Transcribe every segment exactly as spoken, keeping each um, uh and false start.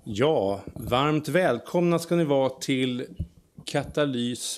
Ja, varmt välkomna ska ni vara till Katalys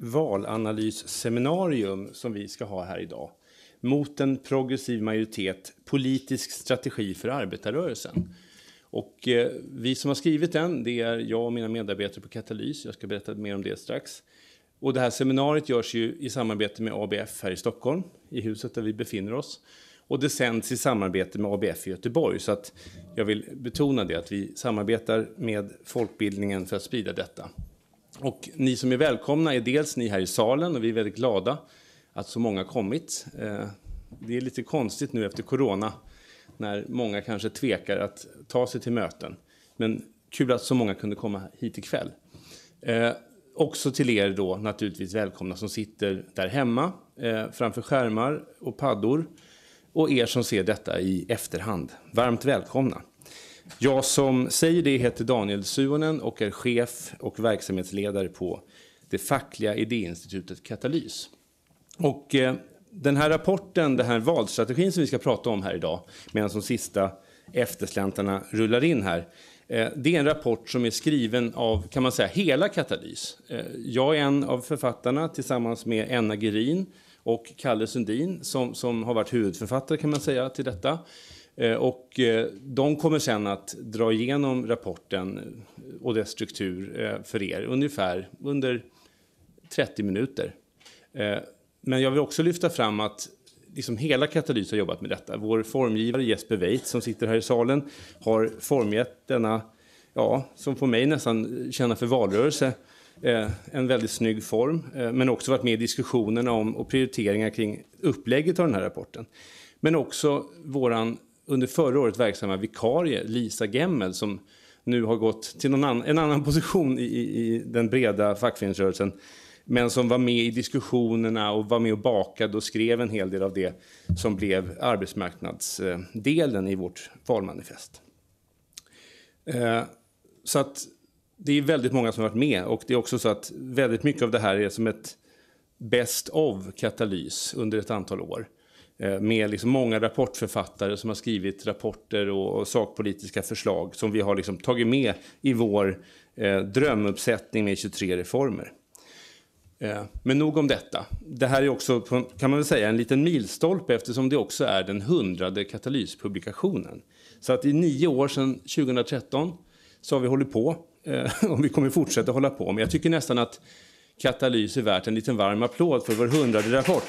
valanalysseminarium som vi ska ha här idag. Mot en progressiv majoritet, politisk strategi för arbetarrörelsen. Och eh, vi som har skrivit den, det är jag och mina medarbetare på Katalys. Jag ska berätta mer om det strax. Och det här seminariet görs ju i samarbete med A B F här i Stockholm, i huset där vi befinner oss. Och det sänds i samarbete med A B F i Göteborg. Så att jag vill betona det, att vi samarbetar med folkbildningen för att sprida detta. Och ni som är välkomna är dels ni här i salen, och vi är väldigt glada att så många kommit. Det är lite konstigt nu efter corona när många kanske tvekar att ta sig till möten. Men kul att så många kunde komma hit ikväll. Eh, också till er då naturligtvis välkomna som sitter där hemma eh, framför skärmar och paddor. Och er som ser detta i efterhand. Varmt välkomna. Jag som säger det heter Daniel Suonen och är chef och verksamhetsledare på det fackliga idéinstitutet Katalys. Och eh, den här rapporten, den här valstrategin som vi ska prata om här idag, medan de sista eftersläntarna rullar in här. Eh, det är en rapport som är skriven av, kan man säga, hela Katalys. Eh, jag är en av författarna tillsammans med Enna Gerin och Kalle Sundin som, som har varit huvudförfattare, kan man säga, till detta. Eh, och eh, de kommer sen att dra igenom rapporten och dess struktur eh, för er ungefär under trettio minuter. Eh, men jag vill också lyfta fram att liksom hela Katalys har jobbat med detta. Vår formgivare Jesper Weit som sitter här i salen har formgett denna, ja, som får mig nästan känna för valrörelse, eh, en väldigt snygg form. Eh, men också varit med i diskussionerna om och prioriteringar kring upplägget av den här rapporten. Men också våran under förra året verksamma vikarie Lisa Gemmel som nu har gått till någon annan, en annan position i, i den breda fackföreningsrörelsen. Men som var med i diskussionerna och var med och bakade och skrev en hel del av det som blev arbetsmarknadsdelen i vårt valmanifest. Så att det är väldigt många som har varit med, och det är också så att väldigt mycket av det här är som ett best of Katalys under ett antal år. Med liksom många rapportförfattare som har skrivit rapporter och, och sakpolitiska förslag som vi har liksom tagit med i vår eh, drömuppsättning med tjugotre reformer. Men nog om detta. Det här är också, kan man väl säga, en liten milstolpe eftersom det också är den hundrade Katalys-publikationen. Så att i nio år sedan tjugohundratretton så har vi hållit på, och vi kommer fortsätta hålla på. Men jag tycker nästan att Katalys är värt en liten varm applåd för vår hundrade rapport.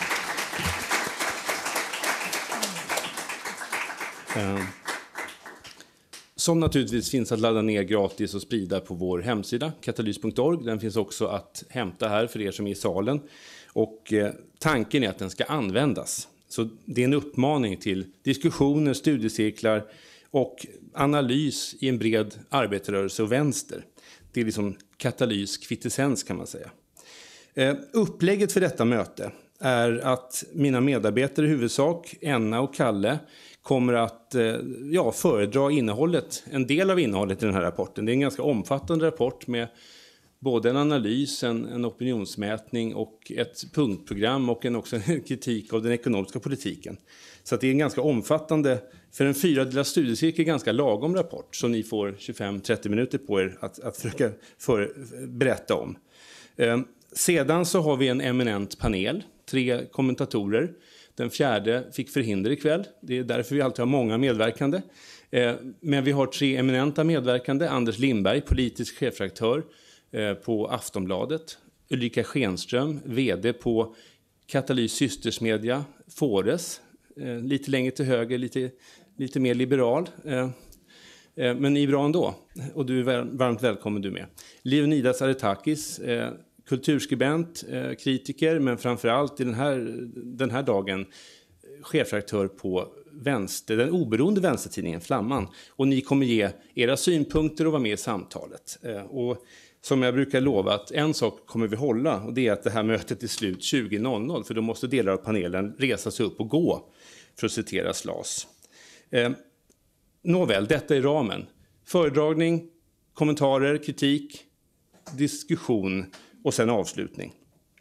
Som naturligtvis finns att ladda ner gratis och sprida på vår hemsida katalys punkt org. Den finns också att hämta här för er som är i salen. Och eh, tanken är att den ska användas. Så det är en uppmaning till diskussioner, studiecirklar och analys i en bred arbetarrörelse och vänster. Det är liksom Katalys kvintessens, kan man säga. Eh, upplägget för detta möte är att mina medarbetare i huvudsak, Enna och Kalle, kommer att ja, föredra innehållet, en del av innehållet i den här rapporten. Det är en ganska omfattande rapport med både en analys, en, en opinionsmätning och ett punktprogram och en, också en kritik av den ekonomiska politiken. Så att det är en ganska omfattande, för en fyradelad studiecirkel, ganska lagom rapport som ni får tjugofem till trettio minuter på er att, att försöka för, berätta om. Eh, sedan så har vi en eminent panel, tre kommentatorer. Den fjärde fick förhinder ikväll. Det är därför vi alltid har många medverkande. Eh, men vi har tre eminenta medverkande. Anders Lindberg, politisk chefredaktör eh, på Aftonbladet. Ulrika Schenström, vd på Katalys systersmedja Fores. Eh, lite längre till höger, lite, lite mer liberal. Eh, eh, men ni är bra ändå. Och du är väl, varmt välkommen du med. Leonidas Aretakis, eh, kulturskribent, eh, kritiker, men framförallt i den här, den här dagen chefredaktör på vänster, den oberoende vänstertidningen Flamman. Och ni kommer ge era synpunkter och vara med i samtalet. Eh, och som jag brukar lova, att en sak kommer vi hålla, och det är att det här mötet är slut tjugo noll noll, för då måste delar av panelen resa sig upp och gå, för att citera Slas. Eh, nåväl, detta är ramen. Föredragning, kommentarer, kritik, diskussion och sen avslutning.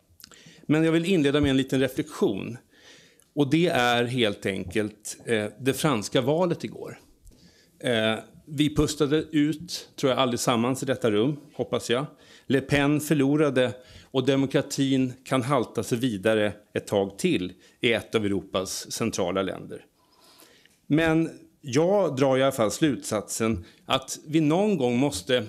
Men jag vill inleda med en liten reflektion. Och det är helt enkelt eh, det franska valet igår. Eh, vi pustade ut, tror jag, allesammans i detta rum, hoppas jag. Le Pen förlorade och demokratin kan halta sig vidare ett tag till i ett av Europas centrala länder. Men jag drar i alla fall slutsatsen att vi någon gång måste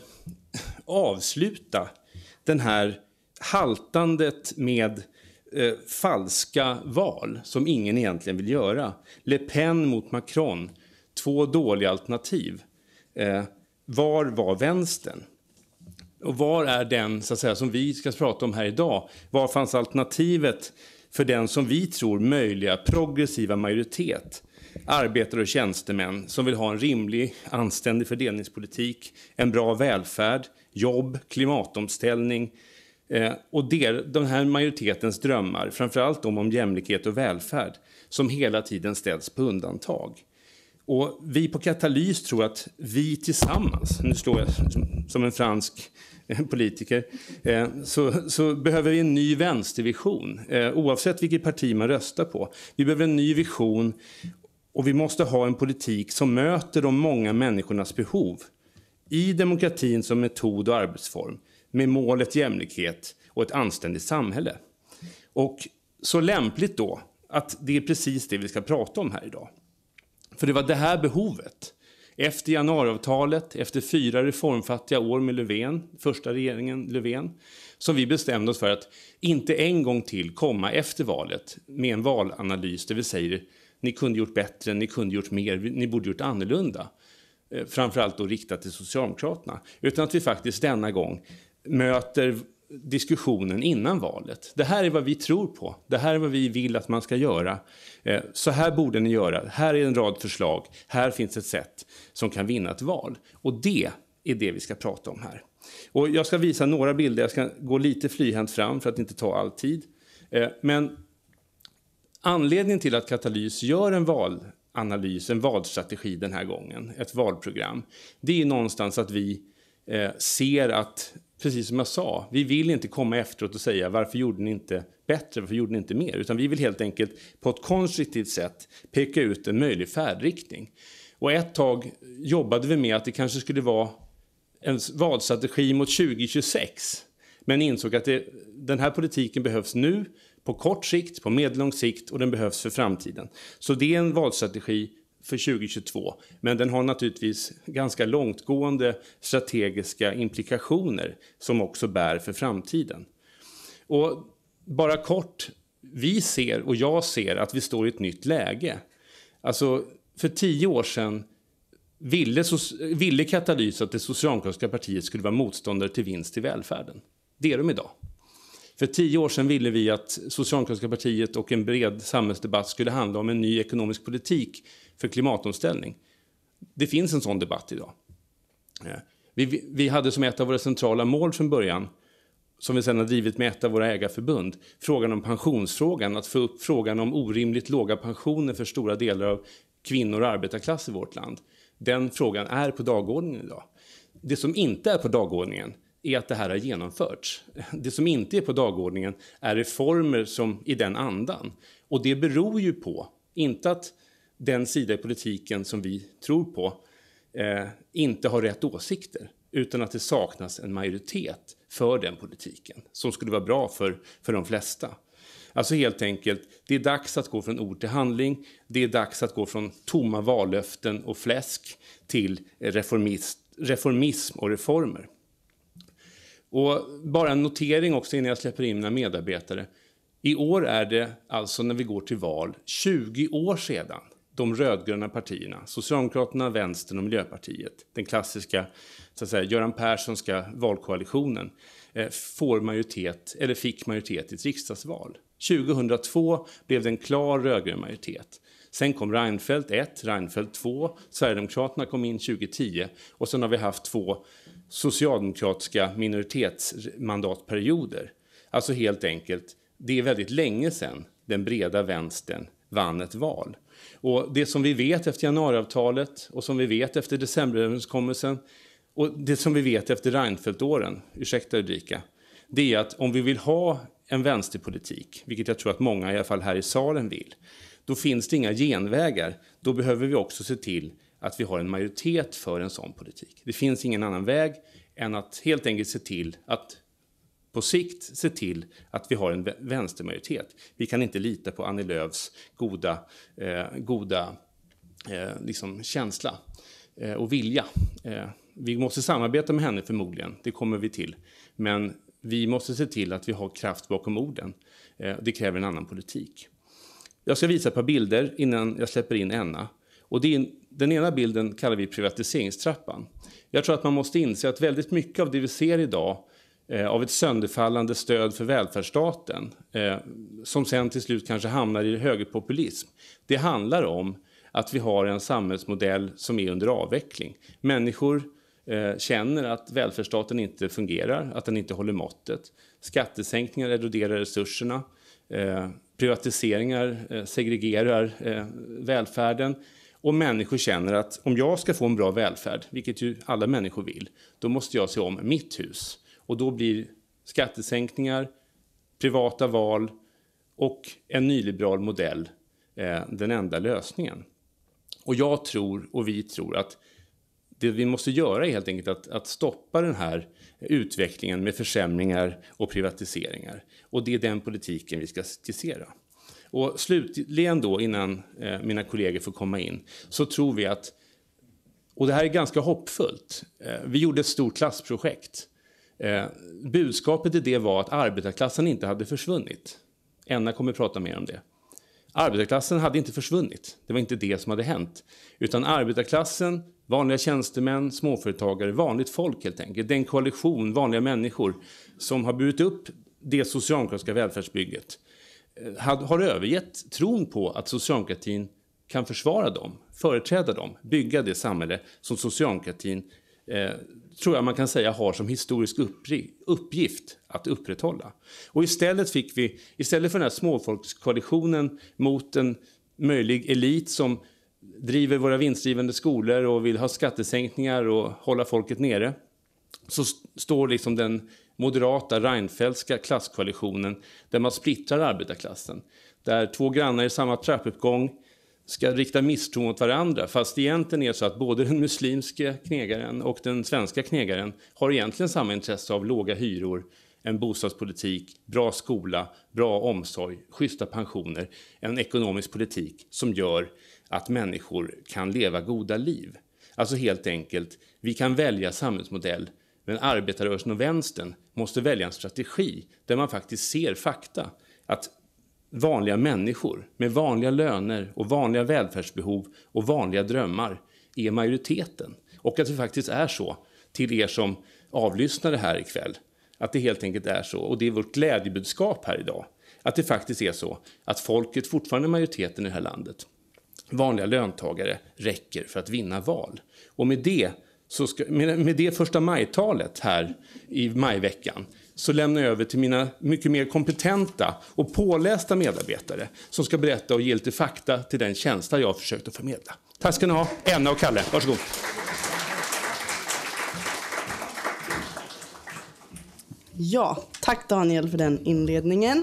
avsluta den här haltandet med eh, falska val som ingen egentligen vill göra. Le Pen mot Macron, två dåliga alternativ. Eh, var var vänstern? Och var är den, så att säga, som vi ska prata om här idag? Var fanns alternativet för den som vi tror möjliga progressiva majoritet? Arbetare och tjänstemän som vill ha en rimlig, anständig fördelningspolitik, en bra välfärd, jobb, klimatomställning eh, och der, den här majoritetens drömmar, framförallt om, om jämlikhet och välfärd, som hela tiden ställs på undantag. Och vi på Katalys tror att vi tillsammans, nu står jag som en fransk politiker, eh, så, så behöver vi en ny vänstervision, eh, oavsett vilket parti man röstar på. Vi behöver en ny vision. Och vi måste ha en politik som möter de många människornas behov i demokratin som metod och arbetsform, med målet jämlikhet och ett anständigt samhälle. Och så lämpligt då att det är precis det vi ska prata om här idag. För det var det här behovet, efter januariavtalet, efter fyra reformfattiga år med Löfven, första regeringen Löfven, som vi bestämde oss för att inte en gång till komma efter valet med en valanalys där vi säger: ni kunde gjort bättre, ni kunde gjort mer, ni borde gjort annorlunda. Eh, framförallt då riktat till Socialdemokraterna. Utan att vi faktiskt denna gång möter diskussionen innan valet. Det här är vad vi tror på. Det här är vad vi vill att man ska göra. Eh, så här borde ni göra. Här är en rad förslag. Här finns ett sätt som kan vinna ett val. Och det är det vi ska prata om här. Och jag ska visa några bilder. Jag ska gå lite flyhänt fram för att inte ta all tid. Eh, men... Anledningen till att Katalys gör en valanalys, en valstrategi den här gången, ett valprogram, det är någonstans att vi eh, ser att, precis som jag sa, vi vill inte komma efteråt och säga varför gjorde ni inte bättre, varför gjorde ni inte mer, utan vi vill helt enkelt på ett konstruktivt sätt peka ut en möjlig färdriktning. Och ett tag jobbade vi med att det kanske skulle vara en valstrategi mot tjugo tjugosex, men insåg att det, den här politiken behövs nu, på kort sikt, på medellång sikt, och den behövs för framtiden. Så det är en valstrategi för tjugo tjugotvå. Men den har naturligtvis ganska långtgående strategiska implikationer som också bär för framtiden. Och bara kort, vi ser och jag ser att vi står i ett nytt läge. Alltså för tio år sedan ville, ville Katalys att det socialdemokratiska partiet skulle vara motståndare till vinst i välfärden. Det är de idag. För tio år sedan ville vi att Socialdemokratiska partiet och en bred samhällsdebatt skulle handla om en ny ekonomisk politik för klimatomställning. Det finns en sån debatt idag. Vi, vi hade som ett av våra centrala mål från början, som vi sedan har drivit med ett av våra ägarförbund, frågan om pensionsfrågan, att få upp frågan om orimligt låga pensioner för stora delar av kvinnor och arbetarklass i vårt land. Den frågan är på dagordningen idag. Det som inte är på dagordningen är att det här har genomförts. Det som inte är på dagordningen är reformer som i den andan. Och det beror ju på, inte att den sida i politiken som vi tror på eh, inte har rätt åsikter, utan att det saknas en majoritet för den politiken som skulle vara bra för, för de flesta. Alltså helt enkelt, det är dags att gå från ord till handling. Det är dags att gå från tomma vallöften och fläsk till reformist, reformism och reformer. Och bara en notering också innan jag släpper in mina medarbetare. I år är det alltså, när vi går till val, tjugo år sedan de rödgröna partierna, Socialdemokraterna, Vänstern och Miljöpartiet, den klassiska, så att säga, Göran Perssonska valkoalitionen, eh, får majoritet, eller fick majoritet i ett riksdagsval. tjugohundratvå blev det en klar rödgrön majoritet. Sen kom Reinfeldt ett, Reinfeldt två, Sverigedemokraterna kom in tjugo tio och sen har vi haft två socialdemokratiska minoritetsmandatperioder. Alltså helt enkelt, det är väldigt länge sedan den breda vänstern vann ett val. Och det som vi vet efter januariavtalet och som vi vet efter decemberöverenskommelsen och det som vi vet efter Reinfeldt-åren, ursäkta Ulrika, det är att om vi vill ha en vänsterpolitik, vilket jag tror att många i alla fall här i salen vill, då finns det inga genvägar. Då behöver vi också se till att vi har en majoritet för en sån politik. Det finns ingen annan väg än att helt enkelt se till att på sikt se till att vi har en vänstermajoritet. Vi kan inte lita på Annie Lööfs goda, eh, goda eh, liksom känsla eh, och vilja. Eh, vi måste samarbeta med henne förmodligen, det kommer vi till. Men vi måste se till att vi har kraft bakom orden. Eh, det kräver en annan politik. Jag ska visa ett par bilder innan jag släpper in Enna. Och det är, den ena bilden kallar vi privatiseringstrappan. Jag tror att man måste inse att väldigt mycket av det vi ser idag eh, av ett sönderfallande stöd för välfärdsstaten eh, som sen till slut kanske hamnar i högerpopulism. Det handlar om att vi har en samhällsmodell som är under avveckling. Människor eh, känner att välfärdsstaten inte fungerar, att den inte håller måttet. Skattesänkningar eroderar resurserna. Eh, privatiseringar eh, segregerar eh, välfärden. Och människor känner att om jag ska få en bra välfärd, vilket ju alla människor vill, då måste jag se om mitt hus. Och då blir skattesänkningar, privata val och en nyliberal modell eh, den enda lösningen. Och jag tror och vi tror att det vi måste göra är helt enkelt att, att stoppa den här utvecklingen med försämringar och privatiseringar. Och det är den politiken vi ska skissera. Och slutligen då, innan eh, mina kollegor får komma in, så tror vi att, och det här är ganska hoppfullt, eh, vi gjorde ett stort klassprojekt. Eh, budskapet i det var att arbetarklassen inte hade försvunnit. Enna kommer att prata mer om det. Arbetarklassen hade inte försvunnit, det var inte det som hade hänt. Utan arbetarklassen, vanliga tjänstemän, småföretagare, vanligt folk helt enkelt. Den koalition, vanliga människor som har burit upp det socialdemokratiska välfärdsbygget, har övergett tron på att socialdemokratin kan försvara dem, företräda dem, bygga det samhälle som socialdemokratin, eh, tror jag man kan säga, har som historisk uppgift att upprätthålla. Och istället fick vi, istället för den här småfolkskoalitionen mot en möjlig elit som driver våra vinstdrivande skolor och vill ha skattesänkningar och hålla folket nere, så står liksom den moderata Reinfeldtska klasskoalitionen där man splittrar arbetarklassen. Där två grannar i samma trappuppgång ska rikta misstro mot varandra. Fast egentligen är det så att både den muslimska knegaren och den svenska knegaren har egentligen samma intresse av låga hyror, en bostadspolitik, bra skola, bra omsorg, schyssta pensioner. En ekonomisk politik som gör att människor kan leva goda liv. Alltså helt enkelt, vi kan välja samhällsmodell. Men arbetarrörelsen och vänstern måste välja en strategi där man faktiskt ser fakta. Att vanliga människor med vanliga löner och vanliga välfärdsbehov och vanliga drömmar är majoriteten. Och att det faktiskt är så, till er som avlyssnar det här ikväll, att det helt enkelt är så. Och det är vårt glädjebudskap här idag. Att det faktiskt är så att folket fortfarande är majoriteten i det här landet. Vanliga löntagare räcker för att vinna val. Och med det Så ska, med, med det första majtalet här i majveckan så lämnar jag över till mina mycket mer kompetenta och pålästa medarbetare som ska berätta och ge lite fakta till den känsla jag har försökt att förmedla. Tack ska ni ha, Enna och Kalle. Varsågod. Ja, tack Daniel för den inledningen.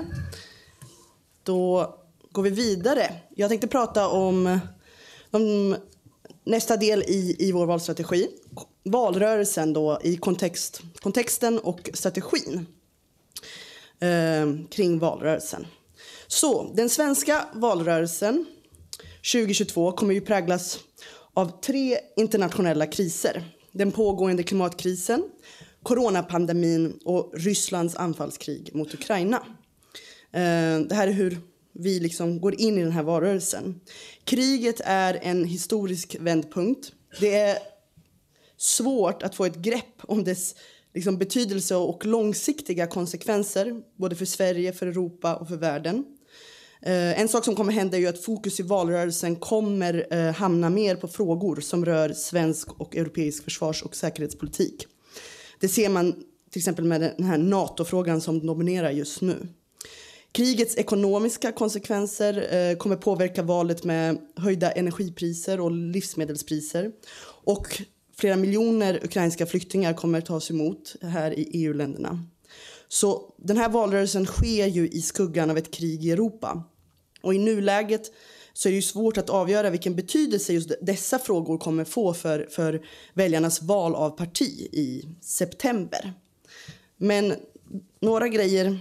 Då går vi vidare. Jag tänkte prata om de nästa del i, i vår valstrategi, valrörelsen då i kontext, kontexten och strategin eh, kring valrörelsen. Så den svenska valrörelsen tjugo tjugotvå kommer ju präglas av tre internationella kriser. Den pågående klimatkrisen, coronapandemin och Rysslands anfallskrig mot Ukraina. Eh, det här är hur vi liksom går in i den här valrörelsen. Kriget är en historisk vändpunkt. Det är svårt att få ett grepp om dess liksom, betydelse och långsiktiga konsekvenser. Både för Sverige, för Europa och för världen. Eh, en sak som kommer hända är ju att fokus i valrörelsen kommer eh, hamna mer på frågor som rör svensk och europeisk försvars- och säkerhetspolitik. Det ser man till exempel med den här NATO-frågan som dominerar just nu. Krigets ekonomiska konsekvenser eh, kommer påverka valet med höjda energipriser och livsmedelspriser. Och flera miljoner ukrainska flyktingar kommer tas emot här i E U-länderna. Så den här valrörelsen sker ju i skuggan av ett krig i Europa. Och i nuläget så är det ju svårt att avgöra vilken betydelse just dessa frågor kommer få för, för väljarnas val av parti i september. Men några grejer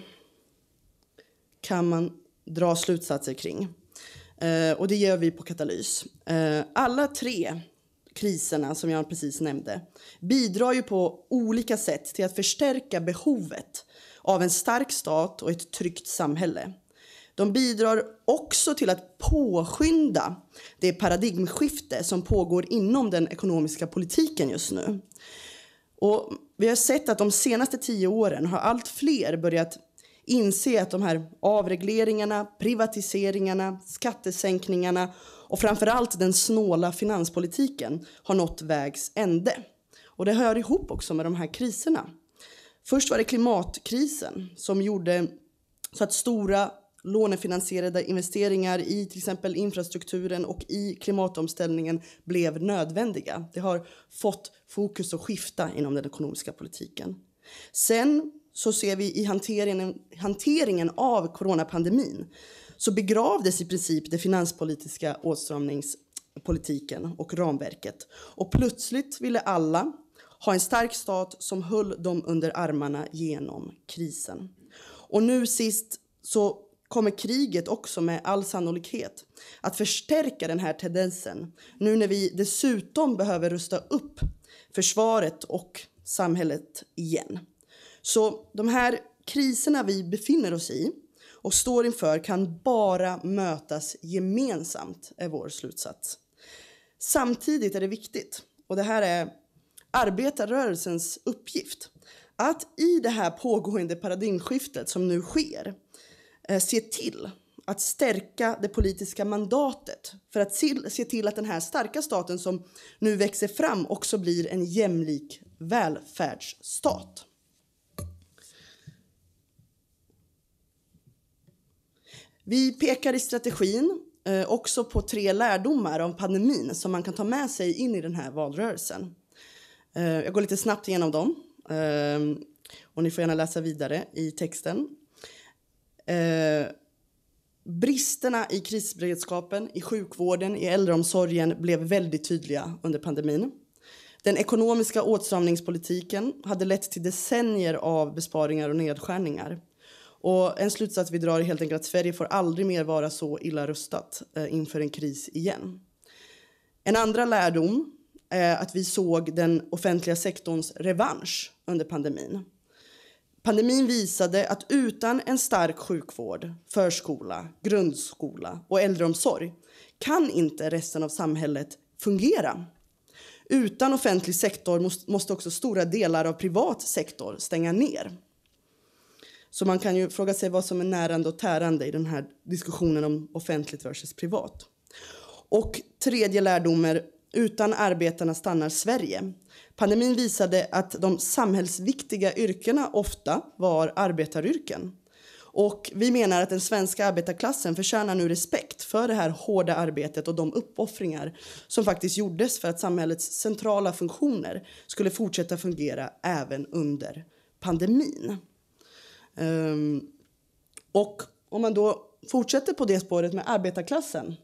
kan man dra slutsatser kring. Eh, och det gör vi på Katalys. Eh, alla tre kriserna som jag precis nämnde bidrar ju på olika sätt till att förstärka behovet av en stark stat och ett tryggt samhälle. De bidrar också till att påskynda det paradigmskifte som pågår inom den ekonomiska politiken just nu. Och vi har sett att de senaste tio åren har allt fler börjat inse att de här avregleringarna, privatiseringarna, skattesänkningarna och framförallt den snåla finanspolitiken har nått vägs ände. Och det hör ihop också med de här kriserna. Först var det klimatkrisen som gjorde så att stora lånefinansierade investeringar i till exempel infrastrukturen och i klimatomställningen blev nödvändiga. Det har fått fokus att skifta inom den ekonomiska politiken. Sen så ser vi i hanteringen, hanteringen av coronapandemin så begravdes i princip det finanspolitiska åtstramningspolitiken och ramverket. Och plötsligt ville alla ha en stark stat som höll dem under armarna genom krisen. Och nu sist så kommer kriget också med all sannolikhet att förstärka den här tendensen. Nu när vi dessutom behöver rusta upp försvaret och samhället igen. Så de här kriserna vi befinner oss i och står inför kan bara mötas gemensamt, är vår slutsats. Samtidigt är det viktigt, och det här är arbetarrörelsens uppgift, att i det här pågående paradigmskiftet som nu sker se till att stärka det politiska mandatet för att se till att den här starka staten som nu växer fram också blir en jämlik välfärdsstat. Vi pekar i strategin eh, också på tre lärdomar av pandemin som man kan ta med sig in i den här valrörelsen. Eh, jag går lite snabbt igenom dem eh, och ni får gärna läsa vidare i texten. Eh, bristerna i krisberedskapen, i sjukvården, i äldreomsorgen blev väldigt tydliga under pandemin. Den ekonomiska åtstramningspolitiken hade lett till decennier av besparingar och nedskärningar. Och en slutsats vi drar är helt enkelt att Sverige får aldrig mer vara så illa rustat eh, inför en kris igen. En andra lärdom är att vi såg den offentliga sektorns revansch under pandemin. Pandemin visade att utan en stark sjukvård, förskola, grundskola och äldreomsorg kan inte resten av samhället fungera. Utan offentlig sektor måste också stora delar av privat sektor stänga ner. Så man kan ju fråga sig vad som är närande och tärande i den här diskussionen om offentligt versus privat. Och tredje lärdomen, utan arbetarna stannar Sverige. Pandemin visade att de samhällsviktiga yrkena ofta var arbetaryrken. Och vi menar att den svenska arbetarklassen förtjänar nu respekt för det här hårda arbetet och de uppoffringar som faktiskt gjordes för att samhällets centrala funktioner skulle fortsätta fungera även under pandemin. Um, och om man då fortsätter på det spåret med arbetarklassen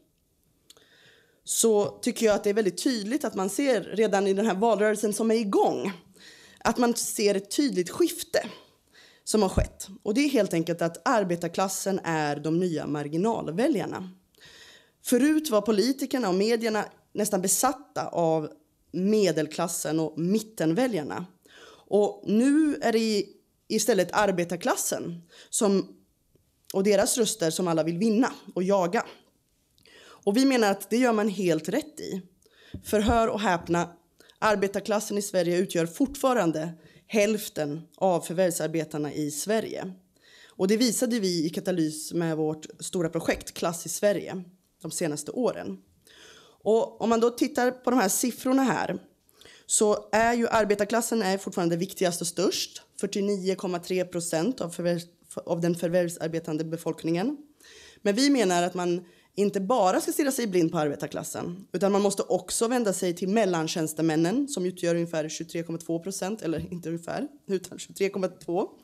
så tycker jag att det är väldigt tydligt att man ser redan i den här valrörelsen som är igång att man ser ett tydligt skifte som har skett. Och det är helt enkelt att arbetarklassen är de nya marginalväljarna. Förut var politikerna och medierna nästan besatta av medelklassen och mittenväljarna. Och nu är det istället arbetarklassen som, och deras röster som alla vill vinna och jaga. Och vi menar att det gör man helt rätt i. För hör och häpna, arbetarklassen i Sverige utgör fortfarande hälften av förvärvsarbetarna i Sverige. Och det visade vi i Katalys med vårt stora projekt Klass i Sverige de senaste åren. Och om man då tittar på de här siffrorna här så är ju arbetarklassen är fortfarande viktigast och störst. fyrtionio komma tre procent av, förvärvs, av den förvärvsarbetande befolkningen. Men vi menar att man inte bara ska stirra sig blind på arbetarklassen utan man måste också vända sig till mellantjänstemännen som utgör ungefär tjugotre komma två procent, eller inte ungefär, utan tjugotre komma två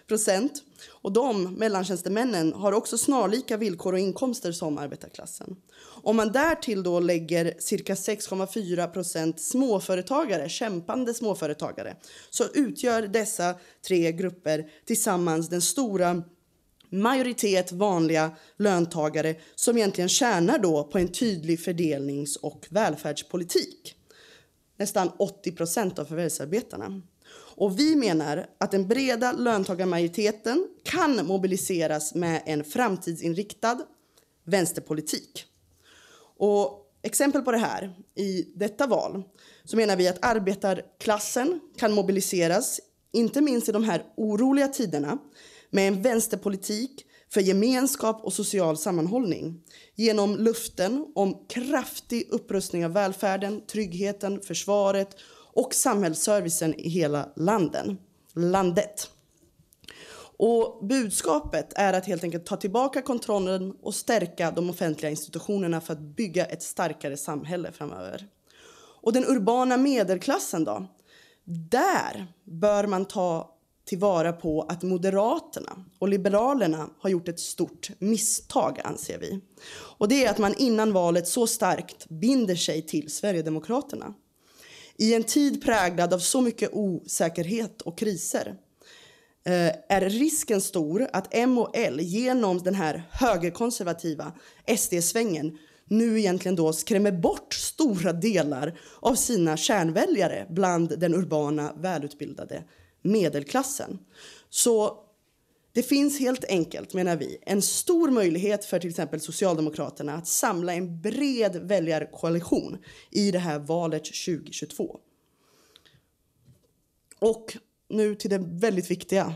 procent. Och de, mellantjänstemännen, har också snarlika villkor och inkomster som arbetarklassen. Om man därtill då lägger cirka sex komma fyra procent småföretagare, kämpande småföretagare, så utgör dessa tre grupper tillsammans den stora majoritet vanliga löntagare som egentligen tjänar då på en tydlig fördelnings- och välfärdspolitik. Nästan åttio procent av förvärvsarbetarna. Och vi menar att den breda löntagarmajoriteten kan mobiliseras med en framtidsinriktad vänsterpolitik. Och exempel på det här i detta val så menar vi att arbetarklassen kan mobiliseras, inte minst i de här oroliga tiderna, med en vänsterpolitik för gemenskap och social sammanhållning genom luften om kraftig upprustning av välfärden, tryggheten, försvaret och samhällsservicen i hela landen, landet. Och budskapet är att helt enkelt ta tillbaka kontrollen och stärka de offentliga institutionerna för att bygga ett starkare samhälle framöver. Och den urbana medelklassen då? Där bör man ta tillvara på att Moderaterna och Liberalerna har gjort ett stort misstag, anser vi. Och det är att man innan valet så starkt binder sig till Sverigedemokraterna. I en tid präglad av så mycket osäkerhet och kriser är risken stor att M och L genom den här högerkonservativa S D-svängen nu egentligen då skrämmer bort stora delar av sina kärnväljare bland den urbana välutbildade medelklassen. Så det finns helt enkelt, menar vi, en stor möjlighet för till exempel Socialdemokraterna att samla en bred väljarkoalition i det här valet tjugo tjugotvå. Och nu till det väldigt viktiga.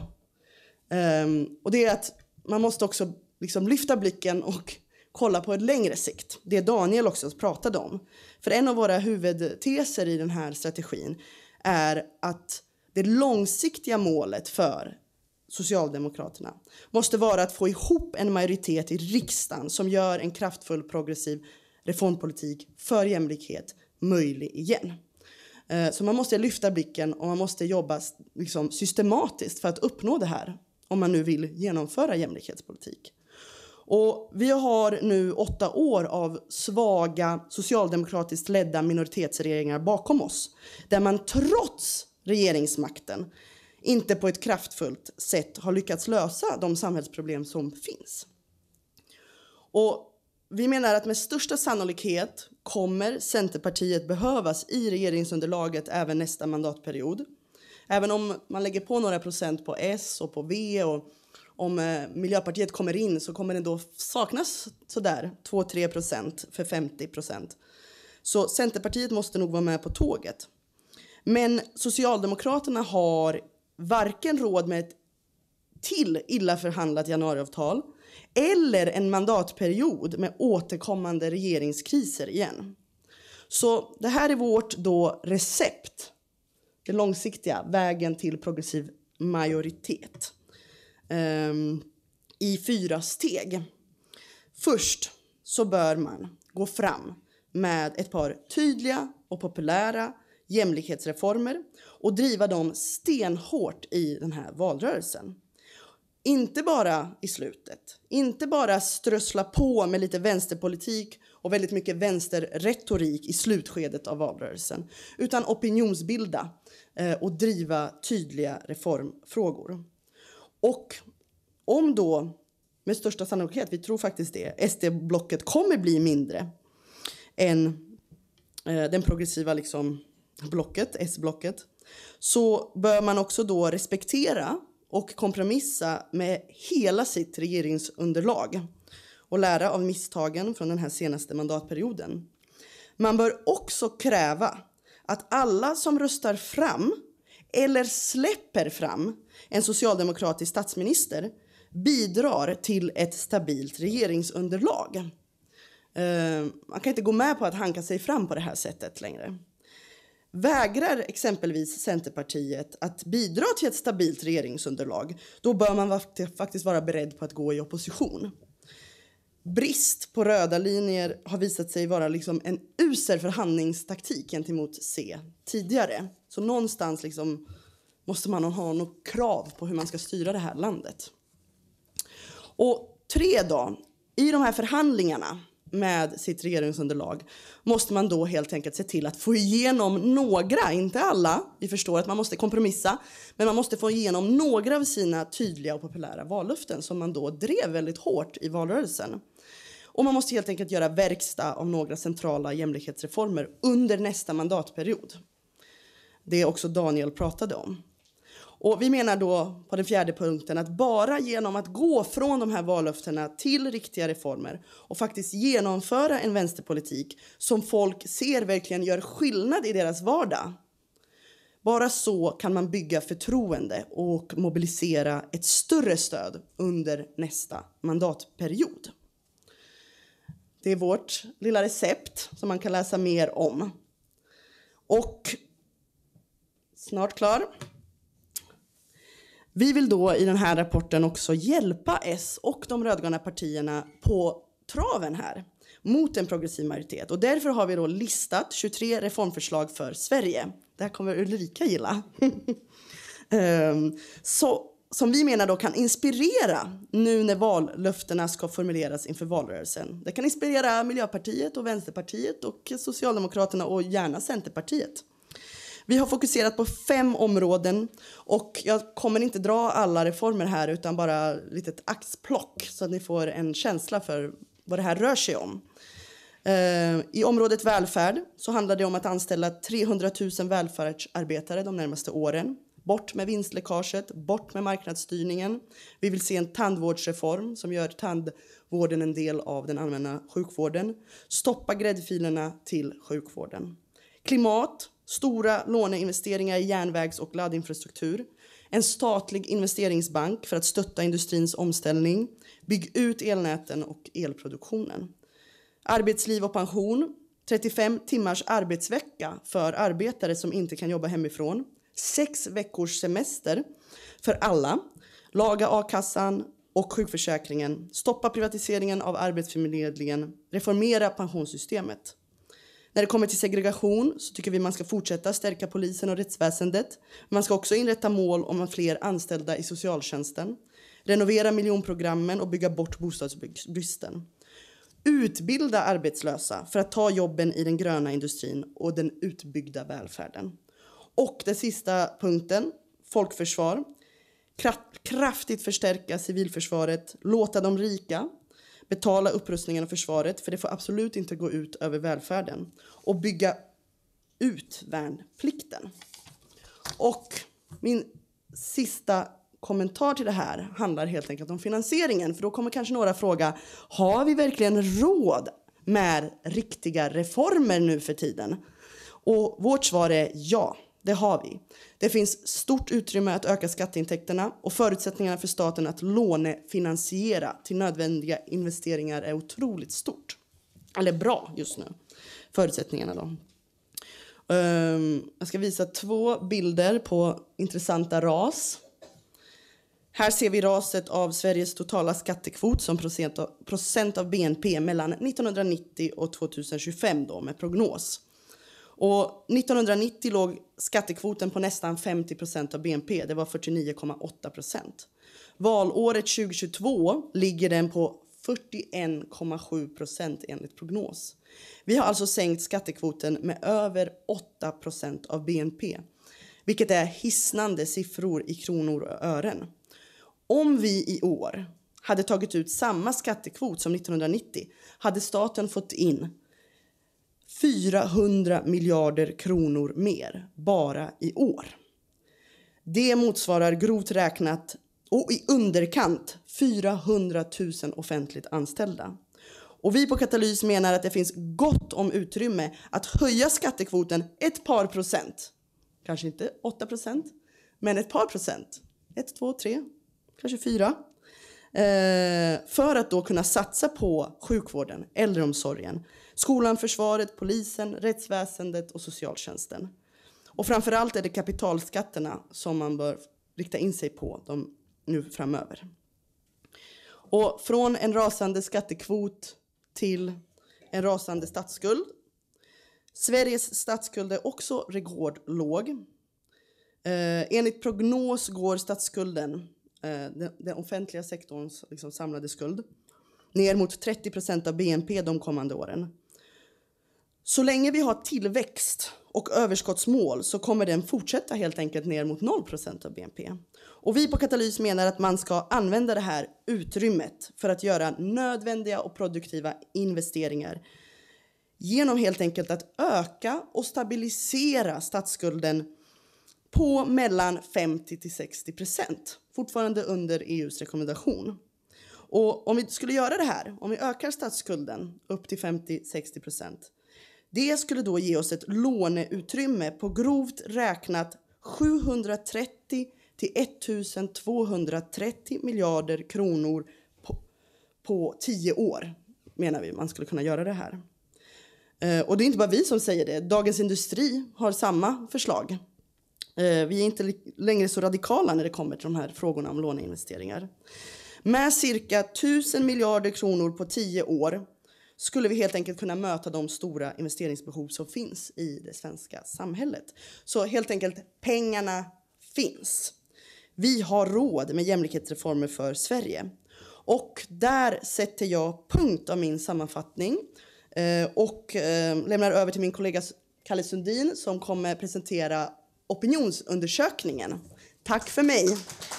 Um, och det är att man måste också liksom lyfta blicken och kolla på ett längre sikt. Det Daniel också pratade om. För en av våra huvudteser i den här strategin är att det långsiktiga målet för Socialdemokraterna måste vara att få ihop en majoritet i riksdagen som gör en kraftfull progressiv reformpolitik för jämlikhet möjlig igen. Så man måste lyfta blicken och man måste jobba liksom systematiskt för att uppnå det här om man nu vill genomföra jämlikhetspolitik. Och vi har nu åtta år av svaga socialdemokratiskt ledda minoritetsregeringar bakom oss där man trots regeringsmakten inte på ett kraftfullt sätt har lyckats lösa de samhällsproblem som finns. Och vi menar att med största sannolikhet kommer Centerpartiet behövas i regeringsunderlaget även nästa mandatperiod. Även om man lägger på några procent på S och på V och om Miljöpartiet kommer in så kommer det då saknas sådär två till tre procent för femtio procent. Så Centerpartiet måste nog vara med på tåget. Men Socialdemokraterna har varken råd med ett till illa förhandlat januariavtal eller en mandatperiod med återkommande regeringskriser igen. Så det här är vårt då recept, det långsiktiga, vägen till progressiv majoritet um, i fyra steg. Först så bör man gå fram med ett par tydliga och populära jämlikhetsreformer och driva dem stenhårt i den här valrörelsen. Inte bara i slutet, inte bara strössla på med lite vänsterpolitik och väldigt mycket vänsterretorik i slutskedet av valrörelsen, utan opinionsbilda eh, och driva tydliga reformfrågor. Och om då, med största sannolikhet, vi tror faktiskt det, S D-blocket kommer bli mindre än eh, den progressiva liksom blocket, S-blocket, så bör man också då respektera och kompromissa med hela sitt regeringsunderlag och lära av misstagen från den här senaste mandatperioden. Man bör också kräva att alla som röstar fram eller släpper fram en socialdemokratisk statsminister bidrar till ett stabilt regeringsunderlag. Uh, man kan inte gå med på att hanka sig fram på det här sättet längre. Vägrar exempelvis Centerpartiet att bidra till ett stabilt regeringsunderlag, då bör man faktiskt vara beredd på att gå i opposition. Brist på röda linjer har visat sig vara liksom en usel förhandlingstaktik gentemot C tidigare. Så någonstans liksom måste man ha något krav på hur man ska styra det här landet. Och tre då, i de här förhandlingarna med sitt regeringsunderlag måste man då helt enkelt se till att få igenom några, inte alla. Vi förstår att man måste kompromissa, men man måste få igenom några av sina tydliga och populära vallöften som man då drev väldigt hårt i valrörelsen. Och man måste helt enkelt göra verkstad av några centrala jämlikhetsreformer under nästa mandatperiod. Det också Daniel pratade om. Och vi menar då på den fjärde punkten att bara genom att gå från de här vallöftena till riktiga reformer och faktiskt genomföra en vänsterpolitik som folk ser verkligen gör skillnad i deras vardag. Bara så kan man bygga förtroende och mobilisera ett större stöd under nästa mandatperiod. Det är vårt lilla recept som man kan läsa mer om. Och snart klar. Vi vill då i den här rapporten också hjälpa S och de rödgröna partierna på traven här mot en progressiv majoritet. Och därför har vi då listat tjugotre reformförslag för Sverige. Det här kommer Ulrika gilla. um, så, som vi menar då kan inspirera nu när vallöftena ska formuleras inför valrörelsen. Det kan inspirera Miljöpartiet och Vänsterpartiet och Socialdemokraterna och gärna Centerpartiet. Vi har fokuserat på fem områden och jag kommer inte dra alla reformer här utan bara ett litet axplock så att ni får en känsla för vad det här rör sig om. I området välfärd så handlar det om att anställa trehundratusen välfärdsarbetare de närmaste åren. Bort med vinstläckaget, bort med marknadsstyrningen. Vi vill se en tandvårdsreform som gör tandvården en del av den allmänna sjukvården. Stoppa gräddfilerna till sjukvården. Klimat. Stora låneinvesteringar i järnvägs- och laddinfrastruktur. En statlig investeringsbank för att stötta industrins omställning. Bygg ut elnäten och elproduktionen. Arbetsliv och pension. trettiofem timmars arbetsvecka för arbetare som inte kan jobba hemifrån. Sex veckors semester för alla. Laga a-kassan och sjukförsäkringen. Stoppa privatiseringen av arbetsförmedlingen. Reformera pensionssystemet. När det kommer till segregation så tycker vi man ska fortsätta stärka polisen och rättsväsendet. Man ska också inrätta mål om fler anställda i socialtjänsten. Renovera miljonprogrammen och bygga bort bostadsbristen. Utbilda arbetslösa för att ta jobben i den gröna industrin och den utbyggda välfärden. Och den sista punkten, folkförsvar. Kraftigt förstärka civilförsvaret, låta de rika betala upprustningen av försvaret, för det får absolut inte gå ut över välfärden. Och bygga ut värnplikten. Och min sista kommentar till det här handlar helt enkelt om finansieringen. För då kommer kanske några fråga, har vi verkligen råd med riktiga reformer nu för tiden? Och vårt svar är ja. Det har vi. Det finns stort utrymme att öka skatteintäkterna och förutsättningarna för staten att lånefinansiera till nödvändiga investeringar är otroligt stort. Eller bra just nu. Förutsättningarna då. Um, jag ska visa två bilder på intressanta ras. Här ser vi raset av Sveriges totala skattekvot som procent av, procent av B N P mellan nittonhundranittio och tjugohundratjugofem då, med prognos. Och nittonhundranittio låg skattekvoten på nästan femtio procent av B N P. Det var fyrtionio komma åtta procent. Valåret tjugohundratjugotvå ligger den på fyrtioen komma sju procent enligt prognos. Vi har alltså sänkt skattekvoten med över åtta procent av B N P. Vilket är hisnande siffror i kronor och ören. Om vi i år hade tagit ut samma skattekvot som nittonhundranittio hade staten fått in fyrahundra miljarder kronor mer bara i år. Det motsvarar grovt räknat och i underkant fyrahundratusen offentligt anställda. Och vi på Katalys menar att det finns gott om utrymme att höja skattekvoten ett par procent. Kanske inte åtta procent, men ett par procent. Ett, två, tre, kanske fyra. Eh, för att då kunna satsa på sjukvården, äldreomsorgen, skolan, försvaret, polisen, rättsväsendet och socialtjänsten. Och framförallt är det kapitalskatterna som man bör rikta in sig på de nu framöver. Och från en rasande skattekvot till en rasande statsskuld. Sveriges statsskuld är också rekordlåg. Eh, enligt prognos går statsskulden, eh, den, den offentliga sektorns liksom, samlade skuld, ner mot trettio procent av B N P de kommande åren. Så länge vi har tillväxt och överskottsmål så kommer den fortsätta helt enkelt ner mot noll procent av B N P. Och vi på Katalys menar att man ska använda det här utrymmet för att göra nödvändiga och produktiva investeringar genom helt enkelt att öka och stabilisera statsskulden på mellan femtio till sextio procent, fortfarande under E U:s rekommendation. Och om vi skulle göra det här, om vi ökar statsskulden upp till femtio till sextio procent, det skulle då ge oss ett låneutrymme på grovt räknat sjuhundratrettio till ettusentvåhundratrettio miljarder kronor på, på tio år, menar vi man skulle kunna göra det här. Eh, och det är inte bara vi som säger det. Dagens Industri har samma förslag. Eh, vi är inte li- längre så radikala när det kommer till de här frågorna om låneinvesteringar. Med cirka tusen miljarder kronor på tio år skulle vi helt enkelt kunna möta de stora investeringsbehov som finns i det svenska samhället. Så helt enkelt, pengarna finns. Vi har råd med jämlikhetsreformer för Sverige. Och där sätter jag punkt av min sammanfattning eh, och eh, lämnar över till min kollega Kalle Sundin som kommer presentera opinionsundersökningen. Tack för mig!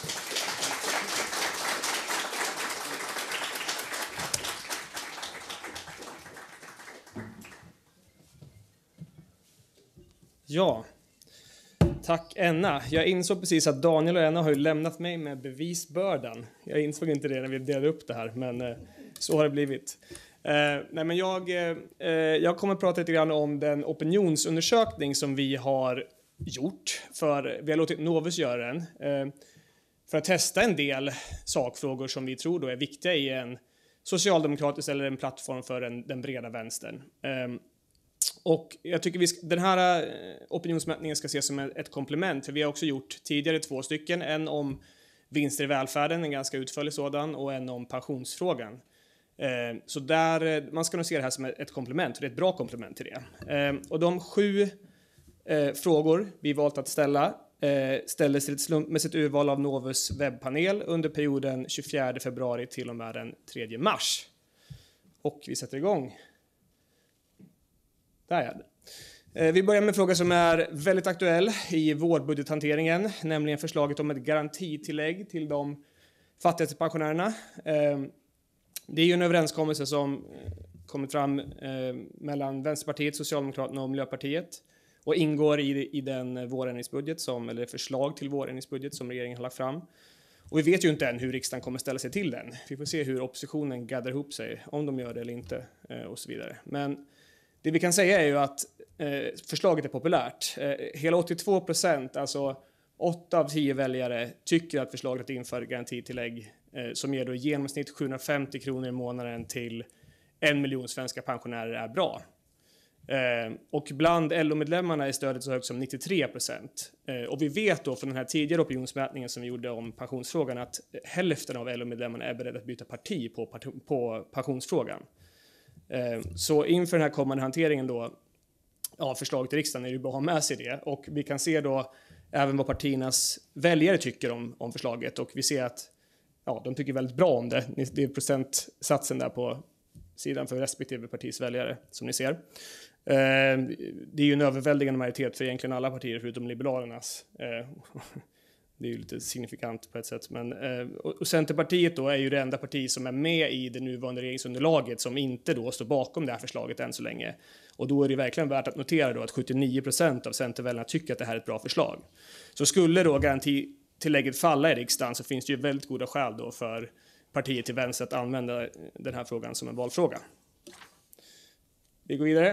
Ja, tack Enna. Jag insåg precis att Daniel och Enna har ju lämnat mig med bevisbördan. Jag insåg inte det när vi delade upp det här, men eh, så har det blivit. Eh, nej, men jag, eh, jag kommer att prata lite grann om den opinionsundersökning som vi har gjort. För vi har låtit Novus göra den. Eh, för att testa en del sakfrågor som vi tror då är viktiga i en socialdemokratisk eller en plattform för en, den breda vänstern. Eh, Och jag tycker vi ska, den här opinionsmätningen ska ses som ett komplement. För vi har också gjort tidigare två stycken. En om vinster i välfärden, en ganska utförlig sådan. Och en om pensionsfrågan. Eh, så där, man ska nog se det här som ett komplement. För det är ett bra komplement till det. Eh, och de sju eh, frågor vi valt att ställa eh, ställdes till ett slumpmässigt urval av Novus webbpanel under perioden tjugofjärde februari till och med den tredje mars. Och vi sätter igång. Där är det. Vi börjar med en fråga som är väldigt aktuell i vårbudgethanteringen, nämligen förslaget om ett garantitillägg till de fattigaste pensionärerna. Det är ju en överenskommelse som kommit fram mellan Vänsterpartiet, Socialdemokraterna och Miljöpartiet och ingår i, i den vårändringsbudget som, eller förslag till vårändringsbudget som regeringen har lagt fram. Och vi vet ju inte än hur riksdagen kommer ställa sig till den. Vi får se hur oppositionen gaddar ihop sig, om de gör det eller inte och så vidare. Men det vi kan säga är ju att eh, förslaget är populärt. Eh, hela åttiotvå procent, alltså åtta av tio väljare, tycker att förslaget att införa garantitillägg eh, som ger då i genomsnitt sjuhundrafemtio kronor i månaden till en miljon svenska pensionärer är bra. Eh, och bland L O-medlemmarna är stödet så högt som nittiotre procent. Eh, och vi vet då från den här tidigare opinionsmätningen som vi gjorde om pensionsfrågan att hälften av L O-medlemmarna är beredda att byta parti på, på pensionsfrågan. Så inför den här kommande hanteringen då, ja, förslaget till riksdagen är det ju bara att ha med sig det. Och vi kan se då även vad partiernas väljare tycker om, om förslaget. Och vi ser att ja, de tycker väldigt bra om det. Det är procentsatsen där på sidan för respektive partis väljare som ni ser. Det är ju en överväldigande majoritet för egentligen alla partier förutom Liberalernas. Det är ju lite signifikant på ett sätt. Men, eh, och Centerpartiet då är ju det enda parti som är med i det nuvarande regeringsunderlaget som inte då står bakom det här förslaget än så länge. Och då är det verkligen värt att notera då att sjuttionio procent av Centerväljarna tycker att det här är ett bra förslag. Så skulle då garantitillägget falla i riksdagen så finns det ju väldigt goda skäl då för partiet till vänster att använda den här frågan som en valfråga. Vi går vidare.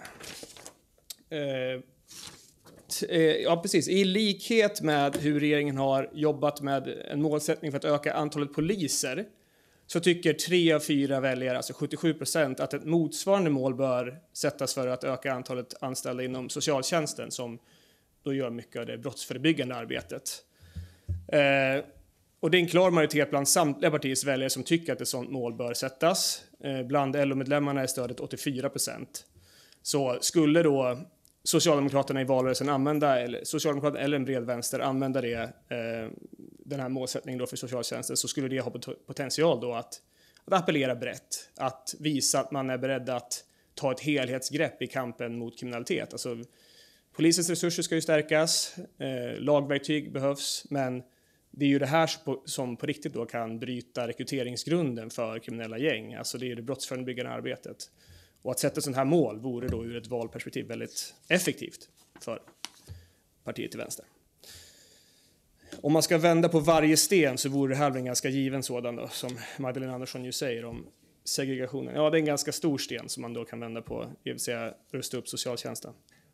Eh, Ja, precis. I likhet med hur regeringen har jobbat med en målsättning för att öka antalet poliser så tycker tre av fyra väljare, alltså sjuttiosju procent, att ett motsvarande mål bör sättas för att öka antalet anställda inom socialtjänsten som då gör mycket av det brottsförebyggande arbetet. Eh, och det är en klar majoritet bland samtliga partiers väljare som tycker att ett sådant mål bör sättas. Eh, bland L O-medlemmarna är stödet åttiofyra procent. Så skulle då Socialdemokraterna i valrörelsen använda, eller Socialdemokraterna eller en bred vänster använda det, eh, den här målsättningen då för socialtjänsten, så skulle det ha potential då att, att appellera brett, att visa att man är beredd att ta ett helhetsgrepp i kampen mot kriminalitet. Alltså, polisens resurser ska ju stärkas, eh, lagverktyg behövs, men det är ju det här som på, som på riktigt då kan bryta rekryteringsgrunden för kriminella gäng. Alltså det är det brottsförebyggande arbetet. Och att sätta sådant här mål vore då ur ett valperspektiv väldigt effektivt för partiet till vänster. Om man ska vända på varje sten så vore det här en ganska given sådan då, som Magdalena Andersson ju säger om segregationen. Ja, det är en ganska stor sten som man då kan vända på, det vill säga rusta upp socialtjänsten.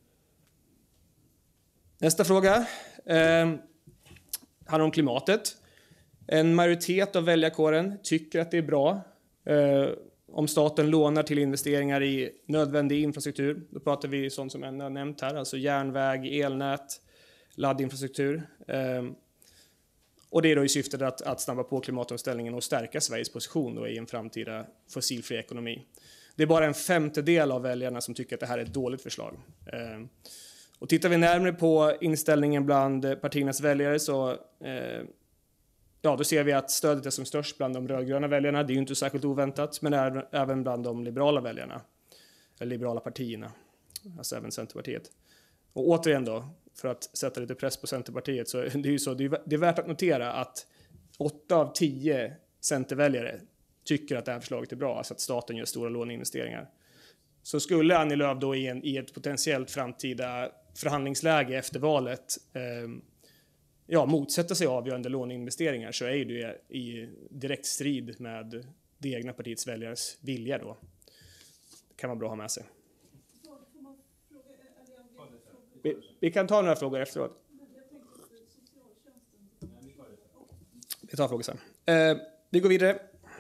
Nästa fråga eh, handlar om klimatet. En majoritet av väljarkåren tycker att det är bra eh, om staten lånar till investeringar i nödvändig infrastruktur. Då pratar vi sånt som jag har nämnt här, alltså järnväg, elnät, laddinfrastruktur. Eh, och det är då i syfte att, att snabba på klimatomställningen och stärka Sveriges position då i en framtida fossilfri ekonomi. Det är bara en femtedel av väljarna som tycker att det här är ett dåligt förslag. Eh, och tittar vi närmare på inställningen bland partiernas väljare så eh, ja, då ser vi att stödet är som störst bland de rödgröna väljarna. Det är ju inte särskilt oväntat, men även bland de liberala väljarna, eller liberala partierna, alltså även Centerpartiet. Och återigen då, för att sätta lite press på Centerpartiet, så det är ju så, det är, det är värt att notera att åtta av tio Centerväljare tycker att det här förslaget är bra, alltså att staten gör stora låneinvesteringar. Så skulle Annie Lööf då i, en, i ett potentiellt framtida förhandlingsläge efter valet eh, ja, motsätta sig avgörande låneinvesteringar, så är ju det i direkt strid med det egna partiets väljares vilja då. Det kan vara bra att ha med sig. Vi, vi kan ta några frågor efteråt. Vi tar frågor sen. Eh, vi går vidare.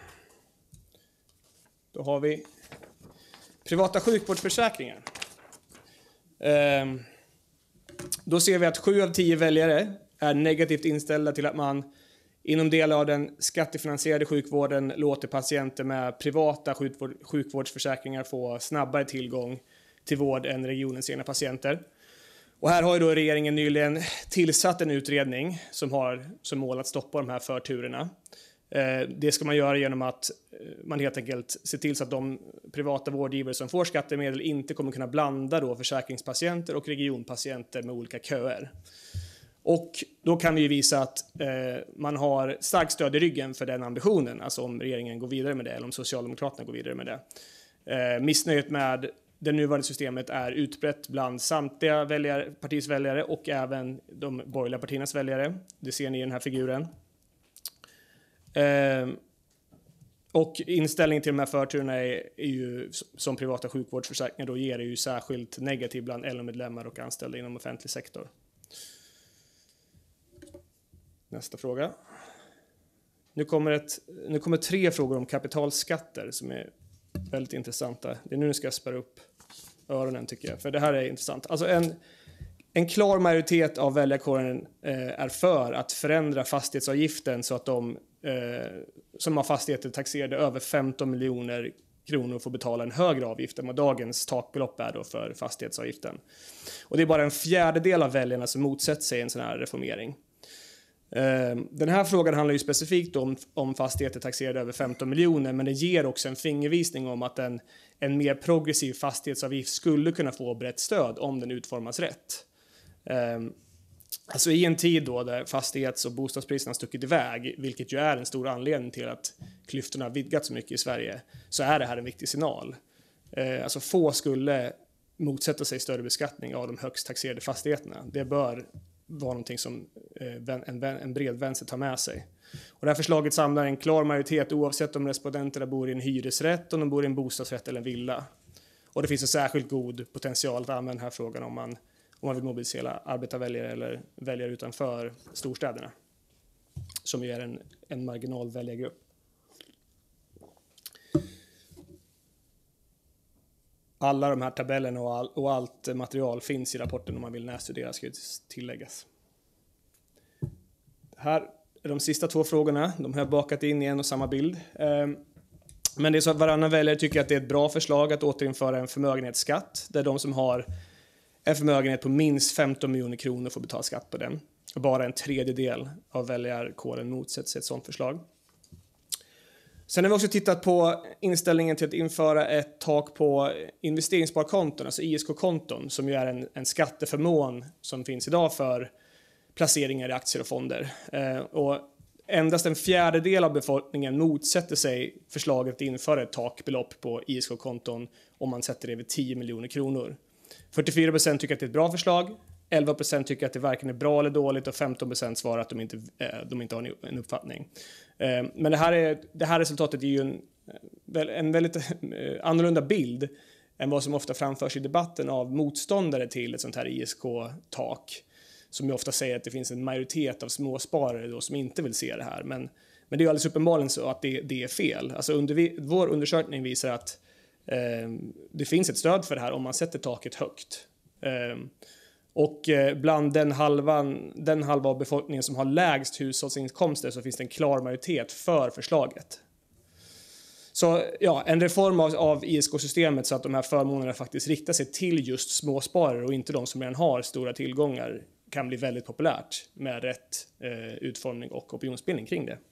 Då har vi privata sjukvårdsförsäkringar. Eh, då ser vi att sju av tio väljare är negativt inställda till att man inom delar av den skattefinansierade sjukvården låter patienter med privata sjukvård, sjukvårdsförsäkringar få snabbare tillgång till vård än regionens egna patienter. Och här har ju då regeringen nyligen tillsatt en utredning som har som mål att stoppa de här förturerna. Eh, det ska man göra genom att man helt enkelt ser till så att de privata vårdgivare som får skattemedel inte kommer kunna blanda då försäkringspatienter och regionpatienter med olika köer. Och då kan vi visa att eh, man har starkt stöd i ryggen för den ambitionen, alltså om regeringen går vidare med det eller om Socialdemokraterna går vidare med det. Eh, missnöjet med det nuvarande systemet är utbrett bland samtliga väljare, partiets väljare och även de borgerliga partiernas väljare. Det ser ni i den här figuren. Eh, och inställningen till de här förturerna är, är ju, som privata sjukvårdsförsäkringar då ger, är ju särskilt negativ bland L O-medlemmar och anställda inom offentlig sektor. Nästa fråga. Nu kommer, ett, nu kommer tre frågor om kapitalskatter som är väldigt intressanta. Det är nu ni ska spärra upp öronen tycker jag, för det här är intressant. Alltså en, en klar majoritet av väljarkåren eh, är för att förändra fastighetsavgiften så att de eh, som har fastigheter taxerade över femton miljoner kronor får betala en högre avgift än vad dagens takbelopp är då för fastighetsavgiften. Och det är bara en fjärdedel av väljarna som motsätter sig en sån här reformering. Den här frågan handlar ju specifikt om, om fastigheter taxerade över femton miljoner, men det ger också en fingervisning om att en, en mer progressiv fastighetsavgift skulle kunna få brett stöd om den utformas rätt. Alltså i en tid då där fastighets- och bostadspriserna stuckit iväg, vilket ju är en stor anledning till att klyftorna har vidgats så mycket i Sverige, så är det här en viktig signal. Alltså få skulle motsätta sig större beskattning av de högst taxerade fastigheterna. Det bör var någonting som en, en bred vänster tar med sig. Och det här förslaget samlar en klar majoritet oavsett om respondenterna bor i en hyresrätt, om de bor i en bostadsrätt eller en villa. Och det finns en särskilt god potential att använda den här frågan om man, om man vill mobilisera arbetarväljare eller väljare utanför storstäderna, som ju är en, en marginal väljargrupp. Alla de här tabellerna och, all, och allt material finns i rapporten om man vill närstudera, ska tilläggas. Här är de sista två frågorna. De har jag bakat in i en och samma bild. Men det är så att varannan väljare tycker att det är ett bra förslag att återinföra en förmögenhetsskatt där de som har en förmögenhet på minst femton miljoner kronor får betala skatt på den. Och bara en tredjedel av väljarkåren motsätter sig ett sådant förslag. Sen har vi också tittat på inställningen till att införa ett tak på investeringssparkonton, alltså I S K-konton, som ju är en, en skatteförmån som finns idag för placeringar i aktier och fonder. Eh, och endast en fjärdedel av befolkningen motsätter sig förslaget att införa ett takbelopp på I S K-konton om man sätter det över tio miljoner kronor. fyrtiofyra procent tycker att det är ett bra förslag, elva procent tycker att det varken är bra eller dåligt och femton procent svarar att de inte, de inte har en uppfattning. Men det här, är, det här resultatet är ju en, en väldigt annorlunda bild än vad som ofta framförs i debatten av motståndare till ett sånt här I S K-tak. Som ju ofta säger att det finns en majoritet av småsparare då som inte vill se det här. Men, men det är ju alldeles uppenbarligen så att det, det är fel. Alltså under, vår undersökning visar att eh, det finns ett stöd för det här om man sätter taket högt. Eh, och bland den halvan, den halva av befolkningen som har lägst hushållsinkomster så finns det en klar majoritet för förslaget. Så ja, en reform av, av I S K-systemet så att de här förmånerna faktiskt riktar sig till just småsparare och inte de som redan har stora tillgångar kan bli väldigt populärt med rätt eh, utformning och opinionsbildning kring det.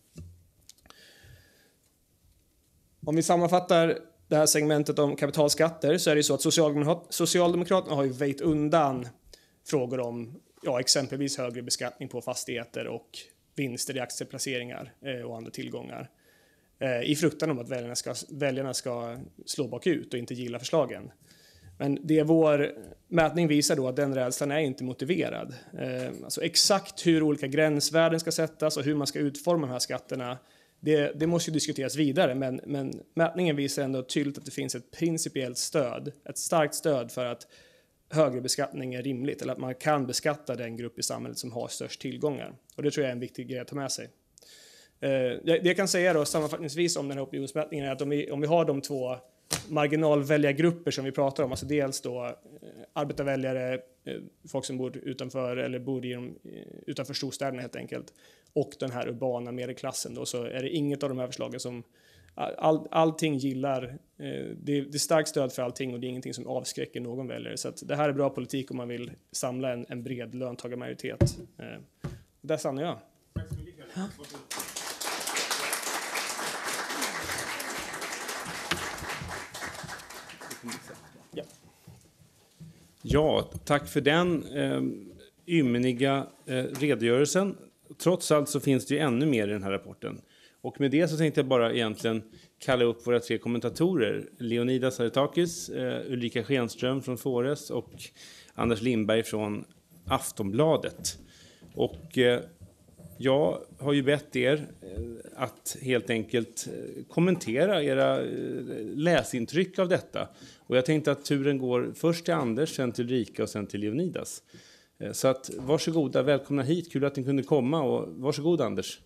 Om vi sammanfattar det här segmentet om kapitalskatter så är det så att Socialdemokrat- Socialdemokraterna har ju väjt undan frågor om ja, exempelvis högre beskattning på fastigheter och vinster i aktieplaceringar eh, och andra tillgångar. Eh, I fruktan om att väljarna ska, väljarna ska slå bakut och inte gilla förslagen. Men det vår mätning visar då att den rädslan är inte motiverad. Eh, alltså exakt hur olika gränsvärden ska sättas och hur man ska utforma de här skatterna, det, det måste ju diskuteras vidare. Men, men mätningen visar ändå tydligt att det finns ett principiellt stöd, ett starkt stöd för att högre beskattning är rimligt. Eller att man kan beskatta den grupp i samhället som har störst tillgångar. Och det tror jag är en viktig grej att ta med sig. Eh, det, det jag kan säga då sammanfattningsvis om den här opinionsmätningen är att om vi, om vi har de två marginalväljargrupper som vi pratar om, alltså dels då eh, arbetarväljare, eh, folk som bor utanför eller bor i, eh, utanför storstäderna helt enkelt, och den här urbana medelklassen då, så är det inget av de här förslagen som all, allting gillar, eh, det, det är starkt stöd för allting och det är ingenting som avskräcker någon väljare, så att det här är bra politik om man vill samla en, en bred löntagarmajoritet. Eh, där stannar jag. Tack så mycket. Ja. ja, tack för den eh, ymniga eh, redogörelsen. Trots allt så finns det ju ännu mer i den här rapporten. Och med det så tänkte jag bara egentligen kalla upp våra tre kommentatorer. Leonidas Haretakis, eh, Ulrika Schenström från Fores och Anders Lindberg från Aftonbladet. Och eh, jag har ju bett er att helt enkelt kommentera era läsintryck av detta. Och jag tänkte att turen går först till Anders, sen till Ulrika och sen till Leonidas. Så att varsågoda, välkomna hit. Kul att ni kunde komma. Och varsågod Anders.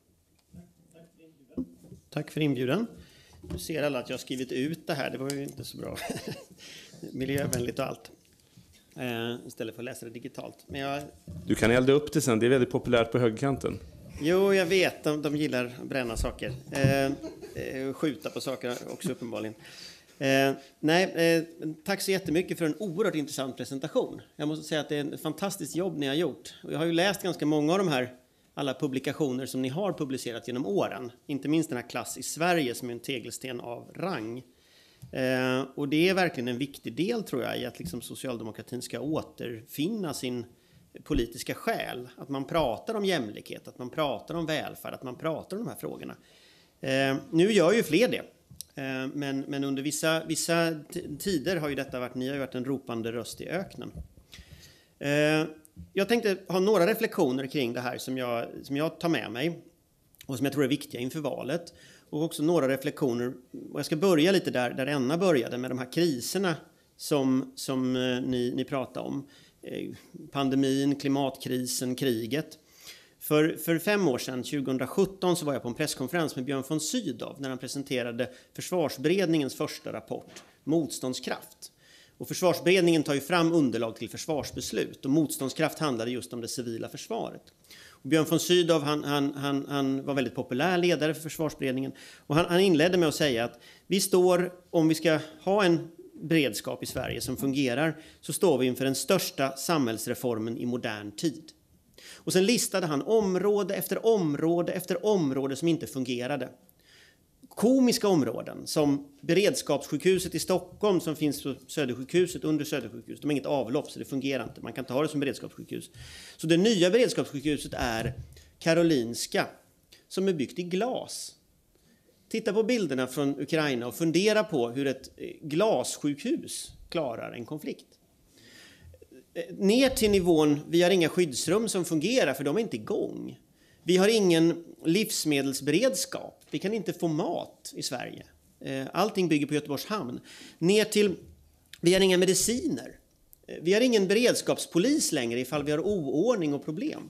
Tack för inbjudan. Nu ser alla att jag har skrivit ut det här. Det var ju inte så bra. Miljövänligt och allt. Eh, istället för att läsa det digitalt. Men jag... Du kan elda upp det sen, det är väldigt populärt på högkanten. Jo, jag vet, de, de gillar att bränna saker. Eh, skjuta på saker också uppenbarligen. Eh, nej, eh, tack så jättemycket för en oerhört intressant presentation. Jag måste säga att det är ett fantastiskt jobb ni har gjort. Och jag har ju läst ganska många av de här alla publikationer som ni har publicerat genom åren. Inte minst den här Klass i Sverige som är en tegelsten av rang. Eh, och det är verkligen en viktig del tror jag i att liksom socialdemokratin ska återfinna sin politiska själ. Att man pratar om jämlikhet, att man pratar om välfärd, att man pratar om de här frågorna. Eh, nu gör ju fler det. Eh, men, men under vissa, vissa t- tider har ju detta varit, ni har ju varit en ropande röst i öknen. Eh, jag tänkte ha några reflektioner kring det här som jag, som jag tar med mig. Och som jag tror är viktiga inför valet. Och också några reflektioner. Och jag ska börja lite där, där Enna började med de här kriserna som, som eh, ni, ni pratade om. Eh, pandemin, klimatkrisen, kriget. För, för fem år sedan, tjugohundrasjutton, så var jag på en presskonferens med Björn von Sydow när han presenterade Försvarsberedningens första rapport, Motståndskraft. Och Försvarsberedningen tar ju fram underlag till försvarsbeslut och motståndskraft handlade just om det civila försvaret. Och Björn von Sydow, han, han, han, han var väldigt populär ledare för Försvarsberedningen och han, han inledde med att säga att vi står, om vi ska ha en beredskap i Sverige som fungerar, så står vi inför den största samhällsreformen i modern tid. Och sen listade han område efter område efter område som inte fungerade. Komiska områden som beredskapssjukhuset i Stockholm som finns på Södersjukhuset, under Södersjukhuset. De har inget avlopp så det fungerar inte. Man kan inte ha det som beredskapssjukhus. Så det nya beredskapssjukhuset är Karolinska som är byggt i glas. Titta på bilderna från Ukraina och fundera på hur ett glassjukhus klarar en konflikt. Ner till nivån, vi har inga skyddsrum som fungerar för de är inte igång. Vi har ingen livsmedelsberedskap. Vi kan inte få mat i Sverige. Allting bygger på Göteborgs hamn. Ner till, vi har inga mediciner. Vi har ingen beredskapspolis längre ifall vi har oordning och problem.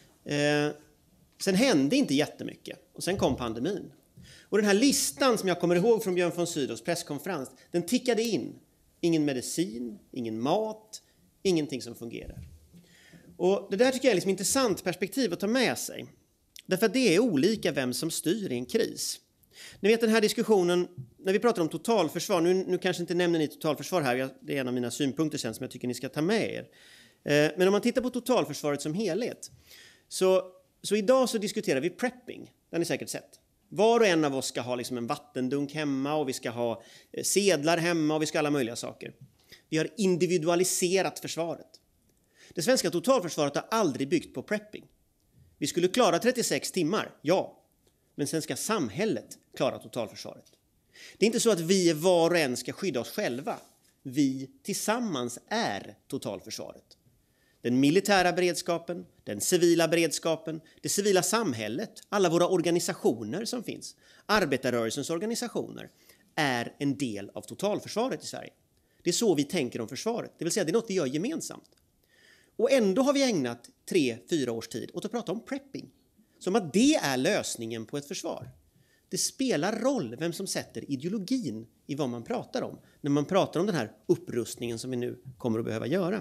Sen hände inte jättemycket och sen kom pandemin. Och den här listan som jag kommer ihåg från Björn von Sydows presskonferens, den tickade in. Ingen medicin, ingen mat, ingenting som fungerar. Och det där tycker jag är liksom intressant perspektiv att ta med sig. Därför att det är olika vem som styr i en kris. Ni vet den här diskussionen, när vi pratar om totalförsvar, nu, nu kanske inte nämner ni totalförsvar här, jag, det är en av mina synpunkter sen som jag tycker ni ska ta med er. Eh, men om man tittar på totalförsvaret som helhet, så, så idag så diskuterar vi prepping, det har ni säkert sett. Var och en av oss ska ha liksom en vattendunk hemma och vi ska ha sedlar hemma och vi ska ha alla möjliga saker. Vi har individualiserat försvaret. Det svenska totalförsvaret har aldrig byggt på prepping. Vi skulle klara trettiosex timmar, ja. Men sen ska samhället klara totalförsvaret. Det är inte så att vi var och en ska skydda oss själva. Vi tillsammans är totalförsvaret. Den militära beredskapen, den civila beredskapen, det civila samhället, alla våra organisationer som finns, arbetarrörelsens organisationer, är en del av totalförsvaret i Sverige. Det är så vi tänker om försvaret, det vill säga det är något vi gör gemensamt. Och ändå har vi ägnat tre, fyra års tid åt att prata om prepping. Som att det är lösningen på ett försvar. Det spelar roll vem som sätter ideologin i vad man pratar om. När man pratar om den här upprustningen som vi nu kommer att behöva göra.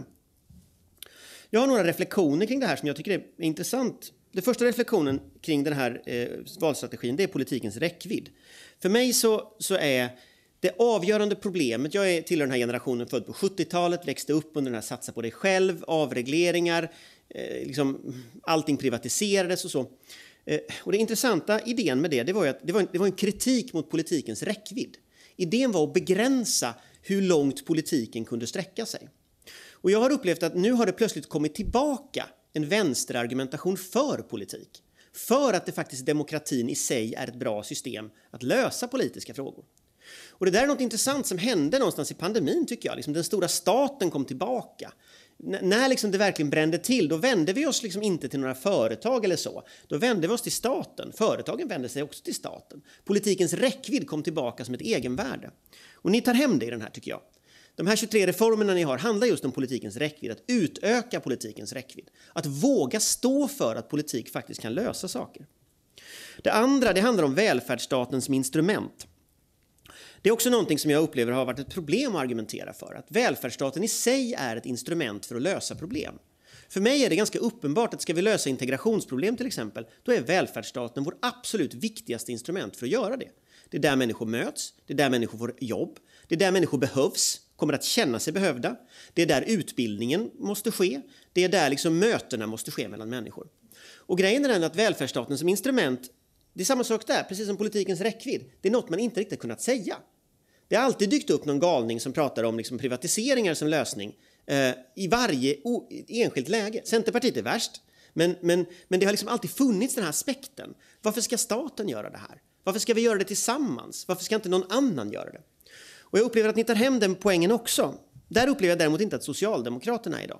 Jag har några reflektioner kring det här som jag tycker är intressant. Den första reflektionen kring den här eh, valstrategin, det är politikens räckvidd. För mig så, så är det avgörande problemet, jag är till den här generationen född på sjuttiotalet, växte upp under den här satsa på dig själv, avregleringar, eh, liksom allting privatiserades och så. Eh, och det intressanta idén med det, det var ju att det var, en, det var en kritik mot politikens räckvidd. Idén var att begränsa hur långt politiken kunde sträcka sig. Och jag har upplevt att nu har det plötsligt kommit tillbaka en vänsterargumentation för politik. För att det faktiskt demokratin i sig är ett bra system att lösa politiska frågor. Och det där är något intressant som hände någonstans i pandemin tycker jag. Liksom den stora staten kom tillbaka. N- när liksom det verkligen brände till, då vände vi oss liksom inte till några företag eller så. Då vände vi oss till staten. Företagen vände sig också till staten. Politikens räckvidd kom tillbaka som ett egenvärde. Och ni tar hem det i den här tycker jag. De här tjugotre reformerna ni har handlar just om politikens räckvidd. Att utöka politikens räckvidd. Att våga stå för att politik faktiskt kan lösa saker. Det andra, det handlar om välfärdsstaten som instrument. Det är också någonting som jag upplever har varit ett problem att argumentera för. Att välfärdsstaten i sig är ett instrument för att lösa problem. För mig är det ganska uppenbart att ska vi lösa integrationsproblem till exempel, då är välfärdsstaten vårt absolut viktigaste instrument för att göra det. Det är där människor möts, det är där människor får jobb, det är där människor behövs, kommer att känna sig behövda. Det är där utbildningen måste ske, det är där liksom mötena måste ske mellan människor. Och grejen är den att välfärdsstaten som instrument, det är samma sak där, precis som politikens räckvidd. Det är något man inte riktigt kunnat säga. Det har alltid dykt upp någon galning som pratar om liksom privatiseringar som lösning eh, i varje o- enskilt läge. Centerpartiet är värst, men, men, men det har liksom alltid funnits den här aspekten. Varför ska staten göra det här? Varför ska vi göra det tillsammans? Varför ska inte någon annan göra det? Och jag upplever att ni tar hem den poängen också. Där upplever jag däremot inte att Socialdemokraterna är idag.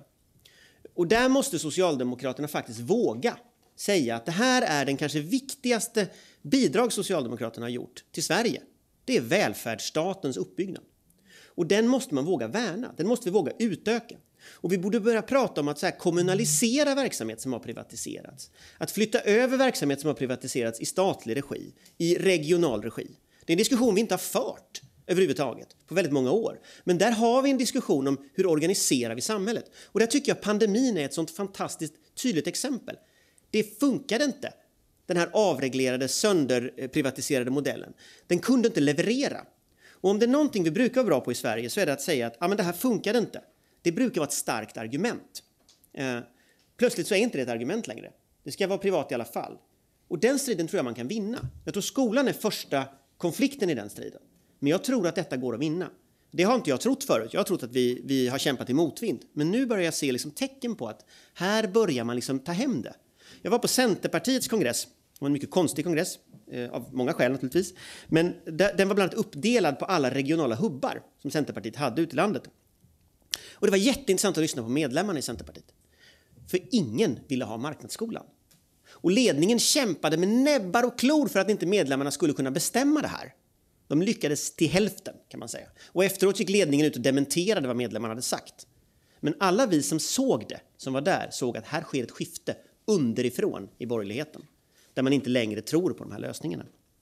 Och där måste Socialdemokraterna faktiskt våga säga att det här är den kanske viktigaste bidrag Socialdemokraterna har gjort till Sverige. Det är välfärdsstatens uppbyggnad. Och den måste man våga värna. Den måste vi våga utöka. Och vi borde börja prata om att så här kommunalisera verksamhet som har privatiserats. Att flytta över verksamhet som har privatiserats i statlig regi, i regional regi. Det är en diskussion vi inte har fört överhuvudtaget på väldigt många år. Men där har vi en diskussion om hur organiserar vi samhället. Och där tycker jag pandemin är ett sånt fantastiskt tydligt exempel. Det funkade inte. Den här avreglerade, sönderprivatiserade modellen. Den kunde inte leverera. Och Och om det är någonting vi brukar vara bra på i Sverige så är det att säga att ah, men det här funkar inte. Det brukar vara ett starkt argument. Eh, plötsligt så är inte det ett argument längre. Det ska vara privat i alla fall. Och den striden tror jag man kan vinna. Jag tror skolan är första konflikten i den striden. Men jag tror att detta går att vinna. Det har inte jag trott förut. Jag har trott att vi, vi har kämpat i motvind. Men nu börjar jag se liksom tecken på att här börjar man liksom ta hem det. Jag var på Centerpartiets kongress. Det var en mycket konstig kongress. Eh, av många skäl naturligtvis. Men den var bland annat uppdelad på alla regionala hubbar som Centerpartiet hade ute i landet. Och det var jätteintressant att lyssna på medlemmarna i Centerpartiet. För ingen ville ha marknadsskolan. Och ledningen kämpade med näbbar och klor för att inte medlemmarna skulle kunna bestämma det här. De lyckades till hälften kan man säga. Och efteråt gick ledningen ut och dementerade vad medlemmarna hade sagt. Men alla vi som såg det, som var där, såg att här sker ett skifte underifrån i borgerligheten. Där man inte längre tror på de här lösningarna.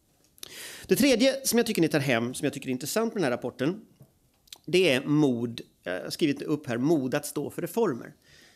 Det tredje som jag tycker ni tar hem, som jag tycker är intressant med den här rapporten, det är mod, jag har skrivit upp här, mod att stå för reformer.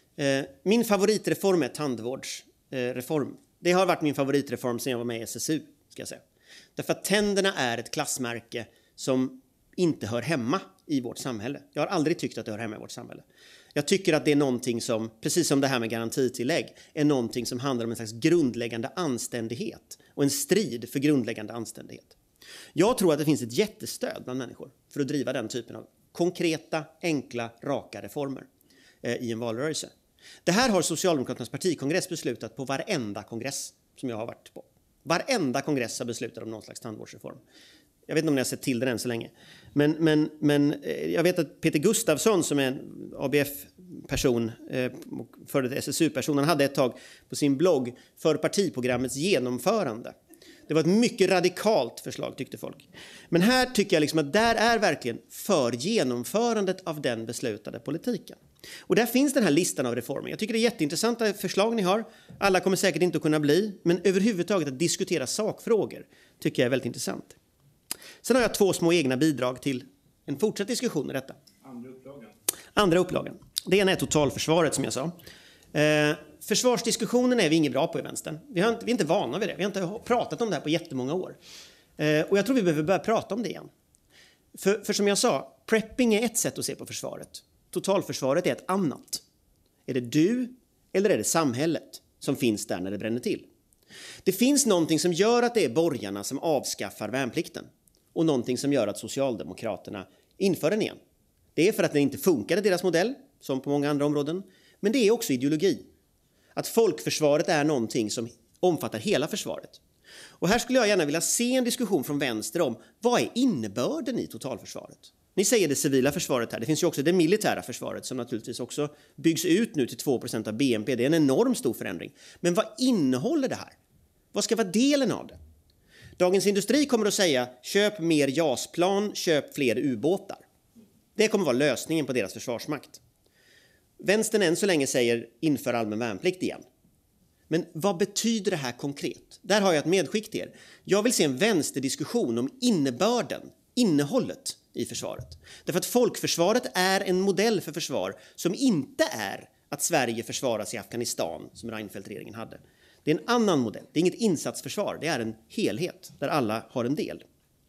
Min favoritreform är tandvårdsreform. Det har varit min favoritreform sedan jag var med i S S U, ska jag säga. Därför att tänderna är ett klassmärke som inte hör hemma i vårt samhälle. Jag har aldrig tyckt att det hör hemma i vårt samhälle. Jag tycker att det är någonting som, precis som det här med garantitillägg, är någonting som handlar om en slags grundläggande anständighet och en strid för grundläggande anständighet. Jag tror att det finns ett jättestöd bland människor för att driva den typen av konkreta, enkla, raka reformer eh, i en valrörelse. Det här har Socialdemokraternas partikongress beslutat på varenda kongress som jag har varit på. Varenda kongress har beslutat om någon slags tandvårdsreform. Jag vet inte om ni har sett till det än så länge. Men, men, men jag vet att Peter Gustafsson som är en A B F-person eh, och före detta S S U-person, han hade ett tag på sin blogg för partiprogrammets genomförande. Det var ett mycket radikalt förslag tyckte folk. Men här tycker jag liksom att där är verkligen för genomförandet av den beslutade politiken. Och där finns den här listan av reformer. Jag tycker det är jätteintressanta förslag ni har. Alla kommer säkert inte att kunna bli. Men överhuvudtaget att diskutera sakfrågor tycker jag är väldigt intressant. Sen har jag två små egna bidrag till en fortsatt diskussion i detta. Andra upplagan. Andra upplagan. Det ena är totalförsvaret som jag sa. Eh, försvarsdiskussionen är vi inget bra på i vänstern. Vi, har inte, vi är inte vana vid det. Vi har inte pratat om det här på jättemånga år. Eh, och jag tror vi behöver börja prata om det igen. För, för som jag sa, prepping är ett sätt att se på försvaret. Totalförsvaret är ett annat. Är det du eller är det samhället som finns där när det bränner till? Det finns någonting som gör att det är borgarna som avskaffar värnplikten. Och någonting som gör att Socialdemokraterna inför den igen. Det är för att det inte funkar i deras modell, som på många andra områden. Men det är också ideologi. Att folkförsvaret är någonting som omfattar hela försvaret. Och här skulle jag gärna vilja se en diskussion från vänster om vad är innebörden i totalförsvaret? Ni säger det civila försvaret här. Det finns ju också det militära försvaret som naturligtvis också byggs ut nu till två procent av B N P. Det är en enorm stor förändring. Men vad innehåller det här? Vad ska vara delen av det? Dagens Industri kommer att säga köp mer JAS-plan, köp fler ubåtar. Det kommer att vara lösningen på deras försvarsmakt. Vänstern än så länge säger inför allmän värnplikt igen. Men vad betyder det här konkret? Där har jag ett medskick till er. Jag vill se en vänsterdiskussion om innebörden, innehållet i försvaret. Därför att folkförsvaret är en modell för försvar som inte är att Sverige försvaras i Afghanistan som Reinfeldt-regeringen hade. Det är en annan modell. Det är inget insatsförsvar. Det är en helhet där alla har en del.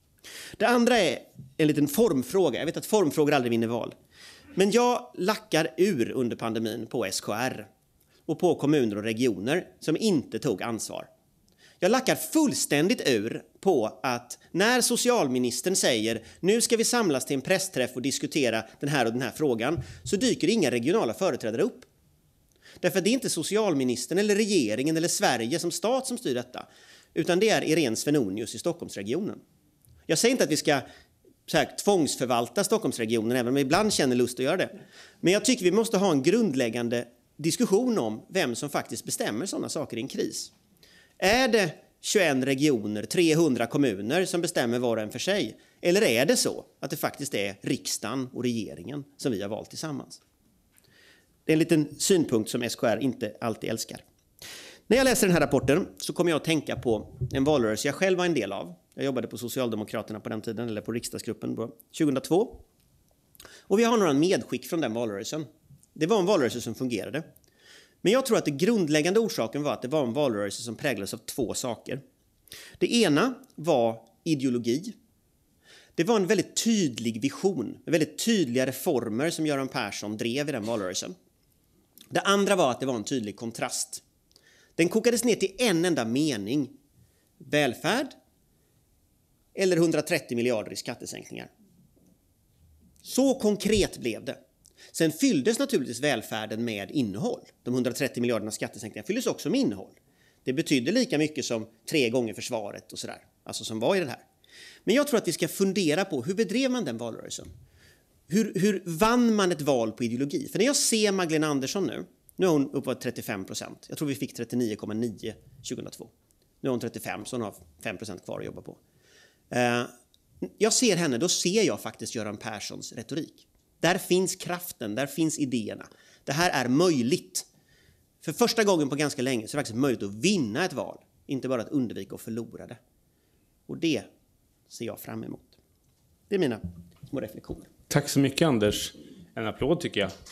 Det andra är en liten formfråga. Jag vet att formfrågor aldrig vinner val. Men jag lackar ur under pandemin på S K R och på kommuner och regioner som inte tog ansvar. Jag lackar fullständigt ur på att när socialministern säger nu ska vi samlas till en pressträff och diskutera den här och den här frågan så dyker inga regionala företrädare upp. Därför det är inte socialministern eller regeringen eller Sverige som stat som styr detta utan det är Irene Svenonius i Stockholmsregionen. Jag säger inte att vi ska så här, tvångsförvalta Stockholmsregionen även om vi ibland känner lust att göra det. Men jag tycker vi måste ha en grundläggande diskussion om vem som faktiskt bestämmer sådana saker i en kris. Är det tjugoett regioner, trehundra kommuner som bestämmer var och en för sig? Eller är det så att det faktiskt är riksdagen och regeringen som vi har valt tillsammans? Det är en liten synpunkt som S K R inte alltid älskar. När jag läser den här rapporten så kommer jag att tänka på en valrörelse jag själv var en del av. Jag jobbade på Socialdemokraterna på den tiden, eller på riksdagsgruppen tjugohundratvå. Och vi har några medskick från den valrörelsen. Det var en valrörelse som fungerade. Men jag tror att det grundläggande orsaken var att det var en valrörelse som präglades av två saker. Det ena var ideologi. Det var en väldigt tydlig vision, väldigt tydliga reformer som Göran Persson drev i den valrörelsen. Det andra var att det var en tydlig kontrast. Den kokades ner till en enda mening. Välfärd eller hundratrettio miljarder i skattesänkningar. Så konkret blev det. Sen fylldes naturligtvis välfärden med innehåll. De hundratrettio miljarderna skattesänkningar fylldes också med innehåll. Det betydde lika mycket som tre gånger försvaret och sådär. Alltså som var i det här. Men jag tror att vi ska fundera på hur bedrev man den valrörelsen? Hur, hur vann man ett val på ideologi? För när jag ser Magdalena Andersson nu, nu är hon uppe på trettiofem procent. Jag tror vi fick trettionio komma nio tjugohundratvå. Nu är hon trettiofem, så hon har fem procent kvar att jobba på. Uh, jag ser henne, då ser jag faktiskt Göran Perssons retorik. Där finns kraften, där finns idéerna. Det här är möjligt. För första gången på ganska länge så är det faktiskt möjligt att vinna ett val. Inte bara att undvika att förlora det. Och det ser jag fram emot. Det är mina små reflektioner. Tack så mycket, Anders. En applåd tycker jag.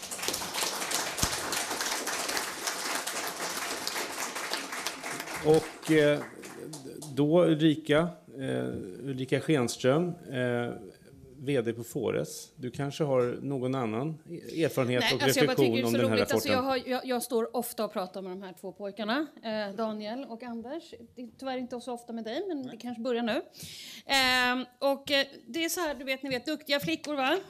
Och eh, då Ulrika, eh, Ulrika Schenström, eh, vd på Fores. Du kanske har någon annan erfarenhet Nej, och alltså reflektion om den här roligt. rapporten? Alltså jag, har, jag, jag står ofta och pratar med de här två pojkarna, eh, Daniel och Anders. Det är tyvärr inte så ofta med dig, men Nej. det kanske börjar nu. Eh, och eh, det är så här, du vet, ni vet, duktiga flickor, va?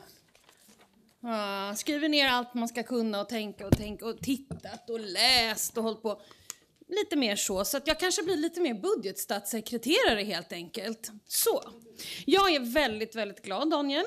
Ah, skriver ner allt man ska kunna och tänka och tänka och tittat och läst och hållit på. Lite mer så, så att jag kanske blir lite mer budgetstatssekreterare helt enkelt. Så, jag är väldigt, väldigt glad, Daniel,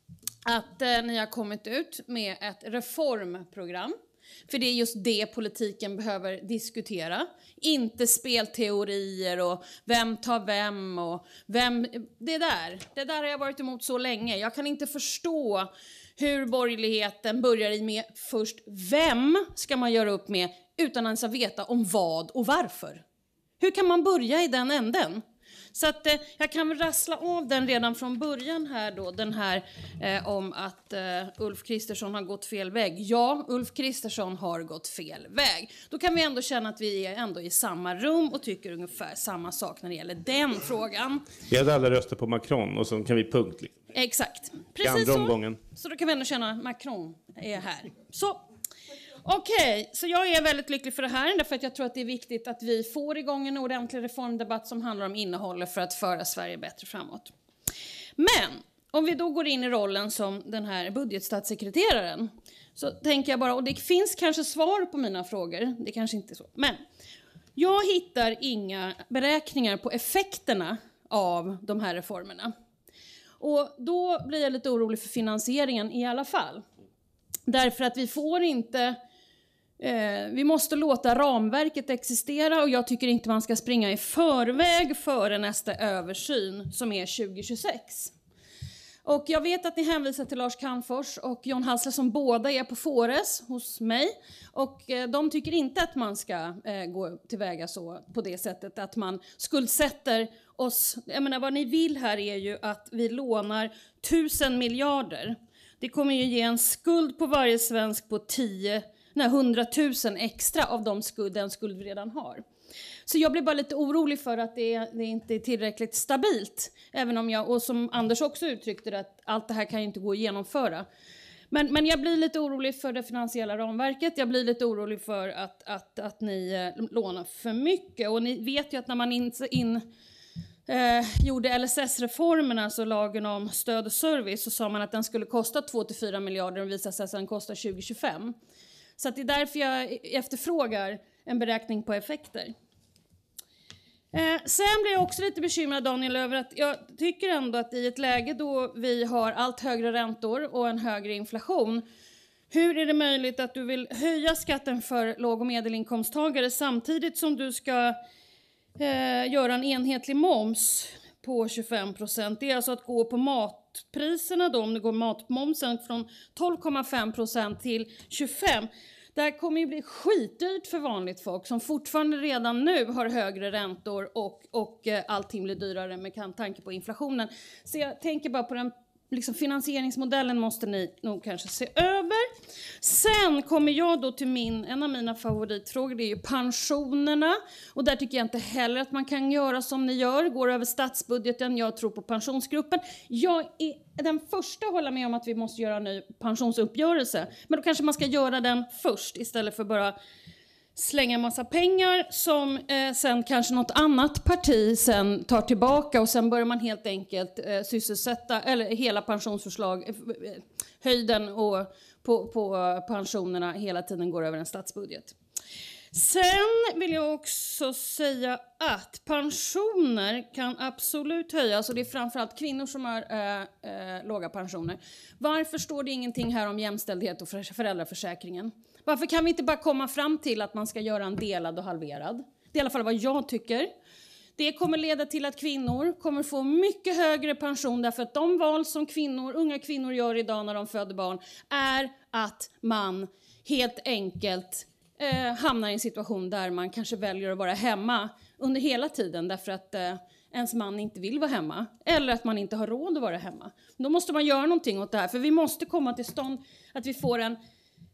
att eh, ni har kommit ut med ett reformprogram. För det är just det politiken behöver diskutera. Inte spelteorier och vem tar vem och vem... Det där, det där har jag varit emot så länge. Jag kan inte förstå hur borgerligheten börjar i med först vem ska man göra upp med utan ens att veta om vad och varför. Hur kan man börja i den änden? Så att eh, jag kan väl rassla av den redan från början här då, den här eh, om att eh, Ulf Kristersson har gått fel väg. Ja, Ulf Kristersson har gått fel väg. Då kan vi ändå känna att vi är ändå i samma rum och tycker ungefär samma sak när det gäller den frågan. Vi hade alla röstat på Macron och så kan vi punktligt. Exakt. Precis så. Omgången. Så då kan vi ändå känna att Macron är här. Så. Okej, okay, så jag är väldigt lycklig för det här därför att jag tror att det är viktigt att vi får igång en ordentlig reformdebatt som handlar om innehållet för att föra Sverige bättre framåt. Men om vi då går in i rollen som den här budgetstatssekreteraren så tänker jag bara, och det finns kanske svar på mina frågor, det kanske inte är så, men jag hittar inga beräkningar på effekterna av de här reformerna. Och då blir jag lite orolig för finansieringen i alla fall. Därför att vi får inte... Eh, vi måste låta ramverket existera och jag tycker inte man ska springa i förväg före nästa översyn som är tjugo tjugosex. Och jag vet att ni hänvisar till Lars Calmfors och John Hassler som båda är på Fores hos mig. Och eh, de tycker inte att man ska eh, gå tillväga så på det sättet att man skuldsätter oss. Jag menar, vad ni vill här är ju att vi lånar tusen miljarder. Det kommer ju ge en skuld på varje svensk på tio, nej, hundratusen extra av de skuld, den skuld vi redan har. Så jag blir bara lite orolig för att det, det inte är tillräckligt stabilt. Även om jag, och som Anders också uttryckte det, att allt det här kan ju inte gå att genomföra. Men, men jag blir lite orolig för det finansiella ramverket. Jag blir lite orolig för att, att, att ni eh, lånar för mycket. Och ni vet ju att när man in... in Eh, gjorde L S S-reformerna, alltså lagen om stöd och service, så sa man att den skulle kosta två till fyra miljarder och visade sig att den kostar tjugo till tjugofem. Så att det är därför jag efterfrågar en beräkning på effekter. Eh, sen blir jag också lite bekymrad, Daniel, över att jag tycker ändå att i ett läge då vi har allt högre räntor och en högre inflation, hur är det möjligt att du vill höja skatten för låg- och medelinkomsttagare samtidigt som du ska Eh, göra en enhetlig moms på tjugofem procent. Det är alltså att gå på matpriserna då, om det går matmomsen från tolv komma fem procent till tjugofem. Det här kommer ju bli skitdyrt för vanligt folk som fortfarande redan nu har högre räntor och, och eh, allting blir dyrare med tanke på inflationen. Så jag tänker bara på den liksom, finansieringsmodellen måste ni nog kanske se över. Sen kommer jag då till min, en av mina favoritfrågor, det är ju pensionerna. Och där tycker jag inte heller att man kan göra som ni gör, går över statsbudgeten. Jag tror på pensionsgruppen. Jag är den första att hålla med om att vi måste göra en ny pensionsuppgörelse. Men då kanske man ska göra den först istället för bara slänga en massa pengar som eh, sen kanske något annat parti sen tar tillbaka, och sen börjar man helt enkelt eh, sysselsätta, eller hela pensionsförslag, eh, höjden och på, på pensionerna hela tiden går över en statsbudget. Sen vill jag också säga att pensioner kan absolut höjas, och det är framförallt kvinnor som har äh, äh, låga pensioner. Varför står det ingenting här om jämställdhet och föräldraförsäkringen? Varför kan vi inte bara komma fram till att man ska göra en delad och halverad? Det är i alla fall vad jag tycker. Det kommer leda till att kvinnor kommer få mycket högre pension, därför att de val som kvinnor, unga kvinnor gör idag när de föder barn är att man helt enkelt eh, hamnar i en situation där man kanske väljer att vara hemma under hela tiden därför att eh, ens man inte vill vara hemma, eller att man inte har råd att vara hemma. Då måste man göra någonting åt det här, för vi måste komma till stånd att vi får en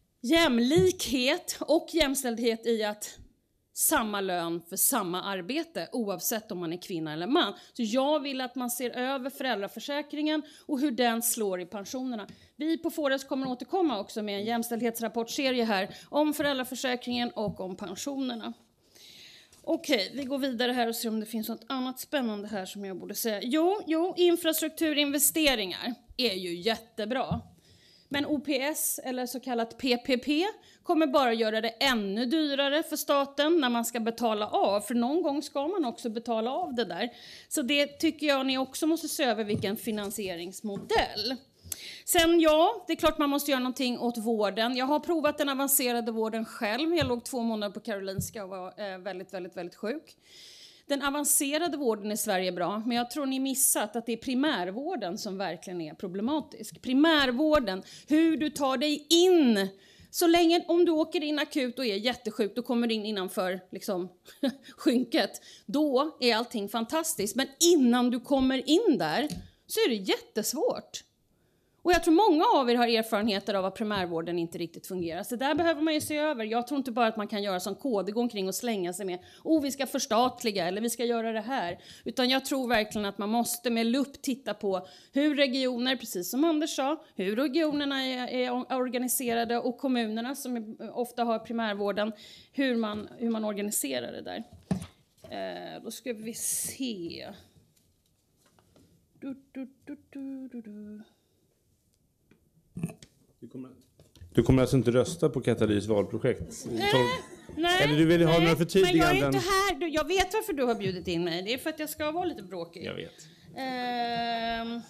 jämlikhet och jämställdhet i att samma lön för samma arbete oavsett om man är kvinna eller man. Så jag vill att man ser över föräldraförsäkringen och hur den slår i pensionerna. Vi på Fores kommer återkomma också med en jämställdhetsrapportserie här om föräldraförsäkringen och om pensionerna. Okej, vi går vidare här och ser om det finns något annat spännande här som jag borde säga. Jo, jo, infrastrukturinvesteringar är ju jättebra. Men O P S, eller så kallat P P P, kommer bara göra det ännu dyrare för staten när man ska betala av. För någon gång ska man också betala av det där. Så det tycker jag ni också måste se över, vilken finansieringsmodell. Sen ja, det är klart man måste göra någonting åt vården. Jag har provat den avancerade vården själv. Jag låg två månader på Karolinska och var eh, väldigt, väldigt, väldigt sjuk. Den avancerade vården i Sverige är bra, men jag tror ni missat att det är primärvården som verkligen är problematisk. Primärvården, hur du tar dig in. Så länge, om du åker in akut och är jättesjuk, då kommer du in innanför liksom, skynket. Då är allting fantastiskt, men innan du kommer in där så är det jättesvårt. Och jag tror många av er har erfarenheter av att primärvården inte riktigt fungerar. Så där behöver man ju se över. Jag tror inte bara att man kan göra som K D, gå omkring och slänga sig med oh, vi ska förstatliga eller vi ska göra det här. Utan jag tror verkligen att man måste med lupp titta på hur regioner, precis som Anders sa, hur regionerna är, är organiserade och kommunerna som ofta har primärvården, hur man, hur man organiserar det där. Eh, då ska vi se. Du, du, du, du, du, du. Du kommer, du kommer alltså inte rösta på Katalys valprojekt? Nej, nej, eller du vill ha nej, några förtydliganden? Men jag är inte här. Jag vet varför du har bjudit in mig. Det är för att jag ska vara lite bråkig. Jag vet. Ehm.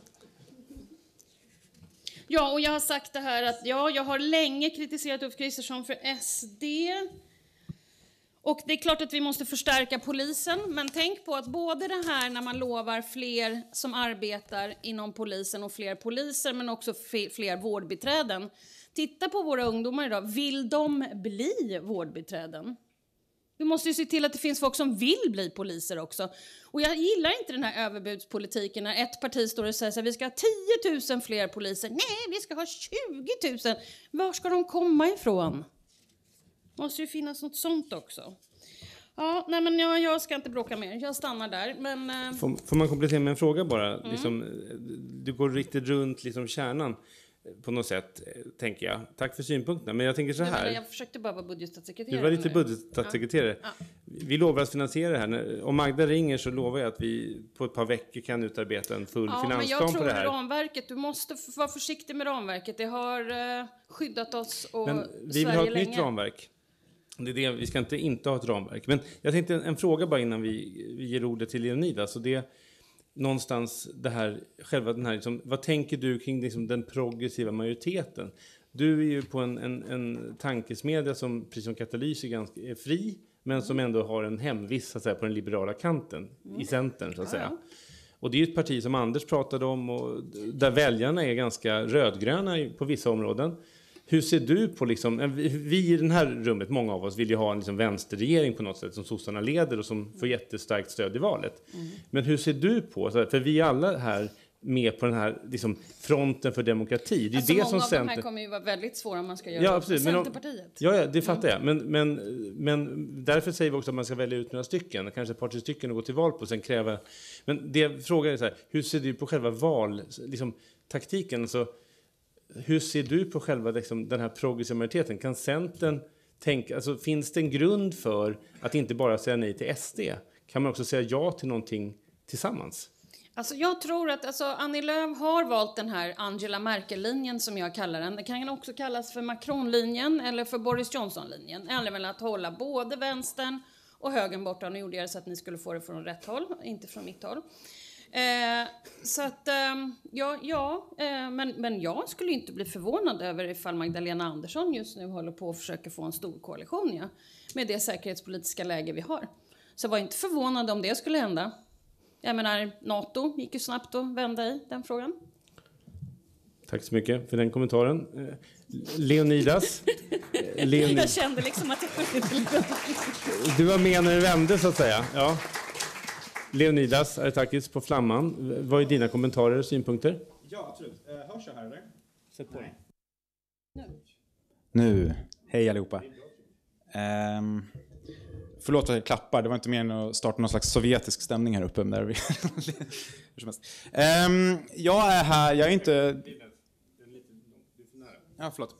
Ja, och jag har sagt det här att ja, jag har länge kritiserat Ulf Kristersson för S D. Och det är klart att vi måste förstärka polisen, men tänk på att både det här när man lovar fler som arbetar inom polisen och fler poliser, men också fler vårdbiträden. Titta på våra ungdomar idag, vill de bli vårdbiträden? Vi måste ju se till att det finns folk som vill bli poliser också. Och jag gillar inte den här överbudspolitiken när ett parti står och säger att vi ska ha tio tusen fler poliser. Nej, vi ska ha tjugo tusen. Var ska de komma ifrån? Måste ju finnas något sånt också. Ja, nej men jag, jag ska inte bråka mer. Jag stannar där. Men, äh... får, får man komplettera med en fråga bara? Mm. Liksom, du går riktigt runt liksom kärnan på något sätt, tänker jag. Tack för synpunkterna. Men jag tänker så här. Men jag försökte bara vara budgetstatssekreterare. Du var lite budgetstatssekreterare. Ja. Ja. Vi lovar att finansiera det här. Om Magda ringer så lovar jag att vi på ett par veckor kan utarbeta en full ja, finansplan på det här. Men jag tror ramverket, du måste vara försiktig med ramverket. Det har uh, skyddat oss och men vi Sverige vill ha ett länge. nytt ramverk. Det är det, vi ska inte inte ha ett ramverk. Men jag tänkte en, en fråga bara innan vi, vi ger ordet till Leonida. Så det någonstans det här, själva den här, liksom, vad tänker du kring liksom, den progressiva majoriteten? Du är ju på en, en, en tankesmedja som, precis som Katalys, är ganska är fri, men som ändå har en hemvist så att säga, på den liberala kanten, mm. i Centern så att säga. Och det är ju ett parti som Anders pratade om, och där väljarna är ganska rödgröna på vissa områden. Hur ser du på, liksom, vi i det här rummet, många av oss vill ju ha en liksom vänsterregering på något sätt som sossarna leder och som får jättestarkt stöd i valet. Mm. Men hur ser du på, för vi alla här med på den här liksom, fronten för demokrati. Det är alltså det många som av Center... de här kommer ju vara väldigt svåra om man ska göra ja, det absolut. för Men om... Centerpartiet. Ja, ja, det fattar jag. Men, men, men därför säger vi också att man ska välja ut några stycken, kanske ett par tre stycken och gå till val på och sen kräva... Men det jag frågar är så här, hur ser du på själva val, liksom, taktiken? Alltså, hur ser du på själva liksom, den här progressiva majoriteten? Kan Centern tänka, alltså, finns det en grund för att inte bara säga nej till S D? Kan man också säga ja till någonting tillsammans? Alltså jag tror att alltså, Annie Lööf har valt den här Angela Merkel-linjen som jag kallar den. Det kan också kallas för Macron-linjen eller för Boris Johnson-linjen. Eller väl att hålla både vänstern och högern borta. Nu gjorde jag det så att ni skulle få det från rätt håll, inte från mitt håll. Eh, så att, eh, ja, ja eh, men, men jag skulle inte bli förvånad över ifall Magdalena Andersson just nu håller på att försöka få en stor koalition, ja, med det säkerhetspolitiska läge vi har. Så var inte förvånad om det skulle hända. Jag menar, NATO gick ju snabbt att vända i den frågan. Tack så mycket för den kommentaren. Leonidas. Leonid... Jag kände liksom att jag skulle... Du var med när det vände, så att säga. Ja. Leonidas Aretakis på Flamman. Vad är dina kommentarer och synpunkter? Ja, absolut. Uh, hörs jag här, eller? Sätt på dig. Nu. Nu. Hej allihopa. Um, förlåt att jag klappar. Det var inte mer än att starta någon slags sovjetisk stämning här uppe. Där vi... um, jag är här, jag är inte... Ja, förlåt.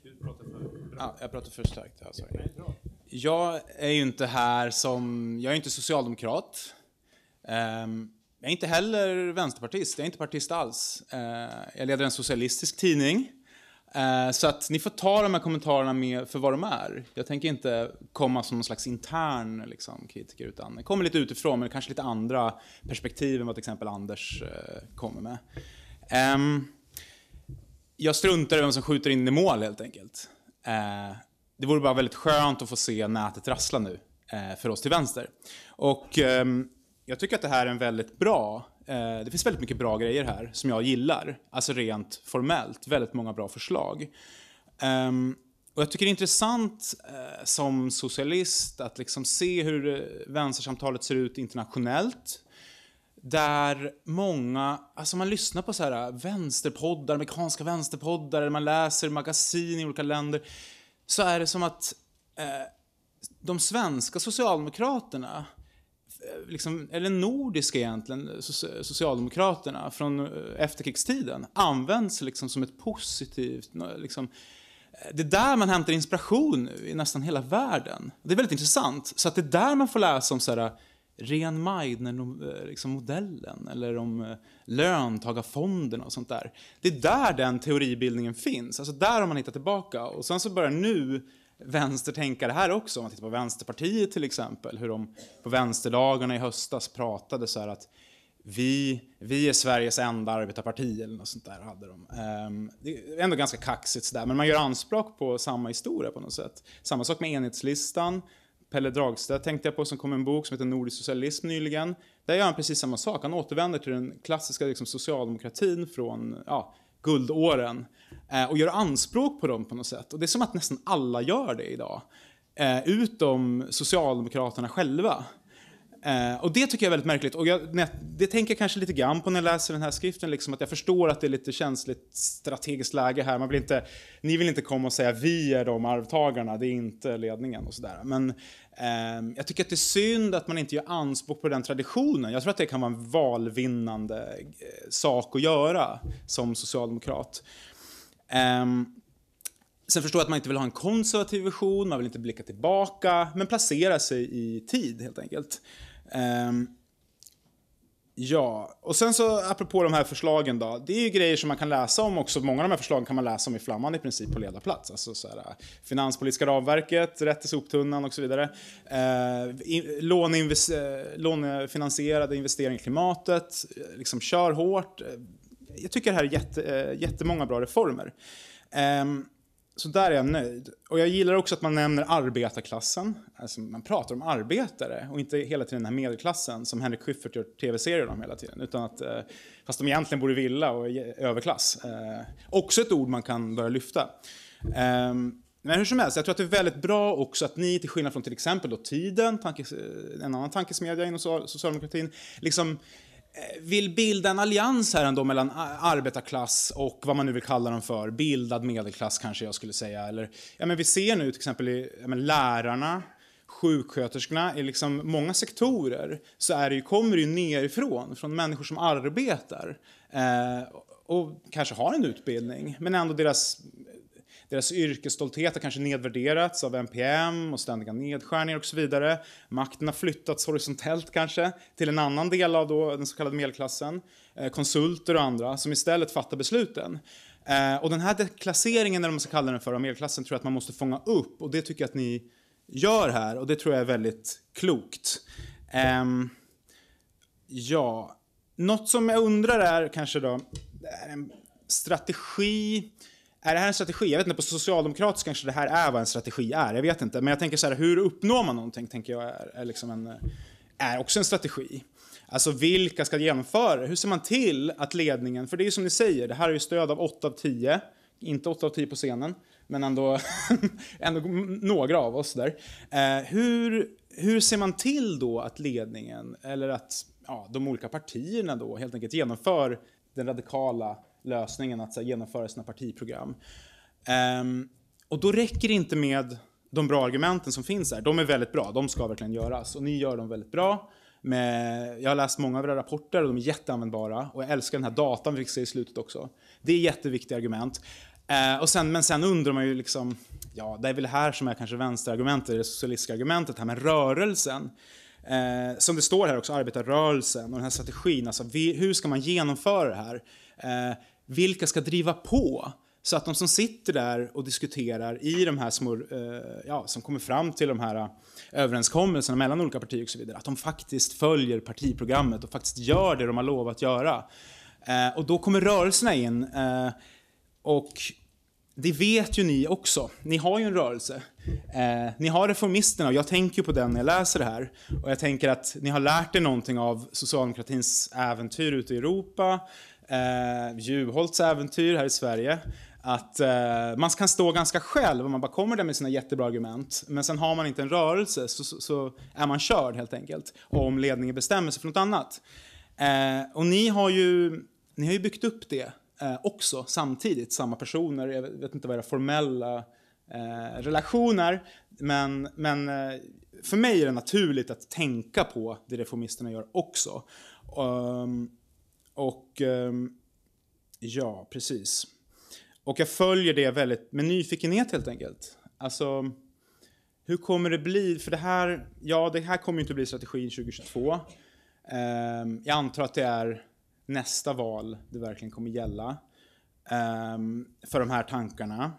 Ja, jag pratar för starkt. Ja, sorry. Jag är ju inte här som... Jag är inte socialdemokrat. Um, jag är inte heller vänsterpartist. Jag är inte partist alls. Uh, jag leder en socialistisk tidning. Uh, så att ni får ta de här kommentarerna med för vad de är. Jag tänker inte komma som någon slags intern liksom, kritiker, utan jag kommer lite utifrån, men kanske lite andra perspektiv än vad till exempel Anders uh, kommer med. Um, jag struntar i vem som skjuter in i mål, helt enkelt. Uh, det vore bara väldigt skönt att få se nätet rassla nu uh, för oss till vänster. Och um, jag tycker att det här är en väldigt bra... Det finns väldigt mycket bra grejer här som jag gillar. Alltså rent formellt. Väldigt många bra förslag. Um, och jag tycker det är intressant uh, som socialist att liksom se hur vänstersamtalet ser ut internationellt. Där många... Alltså man lyssnar på så här vänsterpoddar, amerikanska vänsterpoddar. Man läser magasin i olika länder. Så är det som att uh, de svenska socialdemokraterna... Liksom, eller nordiska egentligen, socialdemokraterna från efterkrigstiden används liksom som ett positivt liksom, det är där man hämtar inspiration nu i nästan hela världen. Det är väldigt intressant, så att det är där man får läsa om så här ren Meidner liksom modellen eller om löntagarfonderna och sånt där. Det är där den teoribildningen finns, alltså där har man hittat tillbaka, och sen så börjar nu vänster tänka det här också. Om man tittar på Vänsterpartiet till exempel, hur de på vänsterdagarna i höstas pratade så här att vi, vi är Sveriges enda arbetarparti eller något sånt där hade de. Um, det är ändå ganska kaxigt så där, men man gör anspråk på samma historia på något sätt. Samma sak med enhetslistan. Pelle Dragstedt tänkte jag på, som kom en bok som heter Nordisk socialism nyligen. Där gör han precis samma sak. Han återvänder till den klassiska liksom, socialdemokratin från ja, guldåren. Eh, och gör anspråk på dem på något sätt. Och det är som att nästan alla gör det idag. Eh, utom Socialdemokraterna själva. Eh, och det tycker jag är väldigt märkligt. Och jag, det, det tänker jag kanske lite grann på när jag läser den här skriften. Liksom, att jag förstår att det är lite känsligt strategiskt läge här. Man vill inte, ni vill inte komma och säga vi är de arvtagarna. Det är inte ledningen och sådär. Men eh, jag tycker att det är synd att man inte gör anspråk på den traditionen. Jag tror att det kan vara en valvinnande eh, sak att göra som socialdemokrat. Um, sen förstår jag att man inte vill ha en konservativ vision, man vill inte blicka tillbaka, men placera sig i tid helt enkelt. Um, ja, och sen så apropå de här förslagen då, det är ju grejer som man kan läsa om också. Många av de här förslagen kan man läsa om i Flamman i princip på ledarplats. Alltså så här, finanspolitiska ramverket, rätt till soptunnan och så vidare. Uh, låneinves- lånefinansierade investeringar i klimatet, liksom kör hårt. Jag tycker det här är jätte, jättemånga bra reformer. Um, så där är jag nöjd. Och jag gillar också att man nämner arbetarklassen. Alltså man pratar om arbetare och inte hela tiden den här medelklassen som Henrik Schyffert gör tv-serier om hela tiden. Utan att, uh, fast de egentligen borde villa och är överklass. Uh, också ett ord man kan börja lyfta. Um, men hur som helst, jag tror att det är väldigt bra också att ni, till skillnad från till exempel då Tiden, tanke, en annan tankesmedja inom socialdemokratin, liksom vill bilda en allians här ändå mellan arbetarklass och vad man nu vill kalla dem för, bildad medelklass kanske jag skulle säga. Eller, ja, men vi ser nu till exempel i, ja, men lärarna, sjuksköterskorna, i liksom många sektorer så är det ju, kommer det ju nerifrån, från människor som arbetar eh, och kanske har en utbildning, men ändå deras Deras yrkesstolthet har kanske nedvärderats av N P M och ständiga nedskärningar och så vidare. Makten har flyttats horisontellt kanske till en annan del av då den så kallade medelklassen. Eh, konsulter och andra som istället fattar besluten. Eh, och den här deklasseringen, eller man ska kalla den för, av medelklassen tror jag att man måste fånga upp. Och det tycker jag att ni gör här. Och det tror jag är väldigt klokt. Eh, ja, något som jag undrar är kanske då, det är en strategi... Är det här en strategi? Jag vet inte, på socialdemokratiskt kanske det här är vad en strategi är. Jag vet inte, men jag tänker så här, hur uppnår man någonting, tänker jag är, är, liksom en, är också en strategi. Alltså vilka ska genomföra det? Hur ser man till att ledningen, för det är ju som ni säger, det här är ju stöd av åtta av tio, inte åtta av tio på scenen, men ändå, ändå några av oss där. Eh, hur, hur ser man till då att ledningen, eller att ja, de olika partierna då helt enkelt genomför den radikala lösningen att så här, genomföra sina partiprogram. Um, och då räcker det inte med de bra argumenten som finns här. De är väldigt bra, de ska verkligen göras. Och ni gör dem väldigt bra. Med, jag har läst många av era rapporter och de är jätteanvändbara. Och jag älskar den här datan vi fick se i slutet också. Det är jätteviktiga argument. Uh, och sen, men sen undrar man ju liksom, ja, det är väl här som är kanske vänsterargumentet, det socialistiska argumentet här med rörelsen. Uh, som det står här också, arbetarrörelsen och den här strategin. Alltså, vi, hur ska man genomföra det här? Uh, vilka ska driva på så att de som sitter där och diskuterar i de här små, eh, ja, som kommer fram till de här uh, överenskommelserna mellan olika partier och så vidare, att de faktiskt följer partiprogrammet och faktiskt gör det de har lovat att göra. Eh, och då kommer rörelserna in eh, och det vet ju ni också. Ni har ju en rörelse. Eh, ni har reformisterna och jag tänker på den när jag läser det här. Och jag tänker att ni har lärt er någonting av socialdemokratins äventyr ute i Europa. Eh, Juholts äventyr här i Sverige. Att eh, man kan stå ganska själv och man bara kommer där med sina jättebra argument. Men sen har man inte en rörelse så, så, så är man körd helt enkelt. Om ledningen bestämmer sig för något annat. Eh, och ni har ju, ni har ju byggt upp det. Eh, också samtidigt, samma personer, jag vet inte vad era formella eh, relationer, men, men eh, för mig är det naturligt att tänka på det reformisterna gör också. Um, och um, ja, precis. Och jag följer det väldigt med nyfikenhet helt enkelt. Alltså, hur kommer det bli? För det här, ja, det här kommer inte att bli strategin tjugohundratjugotvå. Um, jag antar att det är nästa val det verkligen kommer gälla um, för de här tankarna.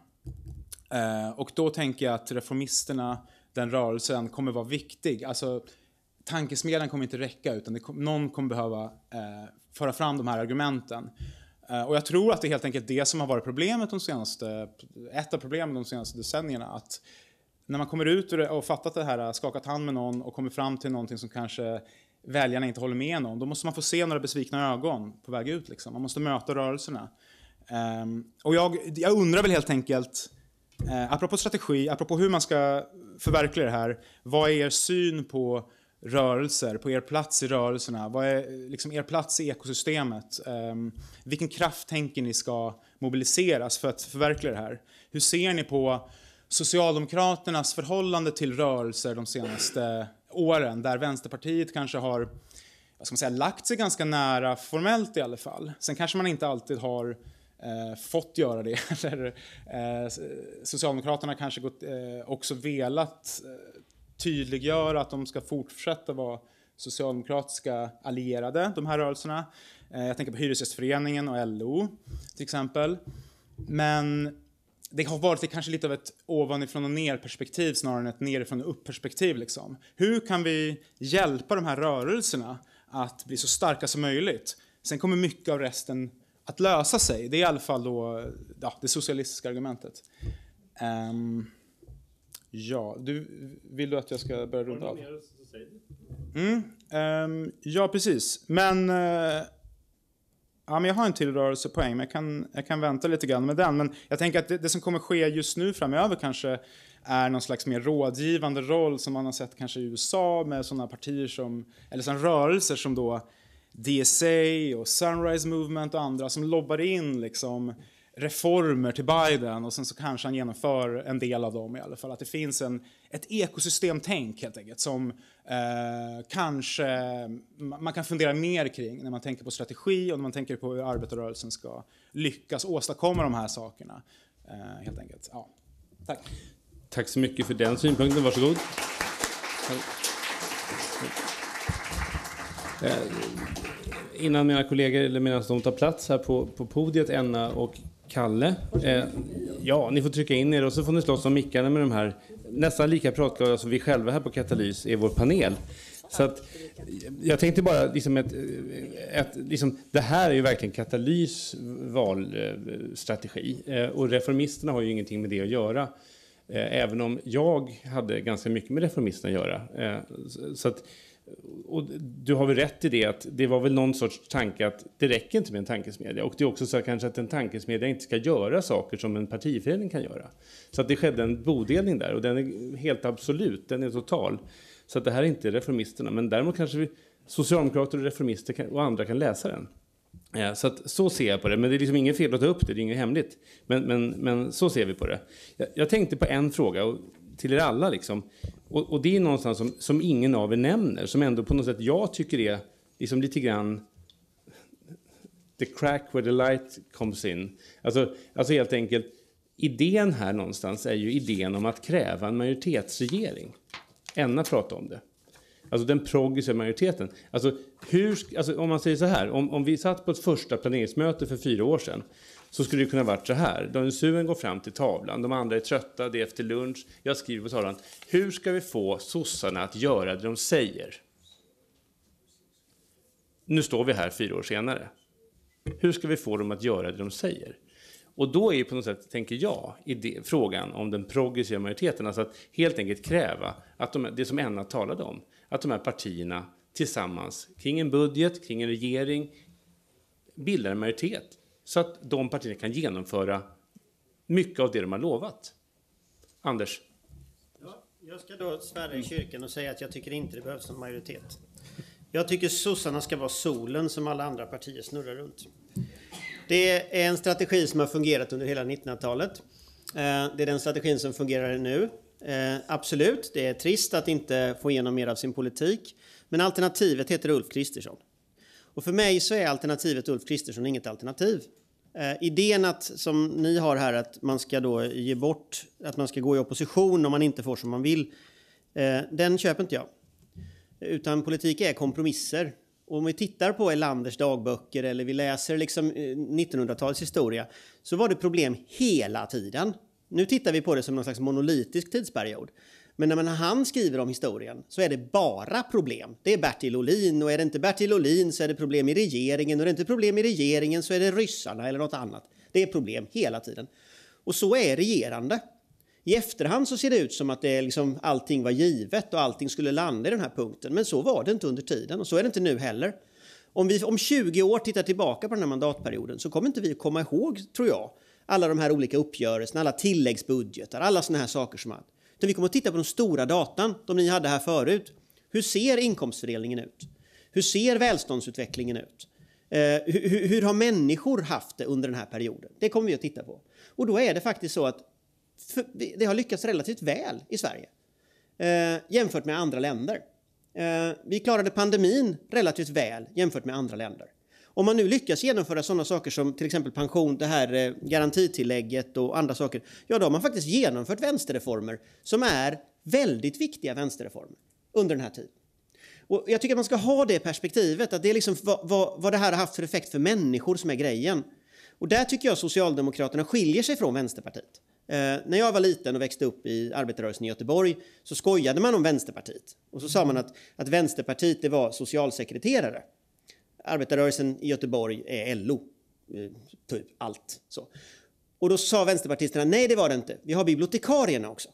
Uh, och då tänker jag att reformisterna, den rörelsen, kommer vara viktig. Alltså, tankesmedjan kommer inte räcka utan det kom, någon kommer behöva uh, föra fram de här argumenten. Uh, och jag tror att det är helt enkelt det som har varit problemet de senaste, ett av problemen de senaste decennierna. Att när man kommer ut och fattat det här, skakat hand med någon och kommer fram till någonting som kanske väljarna inte håller med om, då måste man få se några besvikna ögon på väg ut. Liksom. Man måste möta rörelserna. Um, och jag, jag undrar väl helt enkelt, uh, apropå strategi, apropå hur man ska förverkliga det här, vad är er syn på rörelser, på er plats i rörelserna? Vad är liksom er plats i ekosystemet? Um, vilken kraft tänker ni ska mobiliseras för att förverkliga det här? Hur ser ni på Socialdemokraternas förhållande till rörelser de senaste åren, där Vänsterpartiet kanske har, vad ska man säga, lagt sig ganska nära formellt i alla fall. Sen kanske man inte alltid har eh, fått göra det. Eller, eh, Socialdemokraterna kanske gått, eh, också velat eh, tydliggöra att de ska fortsätta vara socialdemokratiska allierade, de här rörelserna. Eh, jag tänker på Hyresgästföreningen och L O till exempel. Men det har varit kanske lite av ett ovanifrån och ner perspektiv snarare än ett nerifrån och upp perspektiv. Liksom. Hur kan vi hjälpa de här rörelserna att bli så starka som möjligt? Sen kommer mycket av resten att lösa sig. Det är i alla fall då, ja, det socialistiska argumentet. Um, ja, du, vill du att jag ska börja runda av? Mm, um, ja, precis. Men... Uh, Ja, men jag har en till rörelsepoäng, men jag kan, jag kan vänta lite grann med den. Men jag tänker att det, det som kommer ske just nu framöver kanske är någon slags mer rådgivande roll som man har sett kanske i U S A med sådana partier som, eller sådana rörelser som då D S A och Sunrise Movement och andra som lobbar in liksom reformer till Biden och sen så kanske han genomför en del av dem i alla fall. Att det finns en, ett ekosystemtänk helt enkelt som eh, kanske man kan fundera mer kring när man tänker på strategi och när man tänker på hur arbetarrörelsen ska lyckas åstadkomma de här sakerna. Eh, helt enkelt. Ja. Tack. Tack så mycket för den synpunkten. Varsågod. Eh, innan mina kollegor, eller medan de tar plats här på, på podiet, Enna och Kalle. Eh, ja, ni får trycka in er och så får ni slåss om mickarna med de här nästan lika pratglada som vi själva här på Katalys är vår panel. Så att, jag tänkte bara, liksom ett, ett, liksom, det här är ju verkligen Katalys valstrategi. Eh, och reformisterna har ju ingenting med det att göra. Eh, även om jag hade ganska mycket med reformisterna att göra. Eh, så, så att, och du har väl rätt i det att det var väl någon sorts tanke att det räcker inte med en tankesmedja. Och det är också så kanske att en tankesmedja inte ska göra saker som en partiförening kan göra. Så att det skedde en bodelning där och den är helt absolut, den är total. Så att det här är inte reformisterna, men däremot kanske vi socialdemokrater och reformister kan, och andra kan läsa den. Ja, så att, så ser jag på det, men det är liksom ingen fel att ta upp det, det är inget hemligt. Men, men, men så ser vi på det. Jag, jag tänkte på en fråga och, till er alla liksom. Och, och det är någonstans som, som ingen av er nämner, som ändå på något sätt jag tycker är liksom lite grann the crack where the light comes in. Alltså, alltså helt enkelt, idén här någonstans är ju idén om att kräva en majoritetsregering. Enna pratar om det. Alltså den progressiva majoriteten. Alltså, hur, alltså om man säger så här, om, om vi satt på ett första planeringsmöte för fyra år sedan så skulle det kunna varit så här. Daniel Suhonen går fram till tavlan, de andra är trötta, det är efter lunch. Jag skriver på tavlan, hur ska vi få sossarna att göra det de säger? Nu står vi här fyra år senare. Hur ska vi få dem att göra det de säger? Och då är ju på något sätt, tänker jag, i det, frågan om den progressiva majoriteten, alltså att helt enkelt kräva att de, det som Enna talade om, att de här partierna tillsammans kring en budget, kring en regering, bildar en majoritet. Så att de partierna kan genomföra mycket av det de har lovat. Anders? Ja, jag ska då svära i kyrkan och säga att jag tycker inte det behövs en majoritet. Jag tycker sossarna ska vara solen som alla andra partier snurrar runt. Det är en strategi som har fungerat under hela nittonhundratalet. Det är den strategin som fungerar nu. Absolut, det är trist att inte få igenom mer av sin politik. Men alternativet heter Ulf Kristersson. Och för mig så är alternativet Ulf Kristersson inget alternativ. Idén att, som ni har här, att man ska då ge bort, att man ska gå i opposition om man inte får som man vill. Den köper inte jag. Utan politik är kompromisser. Och om vi tittar på Erlanders dagböcker eller vi läser liksom nittonhundratalets historia så var det problem hela tiden. Nu tittar vi på det som någon slags monolitisk tidsperiod. Men när han skriver om historien så är det bara problem. Det är Bertil Ohlin och är det inte Bertil Ohlin så är det problem i regeringen. Och är det inte problem i regeringen så är det ryssarna eller något annat. Det är problem hela tiden. Och så är regerande. I efterhand så ser det ut som att det liksom, allting var givet och allting skulle landa i den här punkten. Men så var det inte under tiden och så är det inte nu heller. Om vi om tjugo år tittar tillbaka på den här mandatperioden så kommer inte vi komma ihåg, tror jag, alla de här olika uppgörelserna, alla tilläggsbudgetar, alla såna här saker som man. Utan vi kommer att titta på de stora datan, de ni hade här förut. Hur ser inkomstfördelningen ut? Hur ser välståndsutvecklingen ut? Eh, hur, hur har människor haft det under den här perioden? Det kommer vi att titta på. Och då är det faktiskt så att det har lyckats relativt väl i Sverige eh, jämfört med andra länder. Eh, vi klarade pandemin relativt väl jämfört med andra länder. Om man nu lyckas genomföra sådana saker som till exempel pension, det här eh, garantitillägget och andra saker, ja då har man faktiskt genomfört vänsterreformer som är väldigt viktiga vänsterreformer under den här tiden. Och jag tycker att man ska ha det perspektivet, att det är liksom vad, vad, vad det här har haft för effekt för människor som är grejen. Och där tycker jag Socialdemokraterna skiljer sig från Vänsterpartiet. Eh, när jag var liten och växte upp i arbetarrörelsen i Göteborg så skojade man om Vänsterpartiet. Och så sa man att, att Vänsterpartiet det var socialsekreterare. Arbetarrörelsen i Göteborg är L O. Eh, typ allt så. Och då sa vänsterpartisterna, nej det var det inte. Vi har bibliotekarierna också.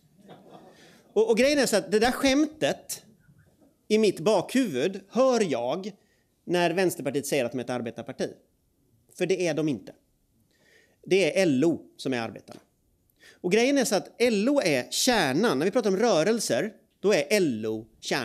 Och, och grejen är så att det där skämtet i mitt bakhuvud hör jag när Vänsterpartiet säger att de är ett arbetarparti. För det är de inte. Det är L O som är arbetarna. Och grejen är så att L O är kärnan. När vi pratar om rörelser, då är L O kärnan.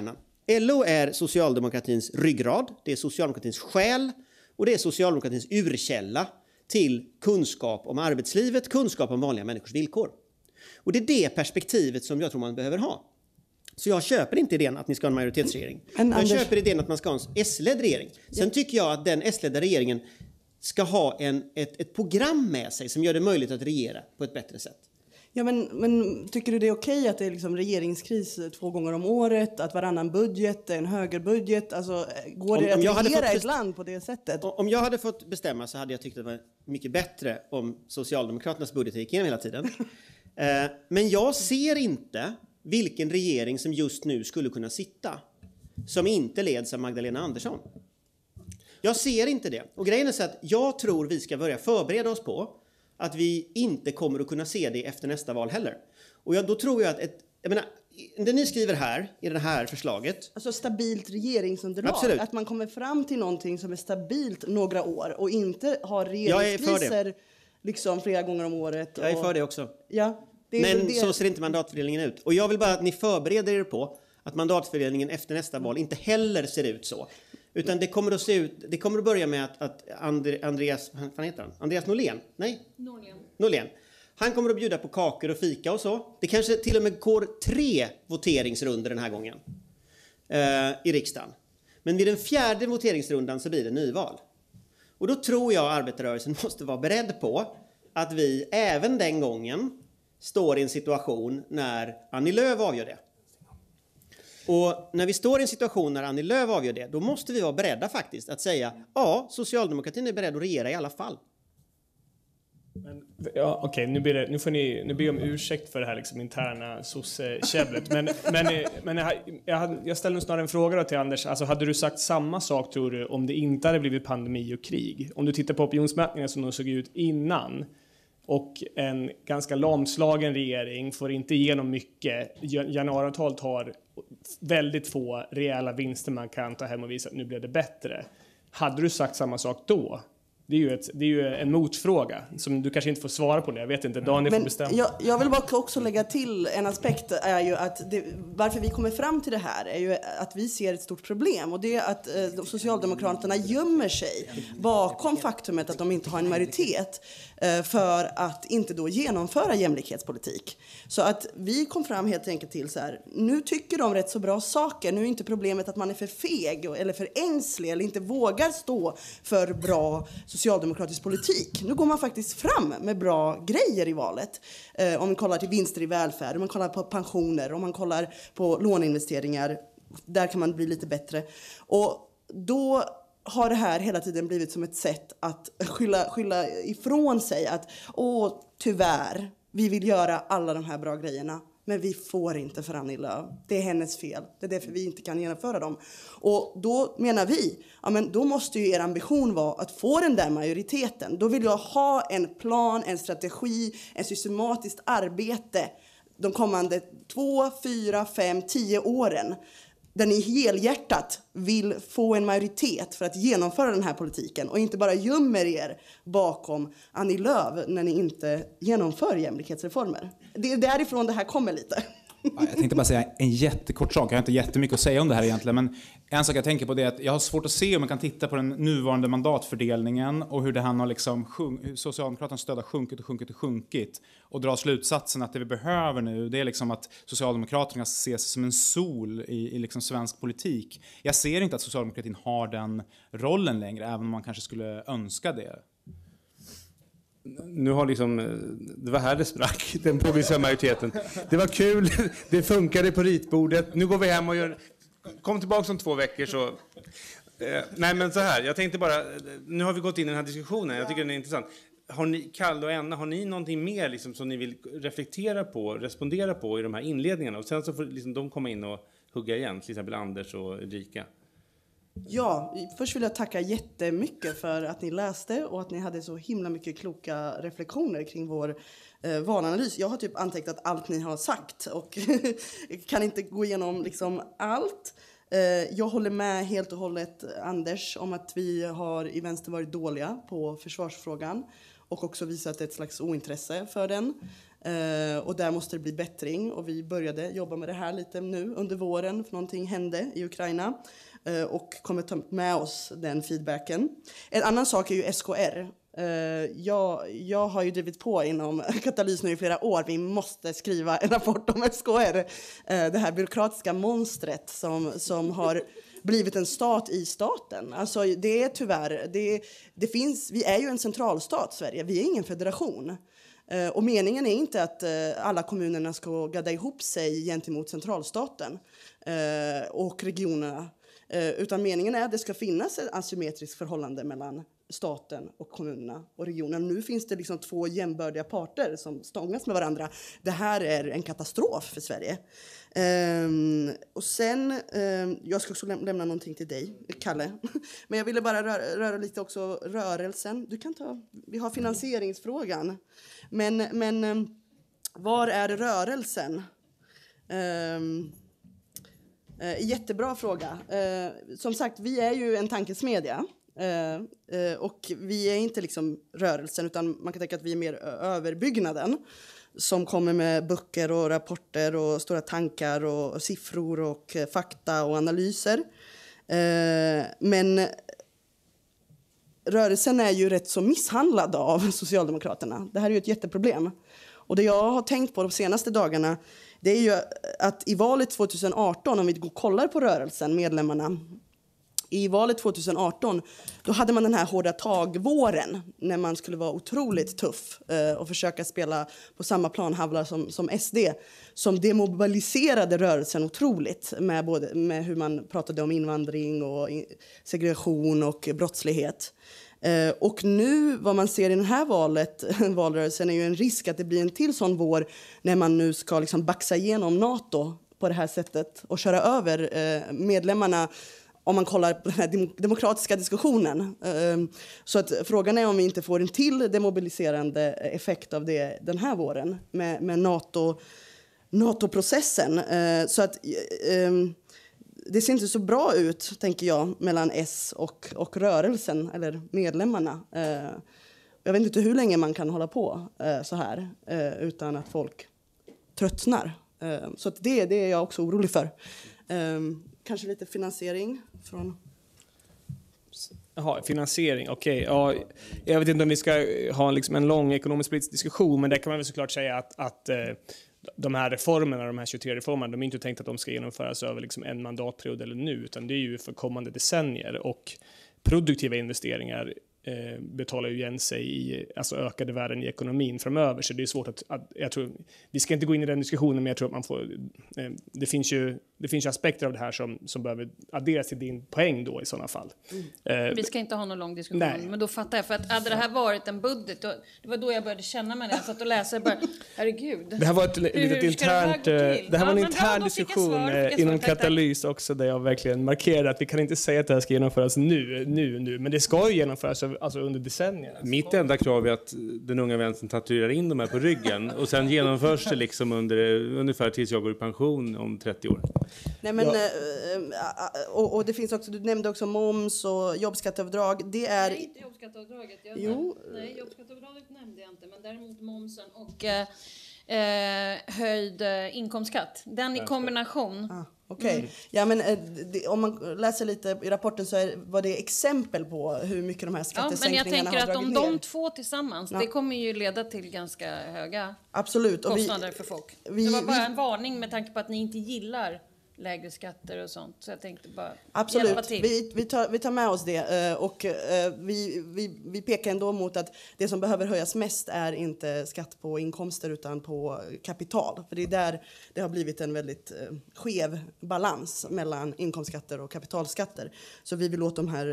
L O är socialdemokratins ryggrad, det är socialdemokratins själ och det är socialdemokratins urkälla till kunskap om arbetslivet, kunskap om vanliga människors villkor. Och det är det perspektivet som jag tror man behöver ha. Så jag köper inte idén att ni ska ha en majoritetsregering. Men, jag Anders... köper idén att man ska ha en S-ledd regering. Sen ja. tycker jag att den S-ledda regeringen ska ha en, ett, ett program med sig som gör det möjligt att regera på ett bättre sätt. Ja, men, men tycker du det är okej att det är liksom regeringskris två gånger om året, att varannan budget är en högerbudget? Alltså, går det om, om att regera ett land på det sättet? Om jag hade fått bestämma så hade jag tyckt att det var mycket bättre om Socialdemokraternas budget gick igenom hela tiden. eh, men jag ser inte vilken regering som just nu skulle kunna sitta som inte leds av Magdalena Andersson. Jag ser inte det. Och grejen är så att jag tror vi ska börja förbereda oss på att vi inte kommer att kunna se det efter nästa val heller. Och jag, då tror jag att ett, jag menar, det ni skriver här i det här förslaget. Alltså stabilt regeringsunderlag. Absolut. Att man kommer fram till någonting som är stabilt några år och inte har regeringskriser liksom flera gånger om året. Och... Jag är för det också. Ja, det är Men det... så ser inte mandatfördelningen ut. Och jag vill bara att ni förbereder er på att mandatfördelningen efter nästa val inte heller ser ut så. Utan det kommer att se ut, det kommer att börja med att, att Andre, Andreas, vad heter han? Andreas Norlén? Nej? Norlén. Norlén. Han kommer att bjuda på kakor och fika och så. Det kanske till och med går tre voteringsrunder den här gången eh, i riksdagen. Men vid den fjärde voteringsrundan så blir det nyval. Och då tror jag arbetarrörelsen måste vara beredd på att vi även den gången står i en situation när Annie Lööf avgör det. Och när vi står i en situation när Annie Lööf avgör det, då måste vi vara beredda faktiskt att säga ja, socialdemokratin är beredd att regera i alla fall. Men, ja, okej, nu, blir det, nu får ni nu ber jag om ursäkt för det här liksom interna sosse-käbblet. Men, men, men jag, jag, jag ställer snarare en fråga då till Anders. Alltså, hade du sagt samma sak, tror du, om det inte hade blivit pandemi och krig? Om du tittar på opinionsmätningar som de såg ut innan och en ganska lamslagen regering får inte igenom mycket. Januariavtalet har väldigt få rejäla vinster man kan ta hem och visa att nu blev det bättre. Hade du sagt samma sak då? Det är ju, ett, det är ju en motfråga som du kanske inte får svara på det. Jag vet inte, Daniel får bestämma. Jag, jag vill bara också lägga till en aspekt är ju att det, varför vi kommer fram till det här är ju att vi ser ett stort problem. Och det är att eh, de Socialdemokraterna gömmer sig bakom faktumet att de inte har en majoritet eh, för att inte då genomföra jämlikhetspolitik. Så att vi kom fram helt enkelt till så här, nu tycker de rätt så bra saker. Nu är inte problemet att man är för feg eller för ängslig eller inte vågar stå för bra socialdemokratisk politik. Nu går man faktiskt fram med bra grejer i valet. Eh, om man kollar till vinster i välfärd, om man kollar på pensioner, om man kollar på låneinvesteringar. Där kan man bli lite bättre. Och då har det här hela tiden blivit som ett sätt att skylla, skylla ifrån sig. Att åh, tyvärr, vi vill göra alla de här bra grejerna. Men vi får inte för Annie Lööf. Det är hennes fel. Det är därför vi inte kan genomföra dem. Och då menar vi, ja men då måste ju er ambition vara att få den där majoriteten. Då vill jag ha en plan, en strategi, en systematiskt arbete de kommande två, fyra, fem, tio åren. Där ni helhjärtat vill få en majoritet för att genomföra den här politiken. Och inte bara gömmer er bakom Annie Lööf när ni inte genomför jämlikhetsreformer. Det är därifrån det här kommer lite. Ja, jag tänkte bara säga en jättekort sak. Jag har inte jättemycket att säga om det här egentligen. Men en sak jag tänker på det är att jag har svårt att se om man kan titta på den nuvarande mandatfördelningen och hur det här har liksom sjunk- hur Socialdemokraternas stöd har sjunkit och sjunkit och sjunkit. Och dra slutsatsen att det vi behöver nu, det är liksom att Socialdemokraterna ses som en sol i, i liksom svensk politik. Jag ser inte att socialdemokratin har den rollen längre, även om man kanske skulle önska det. Nu har liksom, det var här det sprack, den progressiva majoriteten. Det var kul, det funkade på ritbordet. Nu går vi hem och gör, kom tillbaka om två veckor så. Eh, nej men så här, jag tänkte bara, nu har vi gått in i den här diskussionen, jag tycker den är intressant. Har ni, Kalle och Enna, har ni någonting mer liksom, som ni vill reflektera på, respondera på i de här inledningarna? Och sen så får liksom, de komma in och hugga igen, till exempel Anders och Ulrika. Ja, först vill jag tacka jättemycket för att ni läste och att ni hade så himla mycket kloka reflektioner kring vår eh, valanalys. Jag har typ antecknat allt ni har sagt och kan inte gå igenom liksom allt. Eh, jag håller med helt och hållet Anders om att vi har i vänster varit dåliga på försvarsfrågan. och också visat ett slags ointresse för den. Uh, och där måste det bli bättring, och vi började jobba med det här lite nu under våren, för någonting hände i Ukraina, uh, och kommer ta med oss den feedbacken. En annan sak är ju S K R. Uh, jag, jag har ju drivit på inom Katalys nu i flera år. Vi måste skriva en rapport om S K R. Uh, det här byråkratiska monstret som, som har blivit en stat i staten. Alltså det är tyvärr, det, det finns, vi är ju en centralstat, Sverige. Vi är ingen federation. Uh, och meningen är inte att uh, alla kommunerna ska gadda ihop sig gentemot centralstaten uh, och regionerna. Uh, utan meningen är att det ska finnas ett asymmetriskt förhållande mellan staten och kommunerna och regionen. Nu finns det liksom två jämbördiga parter som stångas med varandra. Det här är en katastrof för Sverige. Um, och sen, um, jag ska också läm- lämna någonting till dig, Kalle. Men jag ville bara röra, röra lite också rörelsen. Du kan ta, vi har finansieringsfrågan. Men, men um, var är rörelsen? Um, uh, jättebra fråga. Uh, som sagt, vi är ju en tankesmedja. Uh, uh, och vi är inte liksom rörelsen, utan man kan tänka att vi är mer överbyggnaden som kommer med böcker och rapporter och stora tankar och, och siffror och uh, fakta och analyser. Uh, men rörelsen är ju rätt så misshandlad av Socialdemokraterna. Det här är ju ett jätteproblem. Och det jag har tänkt på de senaste dagarna, det är ju att i valet tjugo arton, om vi går och kollar på rörelsen, medlemmarna, i valet tjugo arton, då hade man den här hårda tagvåren när man skulle vara otroligt tuff eh, och försöka spela på samma planhavlar som, som S D, som demobiliserade rörelsen otroligt med, både, med hur man pratade om invandring och in, segregation och brottslighet. Eh, och nu, vad man ser i den här valet, valrörelsen, är ju en risk att det blir en till sån vår när man nu ska liksom baxa igenom NATO på det här sättet och köra över eh, medlemmarna, om man kollar på den här demokratiska diskussionen. Så att frågan är om vi inte får en till demobiliserande effekt av det den här våren med, med NATO, NATO-processen. Så att det ser inte så bra ut, tänker jag, mellan S och, och rörelsen eller medlemmarna. Jag vet inte hur länge man kan hålla på så här utan att folk tröttnar. Så att det, det är jag också orolig för. Kanske lite finansiering från... Jaha, finansiering, okej. Okay. Ja, jag vet inte om vi ska ha liksom en lång ekonomisk-politisk diskussion, men där kan man väl såklart säga att, att eh, de här reformerna, de här tjugotre reformerna, de är inte tänkt att de ska genomföras över liksom en mandatperiod eller nu, utan det är ju för kommande decennier, och produktiva investeringar eh, betalar ju igen sig i alltså ökade värden i ekonomin framöver, så det är svårt att, att jag tror, vi ska inte gå in i den diskussionen, men jag tror att man får, eh, det finns ju det finns ju aspekter av det här som, som behöver adderas till din poäng då i sådana fall. Mm. Eh, vi ska inte ha någon lång diskussion, nej. Men då fattar jag, för att hade det här varit en budget, då, det var då jag började känna mig när jag satt och läste, bara, herregud. Det här var ett litet internt, det här, det här var en ja, intern diskussion svar, inom Katalys också, där jag verkligen markerade att vi kan inte säga att det här ska genomföras nu, nu, nu, men det ska ju genomföras alltså under decennier. Mitt enda krav är att den unga vänstern tatuerar in de här på ryggen och sen genomförs det liksom under, ungefär tills jag går i pension om trettio år. Nej, men, ja. och, och det finns också, du nämnde också moms och jobbskatteavdrag. Det är... Nej, inte jobbskatteavdraget. Jag jo. Nej, jobbskatteavdraget nämnde jag inte, men däremot momsen och eh, eh, höjd eh, inkomstskatt. Den i kombination. Ah, Okej, okay. mm. ja, men eh, det, om man läser lite i rapporten så är, var det exempel på hur mycket de här skattesänkningarna har dragit ner. Ja, men jag tänker att om de två tillsammans, ja. Det kommer ju leda till ganska höga Absolut. Och kostnader vi, för folk. Vi, det var bara vi, en varning med tanke på att ni inte gillar lägre skatter och sånt. Så jag tänkte bara Absolut. hjälpa till. Vi, vi, tar, vi tar med oss det. Och vi, vi, vi pekar ändå mot att det som behöver höjas mest är inte skatt på inkomster utan på kapital. För det är där det har blivit en väldigt skev balans mellan inkomstskatter och kapitalskatter. Så vi vill åt de här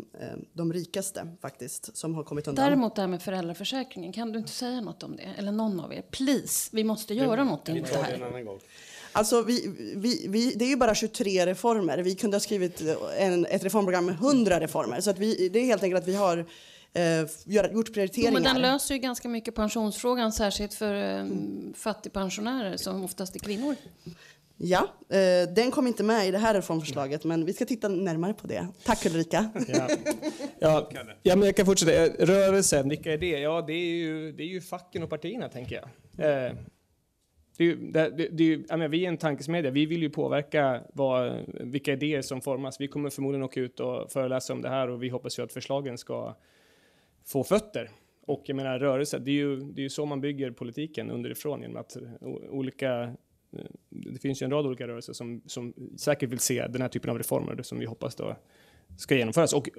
de rikaste faktiskt som har kommit undan. Däremot det här med föräldraförsäkringen, kan du inte säga något om det? Eller någon av er? Please, vi måste göra något mot det här. Alltså vi, vi, vi, det är ju bara tjugotre reformer. Vi kunde ha skrivit en, ett reformprogram med hundra reformer. Så att vi, det är helt enkelt att vi har eh, gjort prioriteringar. Jo, men den löser ju ganska mycket pensionsfrågan, särskilt för eh, mm. fattigpensionärer som oftast är kvinnor. Ja, eh, den kom inte med i det här reformförslaget, men vi ska titta närmare på det. Tack Ulrika. Ja, ja, ja men jag kan fortsätta. Rörelsen, vilka är det? Ja, det är ju, det är ju facken och partierna, tänker jag. Eh, det är ju, det, det, det är ju, jag menar, vi är en tankesmedja. Vi vill ju påverka vad, vilka idéer som formas. Vi kommer förmodligen åka ut och föreläsa om det här, och vi hoppas ju att förslagen ska få fötter. Och jag menar, rörelse, det är ju, det är ju så man bygger politiken underifrån, genom att olika... Det finns ju en rad olika rörelser som, som säkert vill se den här typen av reformer som vi hoppas då ska genomföras. Och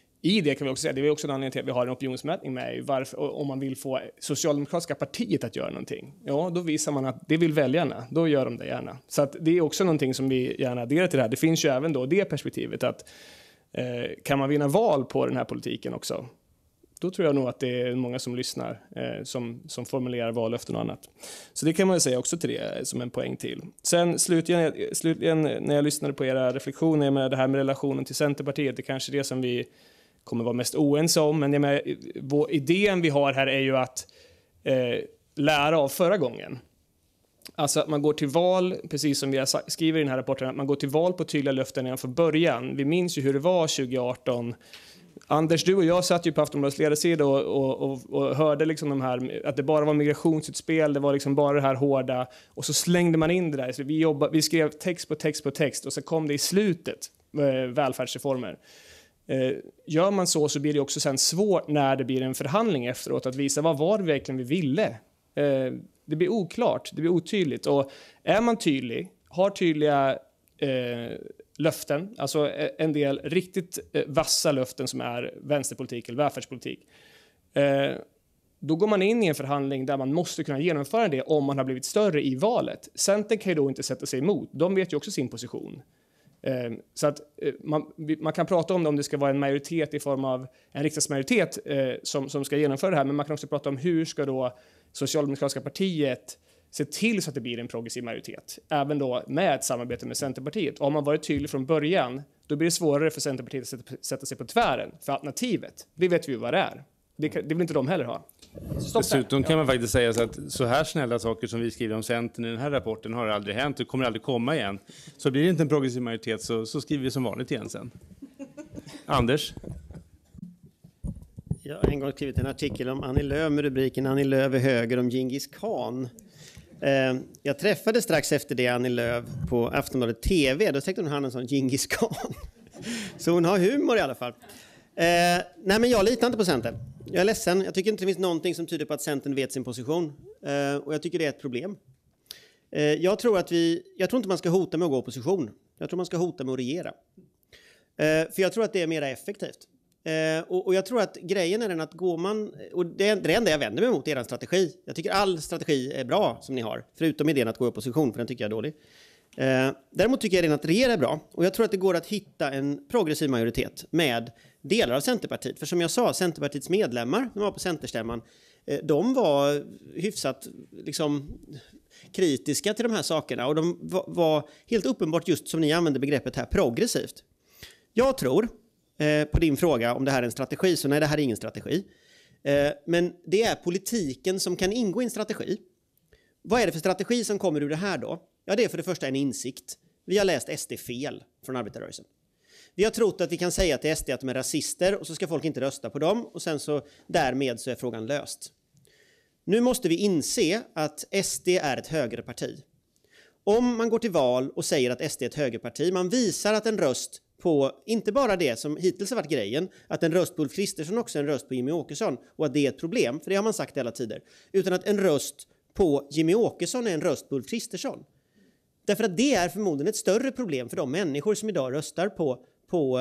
i det kan vi också säga, det är också en anledning till att vi har en opinionsmätning med varför, om man vill få Socialdemokratiska partiet att göra någonting. Ja, då visar man att det vill väljarna, då gör de det gärna. Så att det är också någonting som vi gärna adderar till det här. Det finns ju även då det perspektivet att eh, kan man vinna val på den här politiken också, då tror jag nog att det är många som lyssnar eh, som, som formulerar vallöften och annat. Så det kan man ju säga också till det som en poäng till. Sen slutligen, slutligen när jag lyssnade på era reflektioner med det här med relationen till Centerpartiet, det är kanske det som vi kommer vara mest oense om. Men med, vår idén vi har här är ju att eh, lära av förra gången. Alltså att man går till val, precis som vi skriver i den här rapporten, att man går till val på tydliga löften redan från början. Vi minns ju hur det var tjugo arton. Anders, du och jag satt ju på Aftonbladets ledarsida och, och, och, och hörde liksom de här, att det bara var migrationsutspel, det var liksom bara det här hårda, och så slängde man in det där. Så vi, jobbade, vi skrev text på text på text, och så kom det i slutet, eh, välfärdsreformer. Eh, gör man så så blir det också sen svårt när det blir en förhandling efteråt att visa vad var det verkligen vi ville. Eh, det blir oklart, det blir otydligt, och är man tydlig, har tydliga eh, löften, alltså en del riktigt vassa löften som är vänsterpolitik eller välfärdspolitik. Eh, då går man in i en förhandling där man måste kunna genomföra det om man har blivit större i valet. Centern kan ju då inte sätta sig emot. De vet ju också sin position. Eh, så att eh, man, man kan prata om det, om det ska vara en majoritet i form av en riksdagsmajoritet eh, som, som ska genomföra det här, men man kan också prata om hur ska då Socialdemokratiska partiet se till så att det blir en progressiv majoritet, även då med ett samarbete med Centerpartiet. Och om man varit tydlig från början, då blir det svårare för Centerpartiet att sätta sig på tvären. För alternativet, det vet vi ju vad det är. Det, det vill inte de heller ha. Stopp. Dessutom kan man faktiskt säga så att så här snälla saker som vi skriver om Centern i den här rapporten har aldrig hänt och kommer aldrig komma igen. Så blir det inte en progressiv majoritet, så, så skriver vi som vanligt igen sen. Anders? Jag har en gång skrivit en artikel om Annie Lööf med rubriken Annie Lööf är höger om Genghis Khan. Jag träffade strax efter det Annie Lööf på Aftonbladet T V. Då täckte hon hand en sån Genghis Khan. Så hon har humor i alla fall. Eh, nej men jag litar inte på Centern. Jag är ledsen. Jag tycker inte det finns någonting som tyder på att Centern vet sin position. Eh, och jag tycker det är ett problem. Eh, jag tror att vi... Jag tror inte man ska hota med att gå opposition. Jag tror man ska hota med att regera. Eh, för jag tror att det är mer effektivt. Eh, och, och jag tror att grejen är den att går man... Och det är det enda jag vänder mig mot, er strategi. Jag tycker all strategi är bra som ni har. Förutom idén att gå i opposition, för den tycker jag är dålig. Eh, däremot tycker jag den att regera är bra. Och jag tror att det går att hitta en progressiv majoritet med delar av Centerpartiet. För som jag sa, Centerpartiets medlemmar, de var på Centerstämman, eh, de var hyfsat liksom, kritiska till de här sakerna. Och de var, var helt uppenbart, just som ni använder begreppet här, progressivt. Jag tror... på din fråga om det här är en strategi, så nej, det här är ingen strategi. Men det är politiken som kan ingå i en strategi. Vad är det för strategi som kommer ur det här då? Ja, det är för det första en insikt. Vi har läst S D fel från arbetarrörelsen. Vi har trott att vi kan säga till S D att de är rasister och så ska folk inte rösta på dem och sen så därmed så är frågan löst. Nu måste vi inse att S D är ett högerparti. Om man går till val och säger att S D är ett högerparti, man visar att en röst på inte bara det som hittills har varit grejen, att en röst på Ulf Kristersson också är en röst på Jimmy Åkesson och att det är ett problem, för det har man sagt i alla tider, utan att en röst på Jimmy Åkesson är en röst på Ulf Kristersson. Därför att det är förmodligen ett större problem för de människor som idag röstar på, på,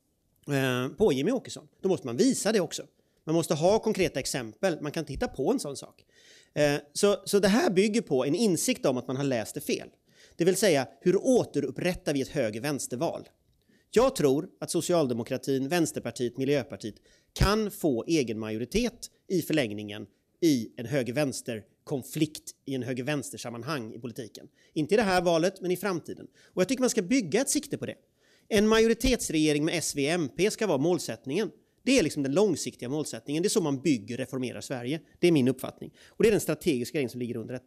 eh, på Jimmy Åkesson. Då måste man visa det också. Man måste ha konkreta exempel, man kan inte hitta på en sån sak. Eh, så, så det här bygger på en insikt om att man har läst det fel. Det vill säga, hur återupprättar vi ett höger-vänsterval? Jag tror att socialdemokratin, Vänsterpartiet, Miljöpartiet kan få egen majoritet i förlängningen i en höger-vänster-konflikt, i en höger-vänster-sammanhang i politiken. Inte i det här valet, men i framtiden. Och jag tycker man ska bygga ett sikte på det. En majoritetsregering med S V M P ska vara målsättningen. Det är liksom den långsiktiga målsättningen. Det är så man bygger och reformerar Sverige. Det är min uppfattning. Och det är den strategiska grejen som ligger under detta.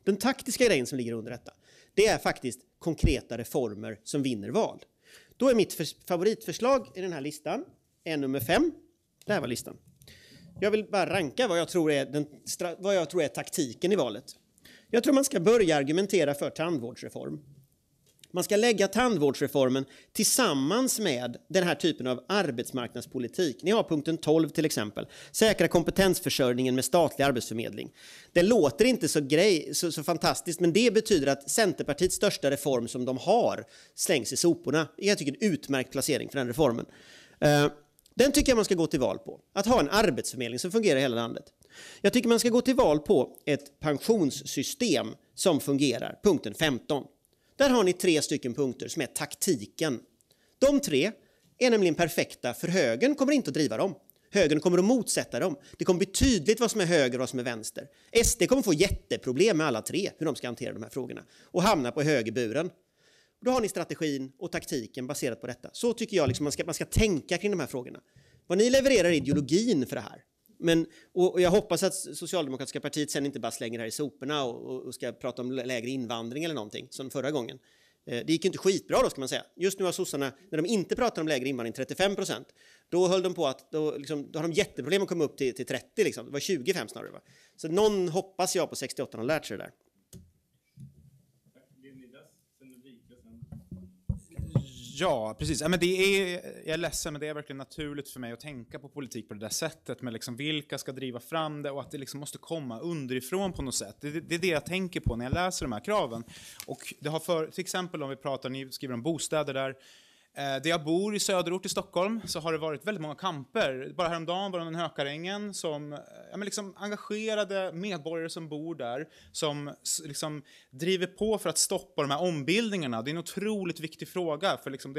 Den taktiska grejen som ligger under detta, det är faktiskt konkreta reformer som vinner val. Då är mitt favoritförslag i den här listan är nummer fem. Det här var listan. Jag vill bara ranka vad jag tror är, den, vad jag tror är taktiken i valet. Jag tror man ska börja argumentera för tandvårdsreform. Man ska lägga tandvårdsreformen tillsammans med den här typen av arbetsmarknadspolitik. Ni har punkten tolv till exempel. Säkra kompetensförsörjningen med statlig arbetsförmedling. Det låter inte så, grej, så, så fantastiskt, men det betyder att Centerpartiets största reform som de har slängs i soporna. Jag tycker en utmärkt placering för den reformen. Uh, den tycker jag man ska gå till val på. Att ha en arbetsförmedling som fungerar i hela landet. Jag tycker man ska gå till val på ett pensionssystem som fungerar. Punkten femton. Där har ni tre stycken punkter som är taktiken. De tre är nämligen perfekta, för högern kommer inte att driva dem. Högern kommer att motsätta dem. Det kommer bli tydligt vad som är höger och vad som är vänster. S D kommer få jätteproblem med alla tre, hur de ska hantera de här frågorna. Och hamna på högerburen. Då har ni strategin och taktiken baserat på detta. Så tycker jag liksom man ska, man ska tänka kring de här frågorna. Vad ni levererar är ideologin för det här. Men, och, och jag hoppas att Socialdemokratiska partiet sen inte bara slänger det här i soporna och, och ska prata om lägre invandring eller någonting som förra gången. Eh, det gick inte skitbra då, ska man säga. Just nu har sossarna, när de inte pratar om lägre invandring, trettiofem procent. Då höll de på att, då, liksom, då har de jätteproblem att komma upp till, till trettio liksom. Det var tjugofem snarare, va? Så någon hoppas jag på sextioåtta har lärt sig det där. Ja, precis. Ja, men det är, jag är ledsen, men det är verkligen naturligt för mig att tänka på politik på det där sättet. Med liksom vilka ska driva fram det och att det liksom måste komma underifrån på något sätt. Det, det, det är det jag tänker på när jag läser de här kraven. Och det har för, till exempel om vi pratar, ni skriver om bostäder där. Eh, där jag bor i söderort i Stockholm så har det varit väldigt många kamper. Bara häromdagen var det en Hökarängen som ja, men liksom engagerade medborgare som bor där. Som liksom driver på för att stoppa de här ombildningarna. Det är en otroligt viktig fråga. För liksom det,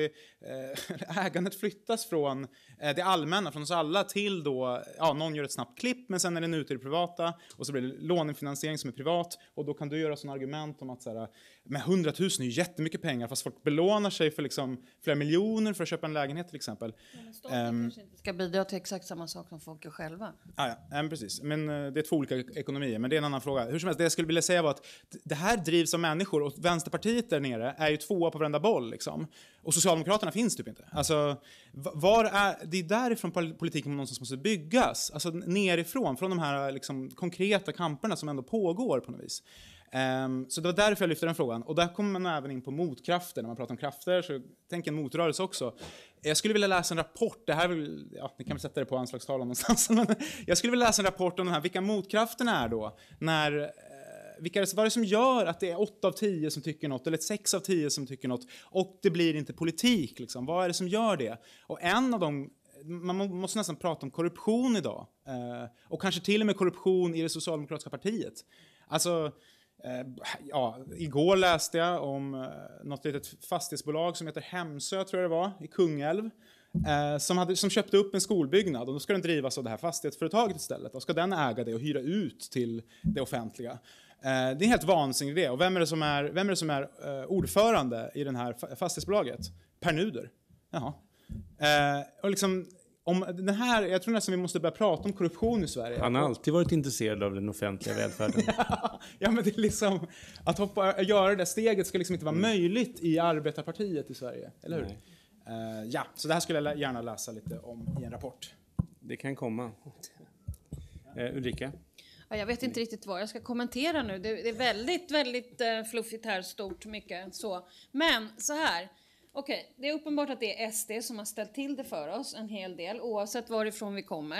eh, ägandet flyttas från eh, det allmänna, från oss alla till då, ja, någon gör ett snabbt klipp men sen är den ute i det privata. Och så blir det lånefinansiering som är privat. Och då kan du göra sådana argument om att så här, med hundratusen är ju jättemycket pengar fast folk belånar sig för liksom flera miljoner för att köpa en lägenhet till exempel. Men staten um, kanske inte ska bidra till exakt samma sak som folk gör själva. Ah, ja, ja, precis. Men uh, det är två olika ekonomier, men det är en annan fråga. Hur som helst, det jag skulle vilja säga var att det här drivs av människor och Vänsterpartiet där nere är ju tvåa på varenda boll liksom. Och Socialdemokraterna finns typ inte. Alltså, var är, det är därifrån politiken någonstans måste byggas. Alltså nerifrån, från de här liksom, konkreta kamperna som ändå pågår på något vis. Um, så det var därför jag lyfte den frågan. Och där kommer man även in på motkrafter. När man pratar om krafter så tänker en motrörelse också. Jag skulle vilja läsa en rapport. Det här vill, ja, ni kan väl sätta det på anslagstavlan någonstans. Men jag skulle vilja läsa en rapport om den här, vilka motkrafterna är då. När, eh, vilka, vad är det som gör att det är åtta av tio som tycker något. Eller sex av tio som tycker något. Och det blir inte politik. Liksom. Vad är det som gör det? Och en av dem, man måste nästan prata om korruption idag. Eh, och kanske till och med korruption i det socialdemokratiska partiet. Alltså... Uh, ja, igår läste jag om uh, något litet fastighetsbolag som heter Hemsö, tror jag det var, i Kungälv. Uh, som, hade, som köpte upp en skolbyggnad och då ska den drivas av det här fastighetsföretaget istället. Då ska den äga det och hyra ut till det offentliga. Uh, det är en helt vansinnig idé. Och vem är det som är, vem är, det som är uh, ordförande i den här fa- fastighetsbolaget? Per Nuder. Jaha. Uh, och liksom... Om den här, jag tror nästan vi måste börja prata om korruption i Sverige. Han har alltid varit intresserad av den offentliga välfärden. Ja, men det är liksom att hoppa, göra det steget ska liksom inte vara mm. möjligt i arbetarpartiet i Sverige, eller hur? Uh, ja, så det här skulle jag gärna läsa lite om i en rapport. Det kan komma. Uh, Ulrika? Ja, jag vet inte riktigt vad jag ska kommentera nu. Det, det är väldigt, väldigt uh, fluffigt här, stort, mycket så. Men så här. Okej, det är uppenbart att det är S D som har ställt till det för oss en hel del, oavsett varifrån vi kommer.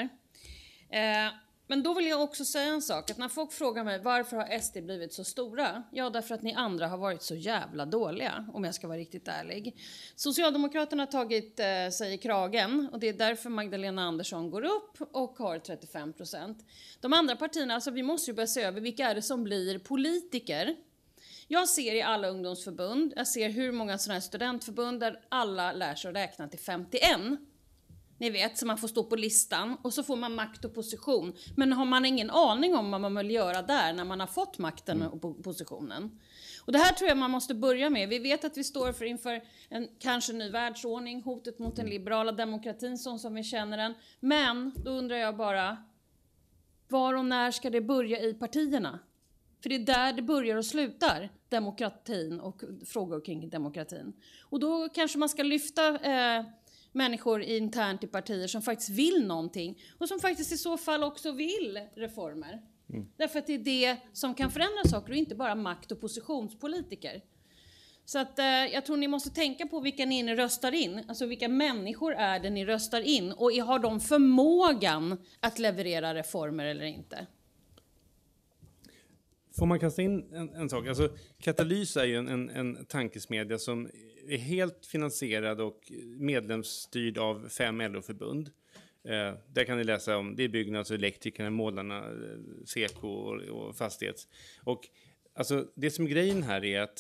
Eh, men då vill jag också säga en sak, att när folk frågar mig varför har S D blivit så stora? Ja, därför att ni andra har varit så jävla dåliga, om jag ska vara riktigt ärlig. Socialdemokraterna har tagit eh, sig i kragen och det är därför Magdalena Andersson går upp och har trettiofem procent. De andra partierna, alltså vi måste ju börja se över vilka är det som blir politiker. Jag ser i alla ungdomsförbund, jag ser hur många sådana här studentförbund där alla lär sig att räkna till femtioen. Ni vet, så man får stå på listan och så får man makt och position. Men har man ingen aning om vad man vill göra där när man har fått makten och positionen. Och det här tror jag man måste börja med. Vi vet att vi står för inför en kanske ny världsordning, hotet mot den liberala demokratin som, som vi känner den. Men då undrar jag bara, var och när ska det börja i partierna? För det är där det börjar och slutar, demokratin och frågor kring demokratin. Och då kanske man ska lyfta eh, människor internt i partier som faktiskt vill någonting. Och som faktiskt i så fall också vill reformer. Mm. Därför att det är det som kan förändra saker och inte bara makt- och positionspolitiker. Så att, eh, jag tror ni måste tänka på vilka ni röstar in. Alltså vilka människor är det ni röstar in. Och har de förmågan att leverera reformer eller inte? Får man kasta in en, en sak? Alltså, Katalys är ju en, en, en tankesmedja som är helt finansierad och medlemsstyrd av fem L O-förbund. Eh, där kan ni läsa om, det är Byggnads, Elektrikerna, Målarna, Seko och, och Fastighets. Och alltså, det som är grejen här är att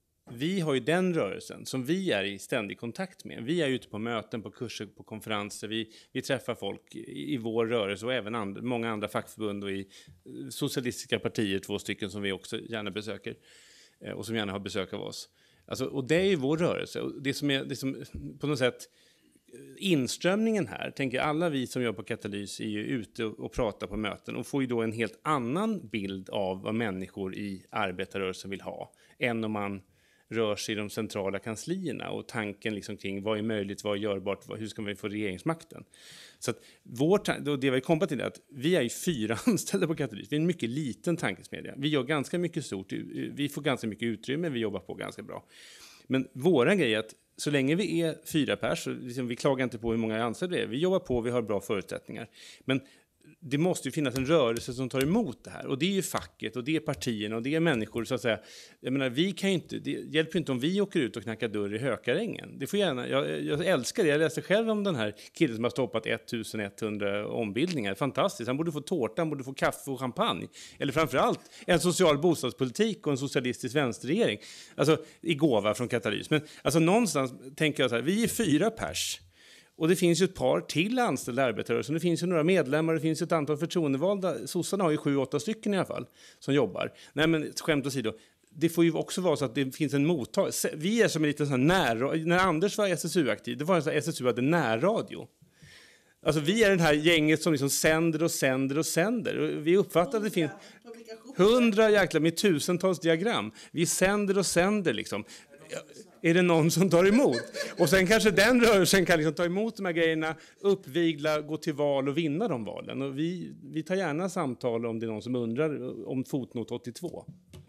vi har ju den rörelsen som vi är i ständig kontakt med. Vi är ute på möten, på kurser, på konferenser. Vi, vi träffar folk i, i vår rörelse och även and, många andra fackförbund och i socialistiska partier, två stycken som vi också gärna besöker eh, och som gärna har besök av oss. Alltså, och det är ju vår rörelse. Och det som är det som, på något sätt inströmningen här, tänker alla vi som jobbar på Katalys är ju ute och, och pratar på möten och får ju då en helt annan bild av vad människor i arbetarrörelsen vill ha än om man rör sig i de centrala kanslierna och tanken liksom kring vad är möjligt, vad är görbart, vad, hur ska vi få regeringsmakten. Så att vår, då det vi kommer till är att vi är ju fyra anställda på Katalys. Vi är en mycket liten tankesmedja. Vi gör ganska mycket stort, vi får ganska mycket utrymme, vi jobbar på ganska bra. Men våra grej är att så länge vi är fyra pers, så liksom, vi klagar inte på hur många anställda vi är. Vi jobbar på, vi har bra förutsättningar. Men det måste ju finnas en rörelse som tar emot det här. Och det är ju facket och det är partierna och det är människor så att säga. Jag menar, vi kan ju inte, det hjälper inte om vi åker ut och knackar dörr i Hökarängen. Det får gärna, jag, jag älskar det. Jag läste själv om den här killen som har stoppat ettusenetthundra ombildningar. Fantastiskt. Han borde få tårta, han borde få kaffe och champagne. Eller framförallt en social bostadspolitik och en socialistisk vänsterregering. Alltså i gåva från Katalys. Men alltså någonstans tänker jag så här, vi är fyra pers. Och det finns ju ett par till anställda arbetarrörelsen. Det finns ju några medlemmar, det finns ju ett antal förtroendevalda. Sossarna har ju sju, åtta stycken i alla fall som jobbar. Nej men skämt åsido. Det får ju också vara så att det finns en mottag. Vi är som en liten sån här när när Anders var S S U-aktiv, det var en sån här S S U hade närradio. Alltså vi är den här gänget som liksom sänder och sänder och sänder. Och vi uppfattar att det finns hundra jäkla med tusentals diagram. Vi sänder och sänder liksom. Är det någon som tar emot? Och sen kanske den rörelsen kan liksom ta emot de här grejerna, uppvigla, gå till val och vinna de valen. Och vi, vi tar gärna samtal om det är någon som undrar om fotnot åttiotvå.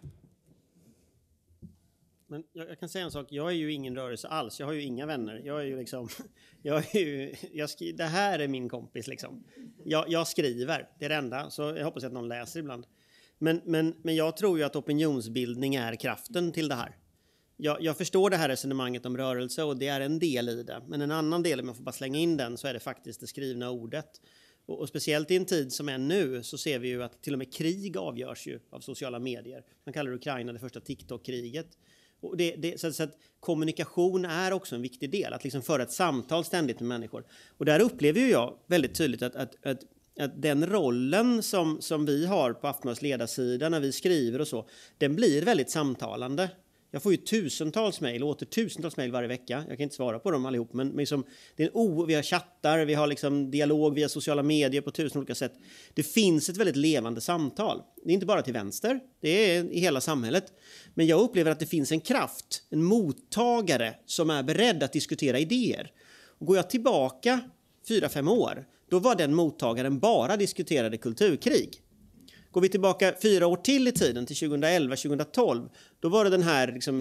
Men jag, jag kan säga en sak, jag är ju ingen rörelse alls, jag har ju inga vänner. Jag är ju liksom, jag är ju, jag skri, det här är min kompis liksom. Jag, jag skriver, det är det enda, så jag hoppas att någon läser ibland. Men, men, men jag tror ju att opinionsbildning är kraften till det här. Jag, jag förstår det här resonemanget om rörelse och det är en del i det. Men en annan del, om man får bara slänga in den, så är det faktiskt det skrivna ordet. Och, och speciellt i en tid som är nu så ser vi ju att till och med krig avgörs ju av sociala medier. Man kallar Ukraina det första TikTok-kriget. Och det, det, så, så att kommunikation är också en viktig del. Att liksom föra ett samtal ständigt med människor. Och där upplever ju jag väldigt tydligt att, att, att, att den rollen som, som vi har på Aftonbladets ledarsida när vi skriver och så, den blir väldigt samtalande. Jag får ju tusentals mejl, åter tusentals mejl varje vecka. Jag kan inte svara på dem allihop, men liksom, det är en o, vi har chattar, vi har liksom dialog via sociala medier på tusen olika sätt. Det finns ett väldigt levande samtal. Det är inte bara till vänster, det är i hela samhället. Men jag upplever att det finns en kraft, en mottagare som är beredd att diskutera idéer. Och går jag tillbaka fyra, fem år, då var den mottagaren bara diskuterade kulturkrig. Går vi tillbaka fyra år till i tiden, till tjugoelva tjugotolv, då var det den här liksom,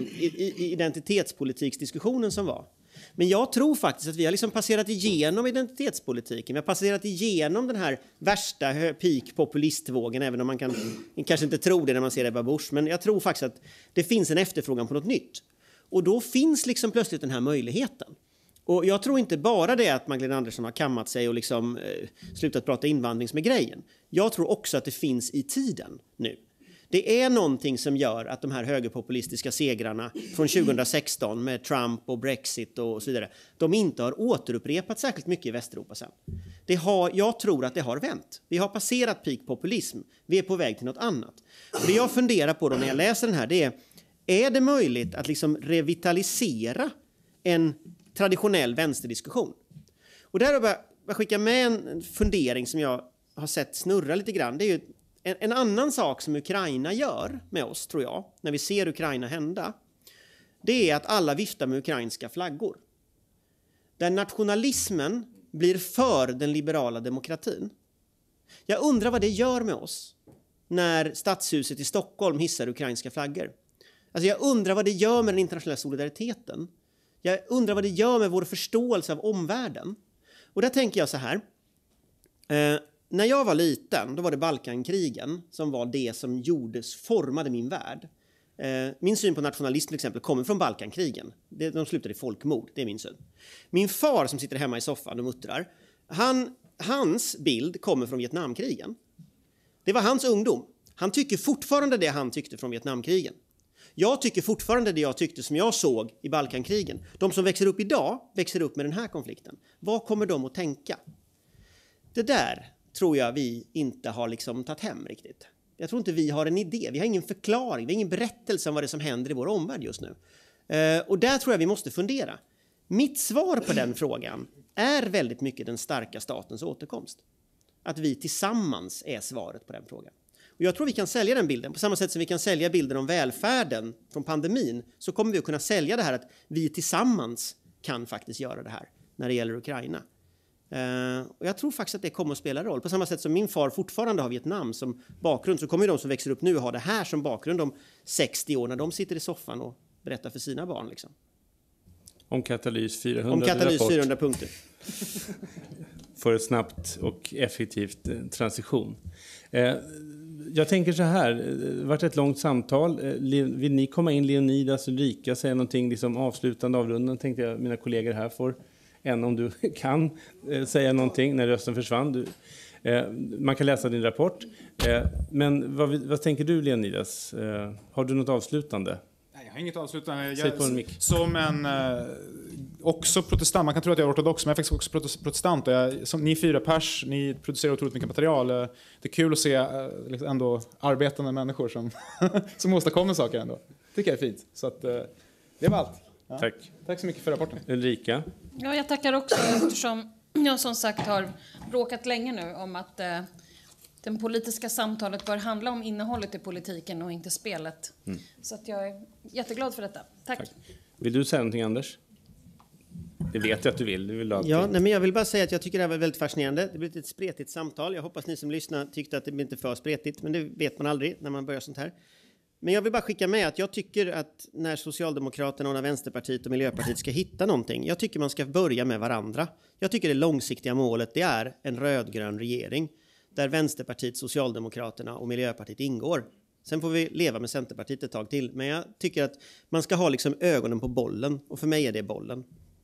identitetspolitiksdiskussionen som var. Men jag tror faktiskt att vi har liksom passerat igenom identitetspolitiken. Vi har passerat igenom den här värsta peak-populistvågen, även om man kan kanske inte tro det när man ser Ebba Busch. Men jag tror faktiskt att det finns en efterfrågan på något nytt. Och då finns liksom plötsligt den här möjligheten. Och jag tror inte bara det att Magdalena Andersson har kammat sig och liksom, eh, slutat prata invandring som är grejen. Jag tror också att det finns i tiden nu. Det är någonting som gör att de här högerpopulistiska segrarna från tjugohundrasexton med Trump och Brexit och så vidare, de inte har återupprepat särskilt mycket i Västeuropa sen. Det har, jag tror att det har vänt. Vi har passerat peak-populism. Vi är på väg till något annat. Och det jag funderar på då när jag läser den här, det är, är det möjligt att liksom revitalisera en traditionell vänsterdiskussion? Och där har jag bara skicka med en fundering som jag har sett snurra lite grann. Det är ju En, en annan sak som Ukraina gör med oss, tror jag, när vi ser Ukraina hända, det är att alla viftar med ukrainska flaggor. Där nationalismen blir för den liberala demokratin. Jag undrar vad det gör med oss när Stadshuset i Stockholm hissar ukrainska flaggor. Alltså jag undrar vad det gör med den internationella solidariteten. Jag undrar vad det gör med vår förståelse av omvärlden. Och där tänker jag så här. Eh, när jag var liten, då var det Balkankrigen som var det som gjordes, formade min värld. Eh, min syn på nationalism till exempel kommer från Balkankrigen. Det, de slutade i folkmord, det är min syn. Min far som sitter hemma i soffan och muttrar, han, hans bild kommer från Vietnamkrigen. Det var hans ungdom. Han tycker fortfarande det han tyckte från Vietnamkrigen. Jag tycker fortfarande det jag tyckte som jag såg i Balkankrigen. De som växer upp idag växer upp med den här konflikten. Vad kommer de att tänka? Det där tror jag vi inte har liksom tagit hem riktigt. Jag tror inte vi har en idé. Vi har ingen förklaring. Vi har ingen berättelse om vad det är som händer i vår omvärld just nu. Eh, och där tror jag vi måste fundera. Mitt svar på den frågan är väldigt mycket den starka statens återkomst. Att vi tillsammans är svaret på den frågan. Och jag tror vi kan sälja den bilden. På samma sätt som vi kan sälja bilden om välfärden från pandemin, så kommer vi att kunna sälja det här att vi tillsammans kan faktiskt göra det här när det gäller Ukraina. Uh, och jag tror faktiskt att det kommer att spela roll. På samma sätt som min far fortfarande har Vietnam som bakgrund, så kommer ju de som växer upp nu ha det här som bakgrund om sextio år när de sitter i soffan och berättar för sina barn. Liksom. Om Katalys fyrahundra Om Katalys rapport. fyrahundra punkter. För ett snabbt och effektivt eh, transition. Eh, jag tänker så här, det har varit ett långt samtal. Eh, vill ni komma in, Leonidas, Ulrika, säga någonting liksom avslutande avrundan? Tänkte jag mina kollegor här får en om du kan eh, säga någonting när rösten försvann. Du, eh, man kan läsa din rapport. Eh, men vad, vad tänker du, Leonidas? Eh, har du något avslutande? Nej, jag har inget avslutande. Säg på en mick. Som en eh, också protestant, man kan tro att jag är ortodox, men jag är faktiskt också protestant. Jag, som, ni är fyra pers, ni producerar otroligt mycket material. Det är kul att se eh, liksom ändå arbetande människor som, som åstadkommer saker ändå. Tycker jag är fint. Så att, eh, det var allt. Ja. Tack. Tack så mycket för rapporten. Ulrika? Ja, jag tackar också eftersom jag som sagt har bråkat länge nu om att eh, det politiska samtalet bör handla om innehållet i politiken och inte spelet. Mm. Så att jag är jätteglad för detta. Tack. Tack. Vill du säga någonting, Anders? Det vet jag att du vill. Du vill ja, nej, men jag vill bara säga att jag tycker det här var väldigt fascinerande. Det blev ett spretigt samtal. Jag hoppas ni som lyssnar tyckte att det blev inte för spretigt, men det vet man aldrig när man börjar sånt här. Men jag vill bara skicka med att jag tycker att när Socialdemokraterna och när Vänsterpartiet och Miljöpartiet ska hitta någonting, jag tycker man ska börja med varandra. Jag tycker det långsiktiga målet, det är en rödgrön regering där Vänsterpartiet, Socialdemokraterna och Miljöpartiet ingår. Sen får vi leva med Centerpartiet ett tag till, men jag tycker att man ska ha liksom ögonen på bollen, och för mig är det bollen.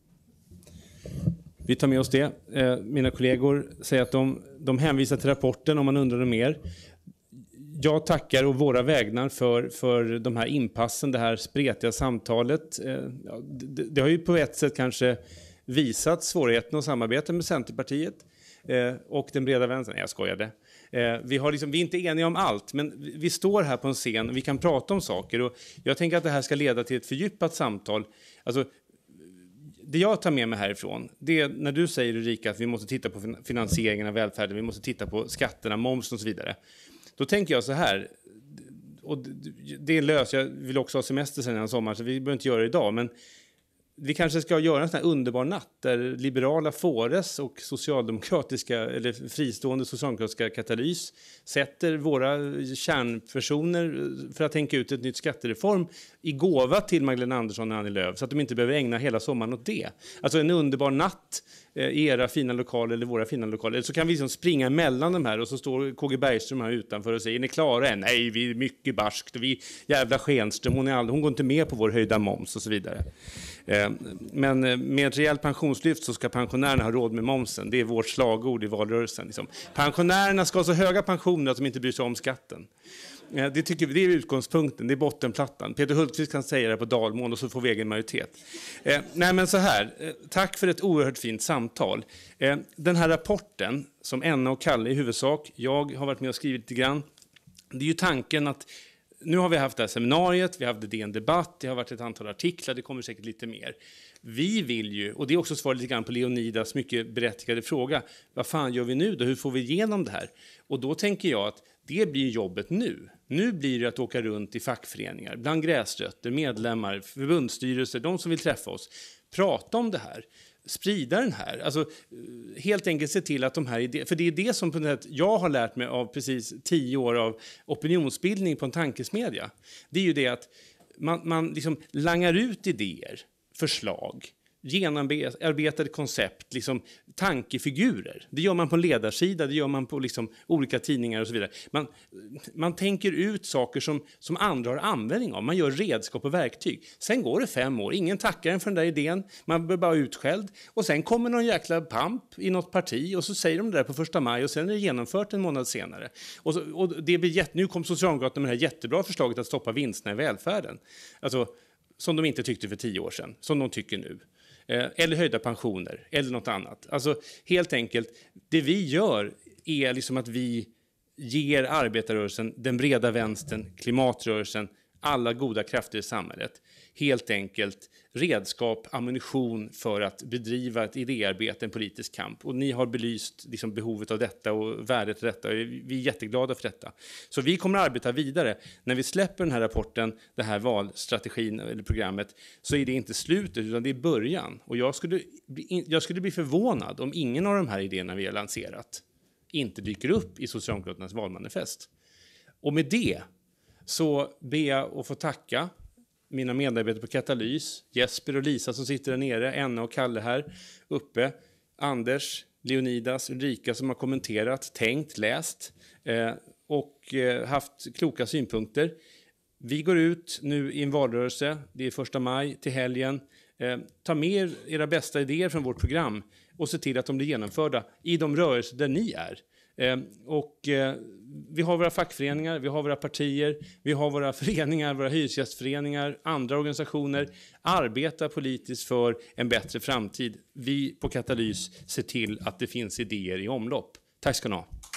Vi tar med oss det. Mina kollegor säger att de, de hänvisar till rapporten om man undrar om mer. Jag tackar och våra vägnar för, för de här inpassen, det här spretiga samtalet. Det, det har ju på ett sätt kanske visat svårigheten att samarbeta med Centerpartiet och den breda vänstern. Jag skojade. Vi, har liksom, vi är inte eniga om allt, men vi står här på en scen och vi kan prata om saker. Och jag tänker att det här ska leda till ett fördjupat samtal. Alltså, det jag tar med mig härifrån, det är när du säger, Ulrika, att vi måste titta på finansieringen av välfärden, vi måste titta på skatterna, moms och så vidare. Då tänker jag så här, och det är löst, jag vill också ha semester sen en sommar, så vi behöver inte göra det idag, men vi kanske ska göra en sån här underbar natt där liberala Fores och socialdemokratiska, eller fristående socialdemokratiska Katalys sätter våra kärnpersoner för att tänka ut ett nytt skattereform i gåva till Magdalena Andersson och Annie Lööf, så att de inte behöver ägna hela sommaren åt det. Alltså en underbar natt i era fina lokaler eller våra fina lokaler. Eller så kan vi liksom springa mellan de här och så står K G Bergström här utanför och säger, är ni klara än? Nej, vi är mycket barskt och vi jävla Schenström, hon, är all, hon går inte med på vår höjda moms och så vidare. Men med ett rejält pensionslyft så ska pensionärerna ha råd med momsen. Det är vårt slagord i valrörelsen. Liksom. Pensionärerna ska ha så höga pensioner att de inte bryr sig om skatten. Det tycker vi, det är utgångspunkten, det är bottenplattan. Peter Hultqvist kan säga det på Dalmål och så får vi egen majoritet. Eh, nej men så här, eh, tack för ett oerhört fint samtal. Eh, den här rapporten som Enna och Kalle i huvudsak, jag har varit med och skrivit lite grann. Det är ju tanken att nu har vi haft det här seminariet, vi har haft D N Debatt, det har varit ett antal artiklar, det kommer säkert lite mer. Vi vill ju, och det är också svar lite grann på Leonidas mycket berättigade fråga, vad fan gör vi nu då, hur får vi igenom det här? Och då tänker jag att Det blir jobbet nu. Nu blir det att åka runt i fackföreningar, bland gräsrötter, medlemmar, förbundsstyrelser, de som vill träffa oss. Prata om det här. Sprida den här. Alltså, helt enkelt se till att de här idéerna... För det är det som på något sätt jag har lärt mig av precis tio år av opinionsbildning på en tankesmedja. Det är ju det att man, man liksom langar ut idéer, förslag, genomarbetade koncept, liksom tankefigurer. Det gör man på en ledarsida, det gör man på liksom olika tidningar och så vidare. Man, man tänker ut saker som, som andra har användning av. Man gör redskap och verktyg. Sen går det fem år, ingen tackar en för den där idén. Man blir bara utskälld. Och sen kommer någon jäkla pamp i något parti och så säger de det där på första maj och sen är det genomfört en månad senare. Och, så, och det blir jätte, nu kom Socialdemokraterna med det här jättebra förslaget att stoppa vinsterna i välfärden. Alltså, som de inte tyckte för tio år sedan, som de tycker nu. Eller höjda pensioner, eller något annat. Alltså helt enkelt, det vi gör är liksom att vi ger arbetarrörelsen, den breda vänstern, klimatrörelsen, alla goda krafter i samhället, helt enkelt redskap, ammunition för att bedriva ett idéarbete, en politisk kamp. Och ni har belyst liksom behovet av detta och värdet av detta. Vi är jätteglada för detta. Så vi kommer att arbeta vidare. När vi släpper den här rapporten, det här valstrategin eller programmet, så är det inte slutet utan det är början. Och jag skulle, jag skulle bli förvånad om ingen av de här idéerna vi har lanserat inte dyker upp i Socialdemokraternas valmanifest. Och med det så ber jag att få tacka mina medarbetare på Katalys, Jesper och Lisa som sitter där nere, Enna och Kalle här uppe, Anders, Leonidas, Ulrika som har kommenterat, tänkt, läst eh, och eh, haft kloka synpunkter. Vi går ut nu i en valrörelse, det är första maj till helgen. Eh, ta med era bästa idéer från vårt program och se till att de blir genomförda i de rörelser där ni är. Eh, och eh, vi har våra fackföreningar, vi har våra partier, vi har våra föreningar, våra hyresgästföreningar, andra organisationer. Arbeta politiskt för en bättre framtid. Vi på Katalys ser till att det finns idéer i omlopp. Tack ska ni ha.